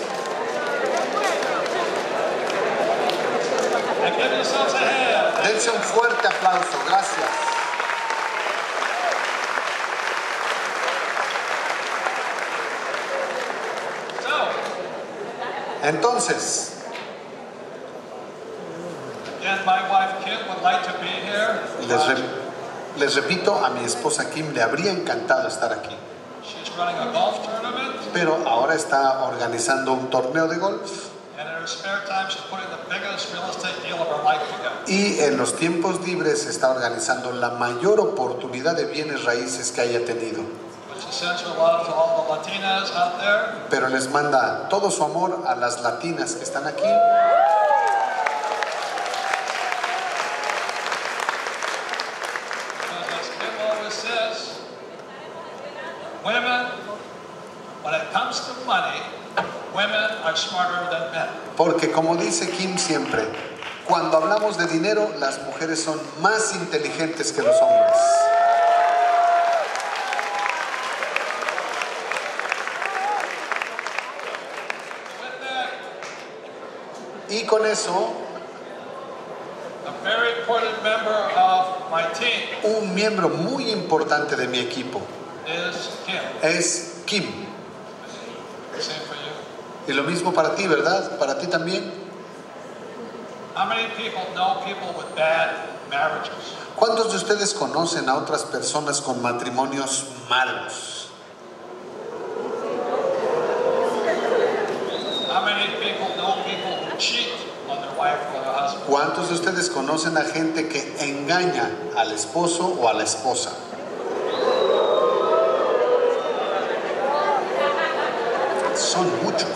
And give yourselves a hand. Dense un fuerte aplauso. Gracias. So, Entonces, again, my wife Kim would like to be here. les repito, a mi esposa Kim le habría encantado estar aquí, She's running a golf tournament, pero ahora está organizando un torneo de golf and in her spare time, she's putting the biggest real estate deal of her life together. y en los tiempos libres está organizando la mayor oportunidad de bienes raíces que haya tenido. But she sends her love to all the Latinas out there. Pero les manda todo su amor a las latinas que están aquí. Because as Kim always says, women, when it comes to money, women are smarter than men. Porque como dice Kim siempre, cuando hablamos de dinero, las mujeres son más inteligentes que los hombres. With that, Y con eso, a very important member of my team un miembro muy importante de mi equipo is Kim. es Kim. Same for you. Y lo mismo para ti, ¿verdad? Para ti también. How many people know people with bad marriages? ¿Cuántos de ustedes conocen a otras personas con matrimonios malos? How many people know people who cheat on their wife or their husband? ¿Cuántos de ustedes conocen a gente que engaña al esposo o a la esposa? Son muchos.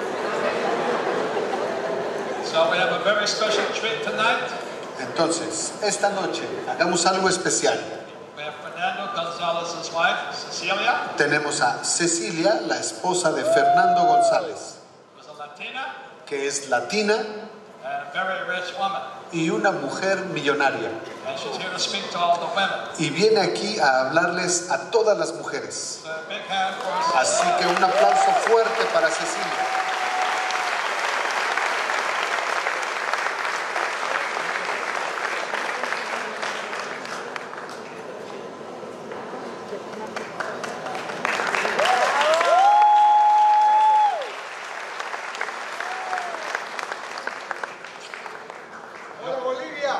So we have a very special treat tonight. Entonces, esta noche hagamos algo especial. We have Fernando Gonzalez's wife, Cecilia, Tenemos a Cecilia, la esposa de Fernando González, who's a Latina que es latina and a very rich woman. y una mujer millonaria. And she's here to speak to all the women. Y viene aquí a hablarles a todas las mujeres. So a big hand for Así que un aplauso fuerte para Cecilia. Hola Bolivia.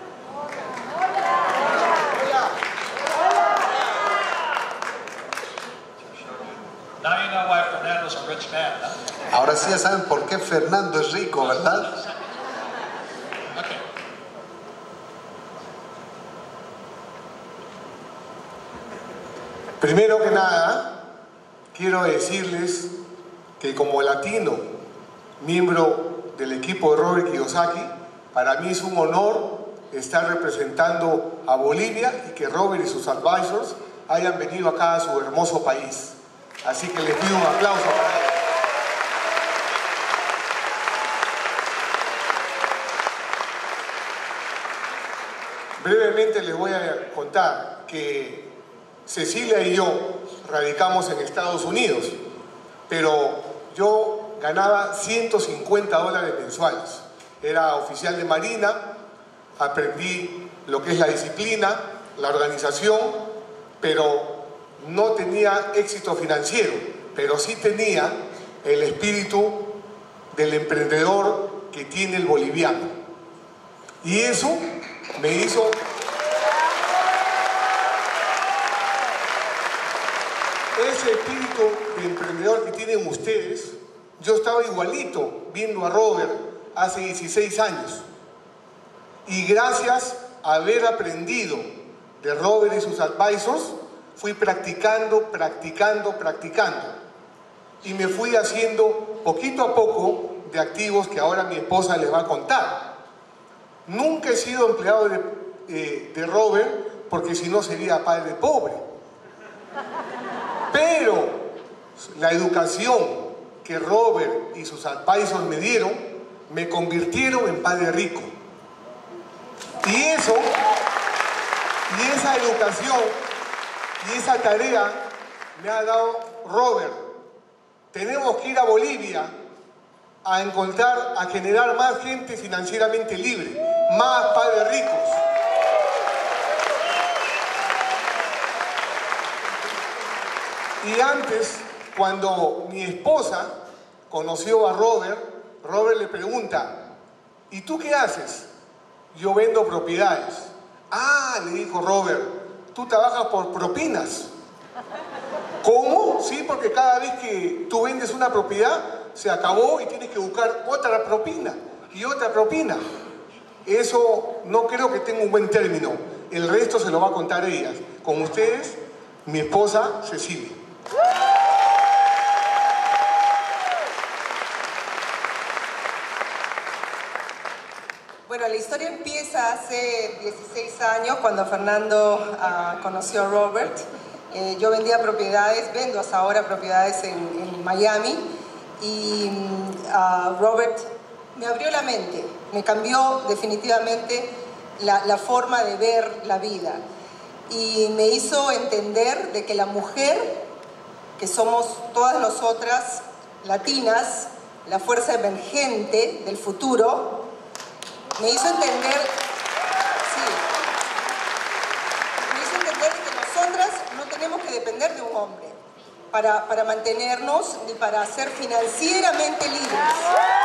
Now you know why Fernando's a rich man, huh? Ahora sí ya saben por qué Fernando es rico, ¿verdad? Okay. Primero que nada, quiero decirles que como latino, miembro del equipo de Robert Kiyosaki, para mí es un honor estar representando a Bolivia y que Robert y sus advisors hayan venido acá a su hermoso país. Así que les pido un aplauso para ellos. Brevemente les voy a contar que Cecilia y yo radicamos en Estados Unidos, pero yo ganaba $150 mensuales. Era oficial de Marina, aprendí lo que es la disciplina, la organización, pero no tenía éxito financiero, pero sí tenía el espíritu del emprendedor que tiene el boliviano. Y eso me hizo ese espíritu de emprendedor que tienen ustedes. Yo estaba igualito viendo a Robert hace 16 años. Y gracias a haber aprendido de Robert y sus advisors, fui practicando. Y me fui haciendo poquito a poco de activos que ahora mi esposa les va a contar. Nunca he sido empleado de Robert porque si no sería padre pobre. Pero la educación que Robert y sus advisors me dieron me convirtieron en padre rico. Y esa educación y esa tarea me ha dado Robert tenemos que ir a Bolivia a encontrar, a generar más gente financieramente libre, más padres ricos. Y antes, cuando mi esposa conoció a Robert, Robert le pregunta, ¿y tú qué haces? Yo vendo propiedades. Ah, le dijo Robert, tú trabajas por propinas. ¿Cómo? Sí, porque cada vez que tú vendes una propiedad, se acabó y tienes que buscar otra propina y otra propina. Eso no creo que tenga un buen término. El resto se lo va a contar ella. Con ustedes, mi esposa Cecilia. Bueno, la historia empieza hace 16 años cuando Fernando conoció a Robert. Yo vendía propiedades, vendo hasta ahora propiedades en Miami y Robert me abrió la mente, me cambió definitivamente la forma de ver la vida y me hizo entender de que la mujer, que somos todas nosotras latinas, la fuerza emergente del futuro, me hizo entender, que nosotras no tenemos que depender de un hombre para mantenernos ni para ser financieramente libres.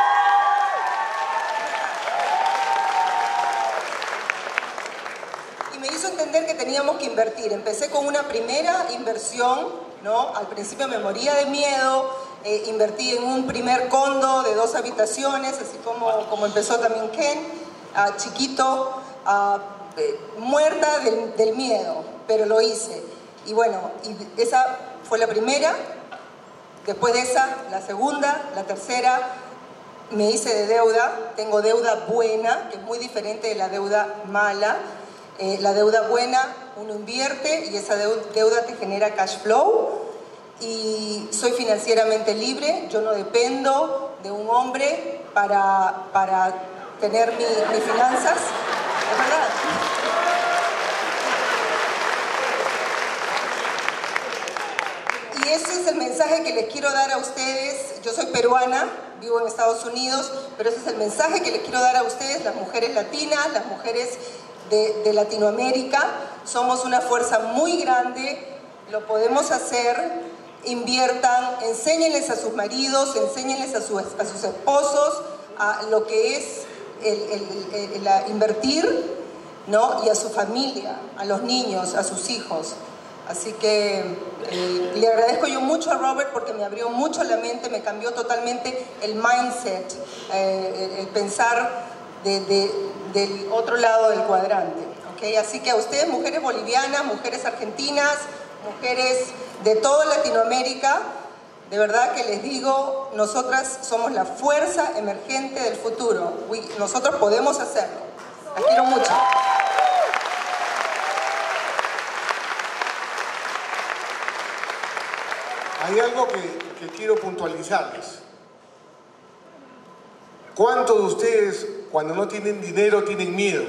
Y me hizo entender que teníamos que invertir. Empecé con una primera inversión, ¿no? Al principio me moría de miedo. Invertí en un primer condo de 2 habitaciones, así como empezó también Ken, chiquito, muerta del miedo, pero lo hice. Y bueno, esa fue la primera, después de esa, la segunda, la tercera, me hice de deuda. Tengo deuda buena, que es muy diferente de la deuda mala. La deuda buena, uno invierte y esa deuda te genera cash flow. Y soy financieramente libre, yo no dependo de un hombre para tener mis finanzas, es verdad. Y ese es el mensaje que les quiero dar a ustedes. Yo soy peruana, vivo en Estados Unidos, pero ese es el mensaje que les quiero dar a ustedes, las mujeres latinas, las mujeres de Latinoamérica. Somos una fuerza muy grande, lo podemos hacer. Inviertan, enséñenles a sus maridos, enséñenles a sus esposos a lo que es invertir, ¿no? Y a su familia, a los niños, a sus hijos. Así que le agradezco yo mucho a Robert porque me abrió mucho la mente, me cambió totalmente el mindset, el pensar del otro lado del cuadrante, ¿okay? Así que a ustedes, mujeres bolivianas, mujeres argentinas, mujeres de toda Latinoamérica, de verdad que les digo, nosotras somos la fuerza emergente del futuro. Nosotros podemos hacerlo. Las quiero mucho. Hay algo que quiero puntualizarles. ¿Cuántos de ustedes, cuando no tienen dinero, tienen miedo?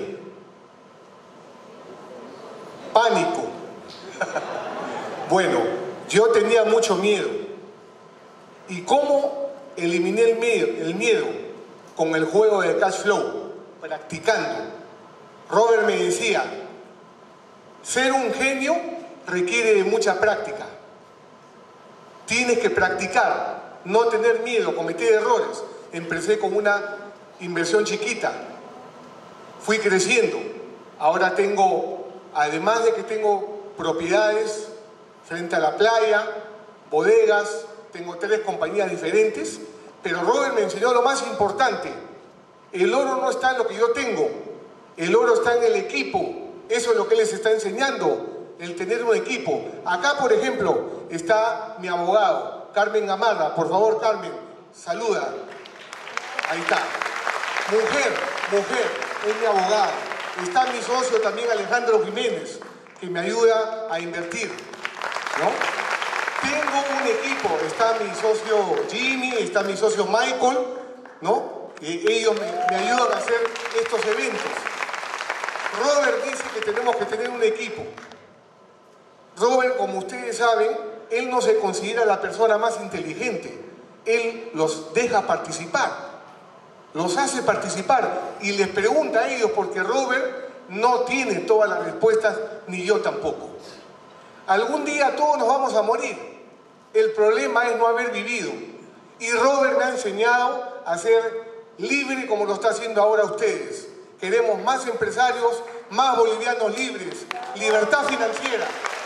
Pánico. Bueno, yo tenía mucho miedo. ¿Y cómo eliminé el miedo? Con el juego de cash flow, practicando. Robert me decía, ser un genio requiere de mucha práctica. Tienes que practicar, no tener miedo, cometer errores. Empecé con una inversión chiquita, fui creciendo. Ahora tengo, además de que tengo propiedades frente a la playa, bodegas, tengo 3 compañías diferentes, pero Robert me enseñó lo más importante. El oro no está en lo que yo tengo, el oro está en el equipo. Eso es lo que les está enseñando, el tener un equipo. Acá, por ejemplo, está mi abogado, Carmen Gamarra. Por favor, Carmen, saluda. Ahí está. Mujer, es mi abogada. Está mi socio también, Alejandro Jiménez, que me ayuda a invertir, ¿no? Tengo un equipo, está mi socio Jimmy, está mi socio Michael, ¿no? Ellos me ayudan a hacer estos eventos. Robert dice que tenemos que tener un equipo. Robert, como ustedes saben, él no se considera la persona más inteligente, él los deja participar, los hace participar y les pregunta a ellos, porque Robert no tiene todas las respuestas, ni yo tampoco. Algún día todos nos vamos a morir. El problema es no haber vivido. Y Robert me ha enseñado a ser libre como lo está haciendo ahora ustedes. Queremos más empresarios, más bolivianos libres, libertad financiera.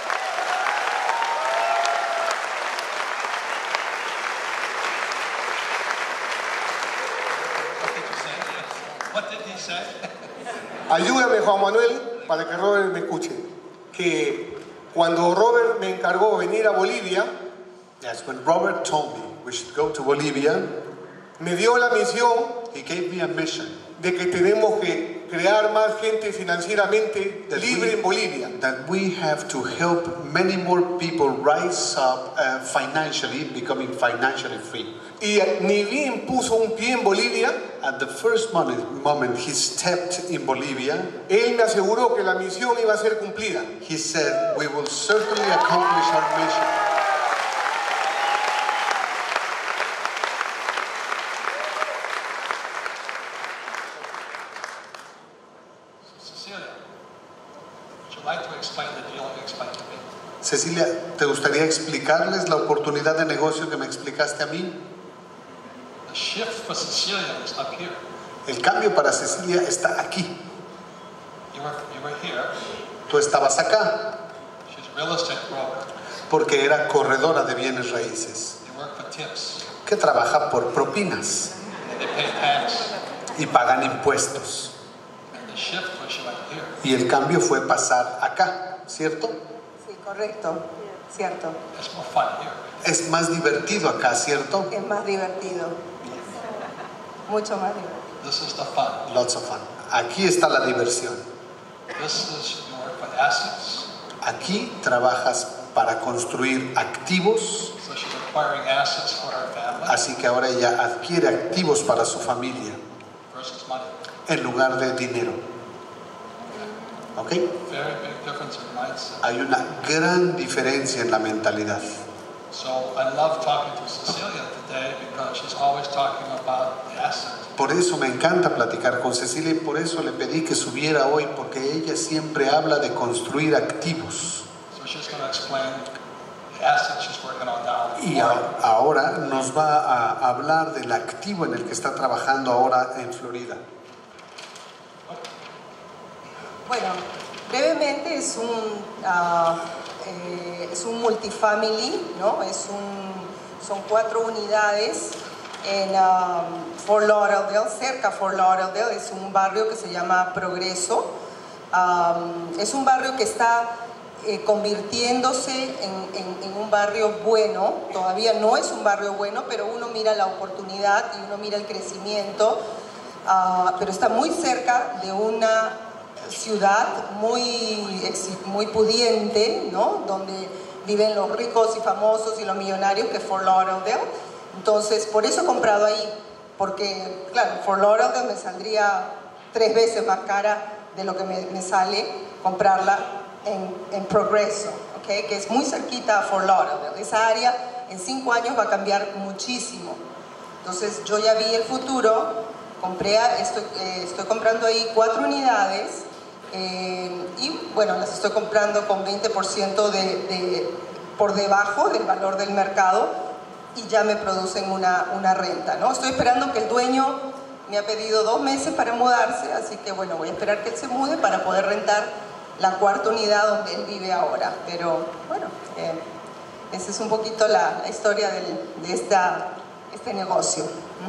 What did he say? Ayúdame, Juan Manuel, para que Robert me escuche. Que cuando Robert me encargó venir a Bolivia, Yes, when Robert told me we should go to Bolivia, me dio la misión he gave me a mission de que tenemos que crear más gente financieramente libre en Bolivia. that we have to help many more people rise up financially, becoming financially free. Y ni bien puso un pie en Bolivia, At the first moment he stepped in Bolivia, él me aseguró que la misión iba a ser cumplida. he said, we will certainly accomplish our mission. Cecilia, would you like to explain the deal you explained to me? Cecilia, ¿te gustaría explicarles la oportunidad de negocio que me explicaste a mí? The shift for Cecilia is up here. El cambio para Cecilia está aquí. You were here. Tú estabas acá She's a real estate broker. porque era corredora de bienes raíces, They work for tips. que trabaja por propinas And they pay tax. y pagan impuestos. And the shift was she went here. Y el cambio fue pasar acá, ¿cierto? Sí, correcto, cierto. It's more fun here. Es más divertido acá, ¿cierto? Es más divertido. Mucho más divertido. This is the fun. Lots of fun. Aquí está la diversión. This is you work for assets. Aquí trabajas para construir activos, So she's acquiring assets for her family así que ahora ella adquiere activos para su familia versus money. en lugar de dinero. ¿Ok? Very big difference in mindset. Hay una gran diferencia en la mentalidad. So I love talking to Cecilia today because she's always talking about the assets. Por eso me encanta platicar con Cecilia y por eso le pedí que subiera hoy, porque ella siempre habla de construir activos. So she's going to explain the assets she's working on now. Y ahora nos va a hablar del activo en el que está trabajando ahora en Florida. Bueno, brevemente es un multifamily, ¿no? Son 4 unidades en Fort Lauderdale, cerca de Fort Lauderdale. Es un barrio que se llama Progreso. Es un barrio que está convirtiéndose en un barrio bueno. Todavía no es un barrio bueno, pero uno mira la oportunidad y uno mira el crecimiento. Pero está muy cerca de una ciudad muy pudiente, ¿no? Donde viven los ricos y famosos y los millonarios, que es Fort Lauderdale. Entonces, por eso he comprado ahí, porque, claro, Fort Lauderdale me saldría 3 veces más cara de lo que me sale comprarla en Progreso, ¿okay? Que es muy cerquita a Fort Lauderdale. Esa área en 5 años va a cambiar muchísimo. Entonces, yo ya vi el futuro, estoy comprando ahí 4 unidades. Y bueno, las estoy comprando con 20% por debajo del valor del mercado y ya me producen una renta, ¿no? Estoy esperando que el dueño me ha pedido 2 meses para mudarse, así que bueno, voy a esperar que él se mude para poder rentar la 4ª unidad donde él vive ahora. Pero bueno, esa es un poquito la historia de este negocio.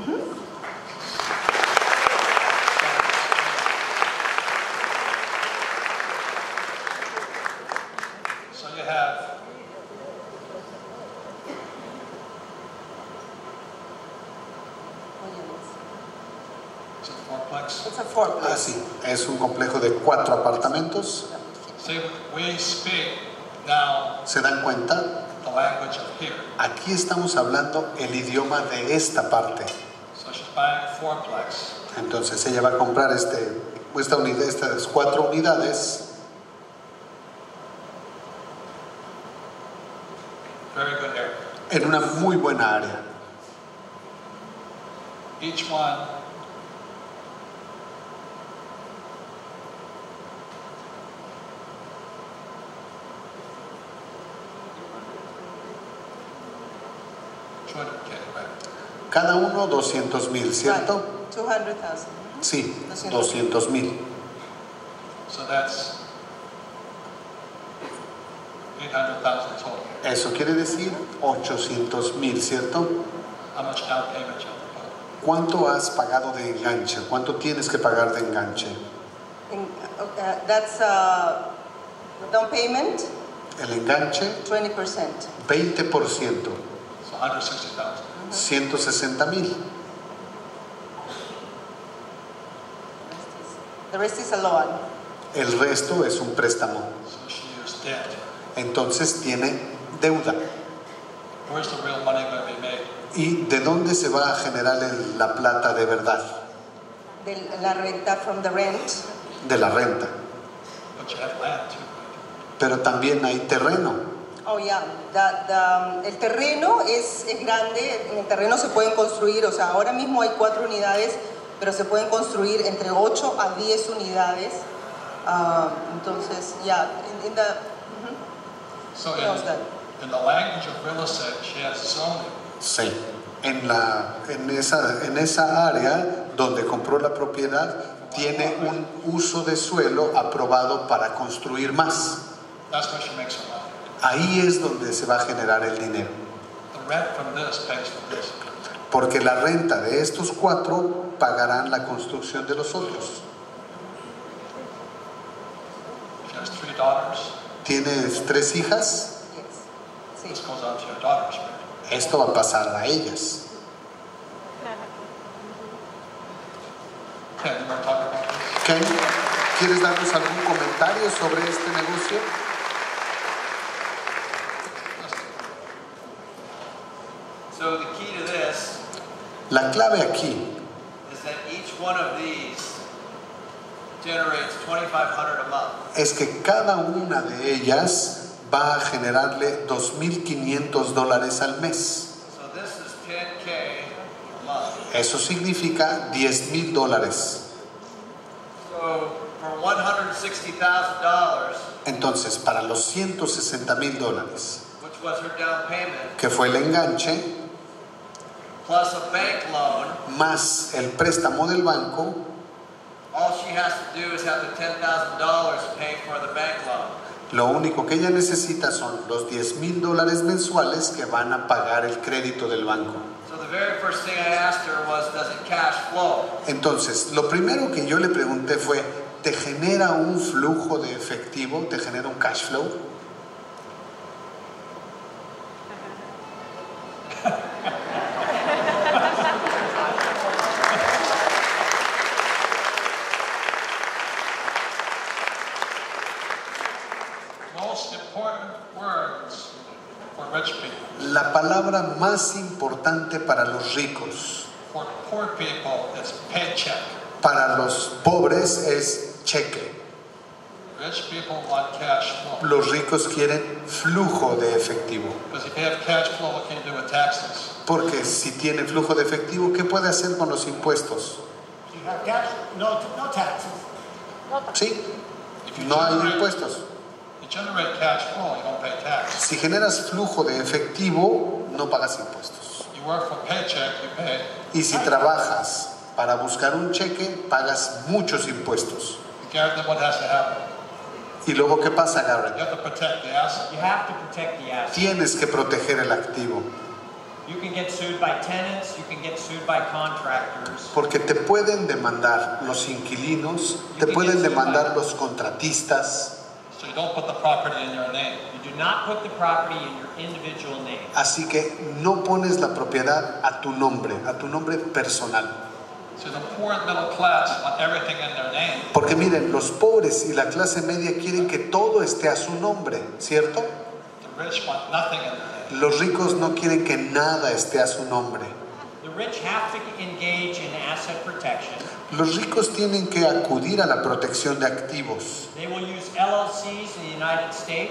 It's a fourplex. Ah, sí, es un complejo de 4 apartamentos. See, we speak now ¿Se dan cuenta? the language of here. Aquí estamos hablando el idioma de esta parte. So she's buying a fourplex. Entonces ella va a comprar estas 4 unidades Very good area. en una muy buena área. each one Cada uno 200,000, ¿cierto? Right. 200,000. Sí, 200,000. So that's 800,000 total. Eso quiere decir 800,000, ¿cierto? How much down payment you have to put? ¿Cuánto has pagado de enganche? ¿Cuánto tienes que pagar de enganche? That's down payment, El enganche, 20%. 20%, So 160,000. 160,000. The rest is a loan. El resto es un préstamo. So she used debt. Entonces tiene deuda. Where's the real money going to be made? ¿Y de dónde se va a generar la plata de verdad? De la renta from the rent. De la renta. But you have land too. Pero también hay terreno. Oh, yeah. El terreno es grande. En el terreno se pueden construir, o sea, ahora mismo hay 4 unidades, pero se pueden construir entre 8 a 10 unidades. Entonces, ya, in the... So What else then? in the language of real estate, she has zoning. Sí. En esa área donde compró la propiedad, tiene un uso de suelo aprobado para construir más. That's where she makes her money. Ahí es donde se va a generar el dinero. The rent from this pays for this. Porque la renta de estos 4 pagarán la construcción de los otros. She has 3 daughters. ¿Tienes 3 hijas? Yes. Sí. This goes on to your daughters. Right? Esto va a pasar a ellas. Ken, you want to talk about this? Ken, ¿quieres darnos algún comentario sobre este negocio? So the key to this La clave aquí is that each one of these generates $2,500 a month. es que cada una de ellas va a generarle $2,500 al mes. So this is $10K a month. Eso significa $10,000. So for $160,000, Entonces, para los $160,000, which was her down payment, que fue el enganche, plus a bank loan, más el préstamo del banco, all she has to do is have the $10,000 pay for the bank loan. lo único que ella necesita son los $10,000 mensuales que van a pagar el crédito del banco. So the very first thing I asked her was, does it cash flow? Entonces, lo primero que yo le pregunté fue, ¿te genera un flujo de efectivo? ¿Te genera un cash flow? Most important words for rich people. La palabra más importante para los ricos, For poor people, it's paycheck. para los pobres es cheque. Rich people want cash flow. Los ricos quieren flujo de efectivo. Because if you have cash flow, what can you do with taxes? Porque si tiene flujo de efectivo, ¿qué puede hacer con los impuestos? You have cash, no taxes. Sí, If you no hay generate- impuestos. You generate cash flow, you don't pay tax. Si generas flujo de efectivo, no pagas impuestos. You work for paycheck, you pay. Y si trabajas para buscar un cheque, pagas muchos impuestos. Garrett, then what has to happen? ¿Y luego qué pasa, You Garrett? have to protect the asset. You have to protect the asset. Tienes que proteger el activo, You can get sued by tenants, you can get sued by contractors. porque te pueden demandar los inquilinos, te pueden demandar los contratistas. So you don't put the property in your name. You do not put the property in your individual name. Así que no pones la propiedad a tu nombre personal. So the poor and middle class want everything in their name. Porque miren, los pobres y la clase media quieren que todo esté a su nombre, ¿cierto? The rich want nothing in their name. Los ricos no quieren que nada esté a su nombre. The rich have to engage in asset protection. Los ricos tienen que acudir a la protección de activos. They will use LLCs in the United States.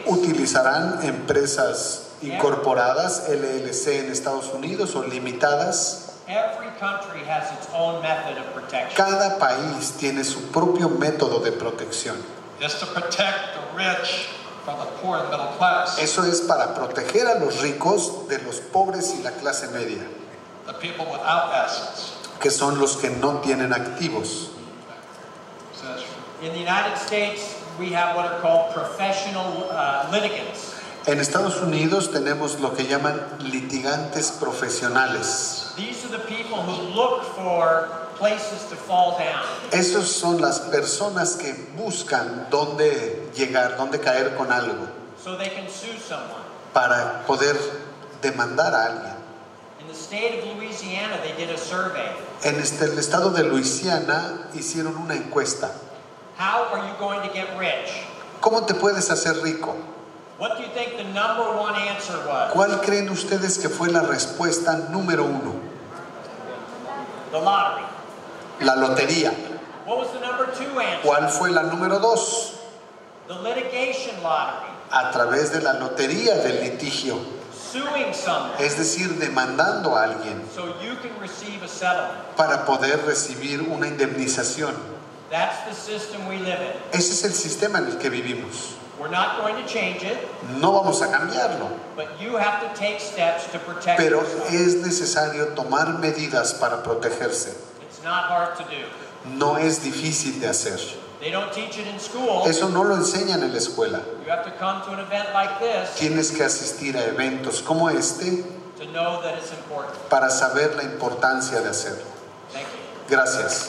Utilizarán empresas incorporadas, LLC en Estados Unidos o limitadas. Every country has its own method of protection. Cada país tiene su propio método de protección. It's to protect the rich from the poor and middle class. Eso es para proteger a los ricos de los pobres y la clase media, The people without assets. que son los que no tienen activos. So that's In the United States, we have what are called professional litigants. En Estados Unidos tenemos lo que llaman litigantes profesionales. These are the people who look for places to fall down. Esos son las personas que buscan dónde llegar, dónde caer con algo, So they can sue someone. para poder demandar a alguien. In the state of Louisiana, they did a survey. En el estado de Luisiana hicieron una encuesta. How are you going to get rich? ¿Cómo te puedes hacer rico? What do you think the number one answer was? ¿Cuál creen ustedes que fue la respuesta número 1? The lottery. La lotería. What was the number two answer? ¿Cuál fue la número 2? The litigation lottery. A través de la lotería del litigio. Suing someone Es decir, demandando a alguien so you can receive a settlement. para poder recibir una indemnización. That's the system we live in. Ese es el sistema en el que vivimos. We're not going to change it, No vamos a cambiarlo, but you have to take steps to protect pero yourself. es necesario tomar medidas para protegerse. It's not hard to do. No es difícil de hacer. They don't teach it in school. Eso no lo enseñan en la escuela. You have to come to an event like this Tienes que asistir a eventos como este to know that it's important. para saber la importancia de hacerlo. Thank you. Gracias.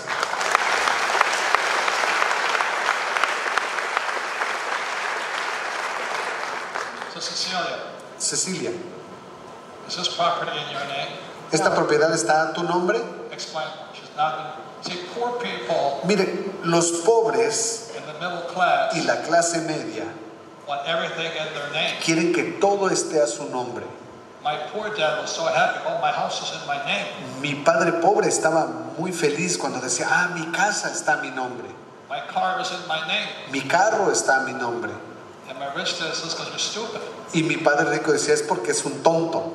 So Cecilia, Cecilia, is this property in your name? ¿esta propiedad está a tu nombre? Explain. She's not. See, poor people Mire, los pobres in the middle class y la clase media want everything in their name. quieren que todo esté a su nombre. My poor dad was so happy. Oh, my house is in my name. Mi padre pobre estaba muy feliz cuando decía, mi casa está a mi nombre, My car is in my name. mi carro está a mi nombre. And my rich dad says, because you're stupid. Y mi padre rico decía, es porque es un tonto.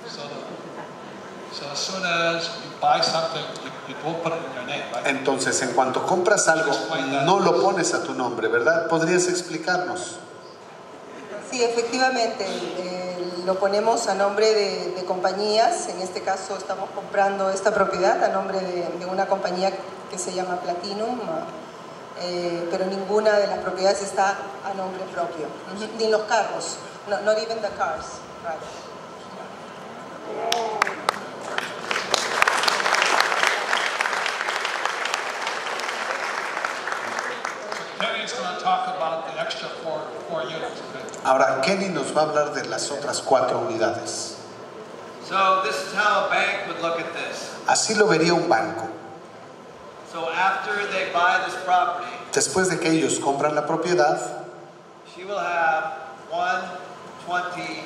So as soon as you buy something, you don't put it in your name, right? Entonces, en cuanto compras algo, no lo pones a tu nombre, ¿verdad? ¿Podrías explicarnos? Sí, efectivamente, lo ponemos a nombre de compañías. En este caso estamos comprando esta propiedad a nombre de una compañía que se llama Platinum, pero ninguna de las propiedades está a nombre propio, ni los carros, not even the cars. Right. Kenny's going to talk about the extra four units. Okay? Ahora, Kenny nos va a hablar de las otras 4 unidades. So this is how a bank would look at this. Así lo vería un banco. So after they buy this property, Después de que ellos compran la propiedad, she will have 120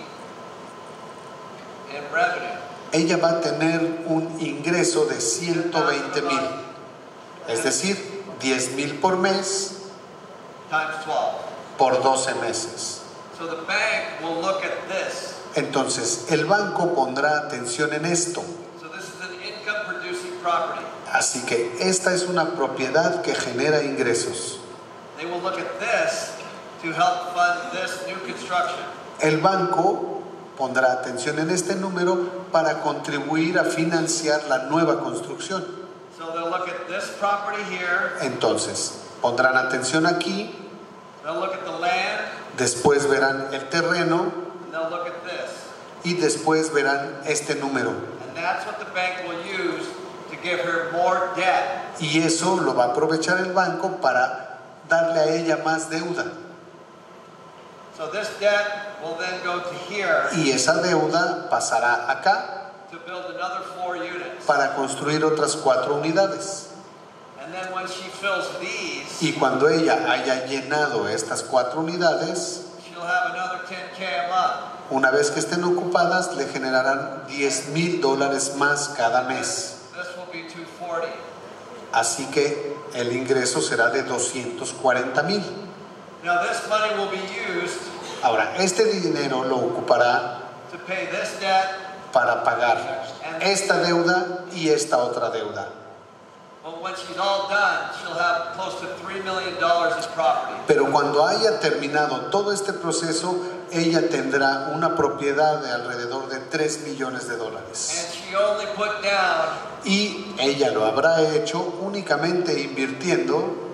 in revenue. ella va a tener un ingreso de 120,000. Es decir, 10,000 por mes Times 12. por 12 meses. So the bank will look at this. Entonces, el banco pondrá atención en esto. So this is an income producing property. Así que esta es una propiedad que genera ingresos. They will look at this to help fund this new construction. El banco pondrá atención en este número para contribuir a financiar la nueva construcción. So they'll look at this property here, Entonces, pondrán atención aquí, they'll look at the land, después verán el terreno and they'll look at this. y después verán este número. And that's what the bank will use to give her more debt. Y eso lo va a aprovechar el banco para darle a ella más deuda. So this debt will then go to here Y esa deuda pasará acá to build another 4 units. para construir otras 4 unidades. And then when she fills these, Y cuando ella haya llenado estas 4 unidades, she'll have another $10K a month. una vez que estén ocupadas, le generarán $10,000 más cada mes. This will be 240. Así que el ingreso será de 240,000. Now this money will be used Ahora, este dinero lo ocupará to pay this debt para pagar esta deuda y esta otra deuda. But when she's all done, she'll have close to $3 million in property. Pero cuando haya terminado todo este proceso, ella tendrá una propiedad de alrededor de $3 millones. And she only put down Y ella lo habrá hecho únicamente invirtiendo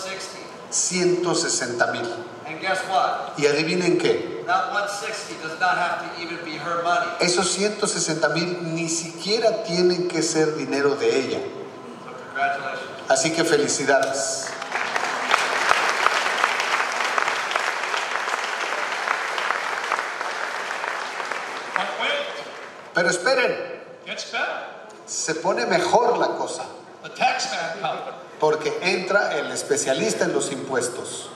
160,000. And guess what? Y adivinen qué, That 160 does not have to even be her money. esos 160,000 ni siquiera tienen que ser dinero de ella. So congratulations. Así que felicidades. But wait, Pero esperen, gets better. se pone mejor la cosa, The tax man comes. porque entra el especialista en los impuestos.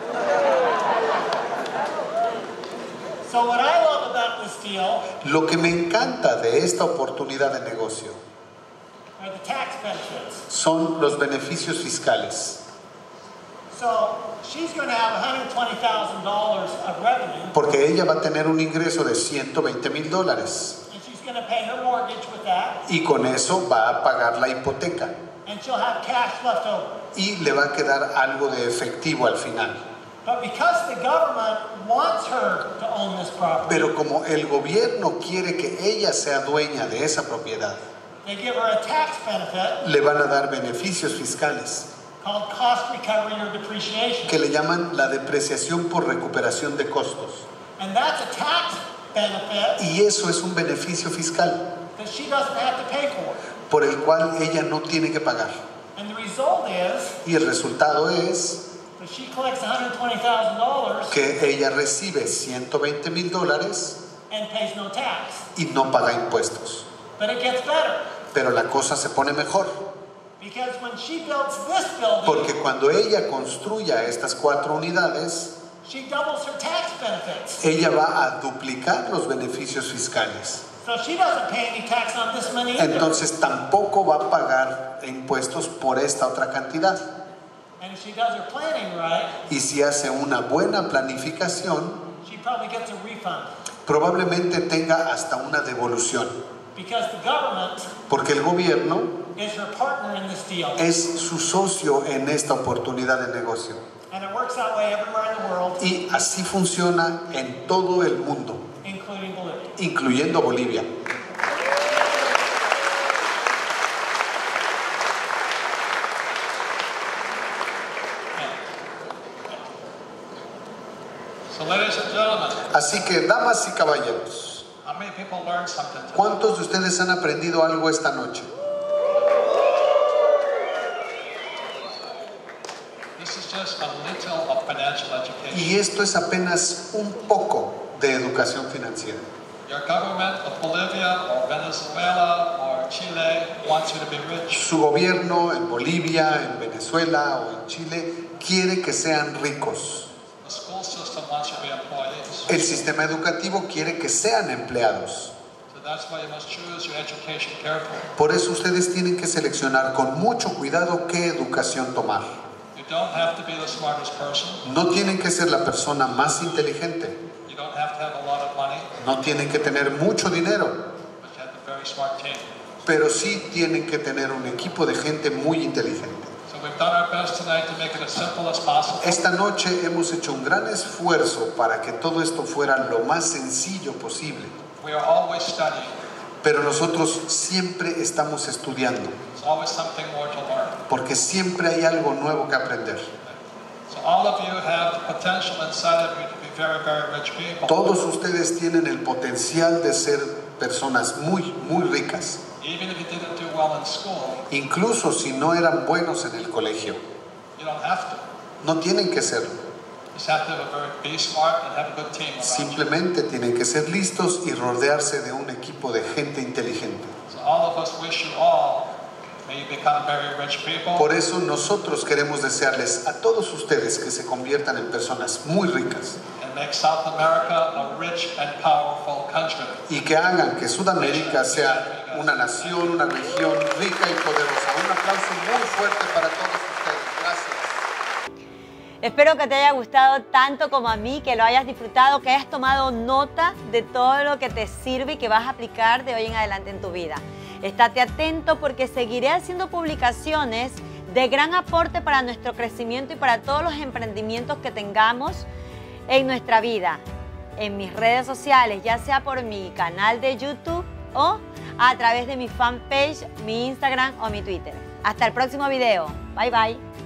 So what I love about this deal Lo que me encanta de esta oportunidad de negocio are the tax benefits. son los beneficios fiscales, So she's going to have $120,000 of revenue, porque ella va a tener un ingreso de $120,000 and she's going to pay her mortgage with that, y con eso va a pagar la hipoteca and she'll have cash left over. y le va a quedar algo de efectivo al final. But because the government wants her to own this property, Pero como el gobierno quiere que ella sea dueña de esa propiedad, they give her a tax benefit le van a dar beneficios fiscales called cost recovery or depreciation. que le llaman la depreciación por recuperación de costos. And that's a tax benefit Y eso es un beneficio fiscal that she doesn't have to pay for. por el cual ella no tiene que pagar. And the result is Y el resultado es that she collects $120,000 que ella recibe $120,000 and pays no tax. y no paga impuestos. But it gets better, Pero la cosa se pone mejor, because when she builds this building, porque cuando ella construya estas 4 unidades, she doubles her tax benefits. ella va a duplicar los beneficios fiscales. So she doesn't pay any tax on this money either. Entonces tampoco va a pagar impuestos por esta otra cantidad. And if she does her planning right, Y si hace una buena planificación, she probably gets a refund, probablemente tenga hasta una devolución, because the government porque el gobierno is her partner in this deal. es su socio en esta oportunidad de negocio. And it works that way everywhere in the world, Y así funciona en todo el mundo, including Bolivia. incluyendo Bolivia. So ladies and gentlemen, Así que, damas y caballeros, how many people learned something today? ¿cuántos de ustedes han aprendido algo esta noche? This is just a little of financial education. Y esto es apenas un poco de educación financiera. Your government of Bolivia or Venezuela or Chile wants you to be rich. Su gobierno en Bolivia, en Venezuela o en Chile quiere que sean ricos. The school system wants you to be employees. El sistema educativo quiere que sean empleados. So that's why you must choose your education carefully. Por eso ustedes tienen que seleccionar con mucho cuidado qué educación tomar. You don't have to be the smartest person. No tienen que ser la persona más inteligente. You don't have to have a lot of money, No tienen que tener mucho dinero. but you have a very smart team. Pero sí tienen que tener un equipo de gente muy inteligente. So we've done our best tonight to make it as simple as possible. Esta noche hemos hecho un gran esfuerzo para que todo esto fuera lo más sencillo posible. We are always studying. Pero nosotros siempre estamos estudiando, There's always something more to learn. porque siempre hay algo nuevo que aprender. So all of you have the potential inside of you to be very, very rich people. Todos ustedes tienen el potencial de ser personas muy, muy ricas. Even if you didn't do well in school, Incluso si no eran buenos en el colegio. you don't have to. No tienen que serlo. You just have to be smart and have a good team around you. Simplemente tienen que ser listos y rodearse de un equipo de gente inteligente. So all of us wish you all may you become very rich people. Por eso nosotros queremos desearles a todos ustedes que se conviertan en personas muy ricas And make South America a rich and powerful country. y que hagan que Sudamérica sea una nación, una región rica y poderosa. Un aplauso muy fuerte para todos ustedes. Gracias. Espero que te haya gustado tanto como a mí, que lo hayas disfrutado, que hayas tomado nota de todo lo que te sirve y que vas a aplicar de hoy en adelante en tu vida. Estate atento porque seguiré haciendo publicaciones de gran aporte para nuestro crecimiento y para todos los emprendimientos que tengamos en nuestra vida, en mis redes sociales, ya sea por mi canal de YouTube o a través de mi fanpage, mi Instagram o mi Twitter. Hasta el próximo video. Bye bye.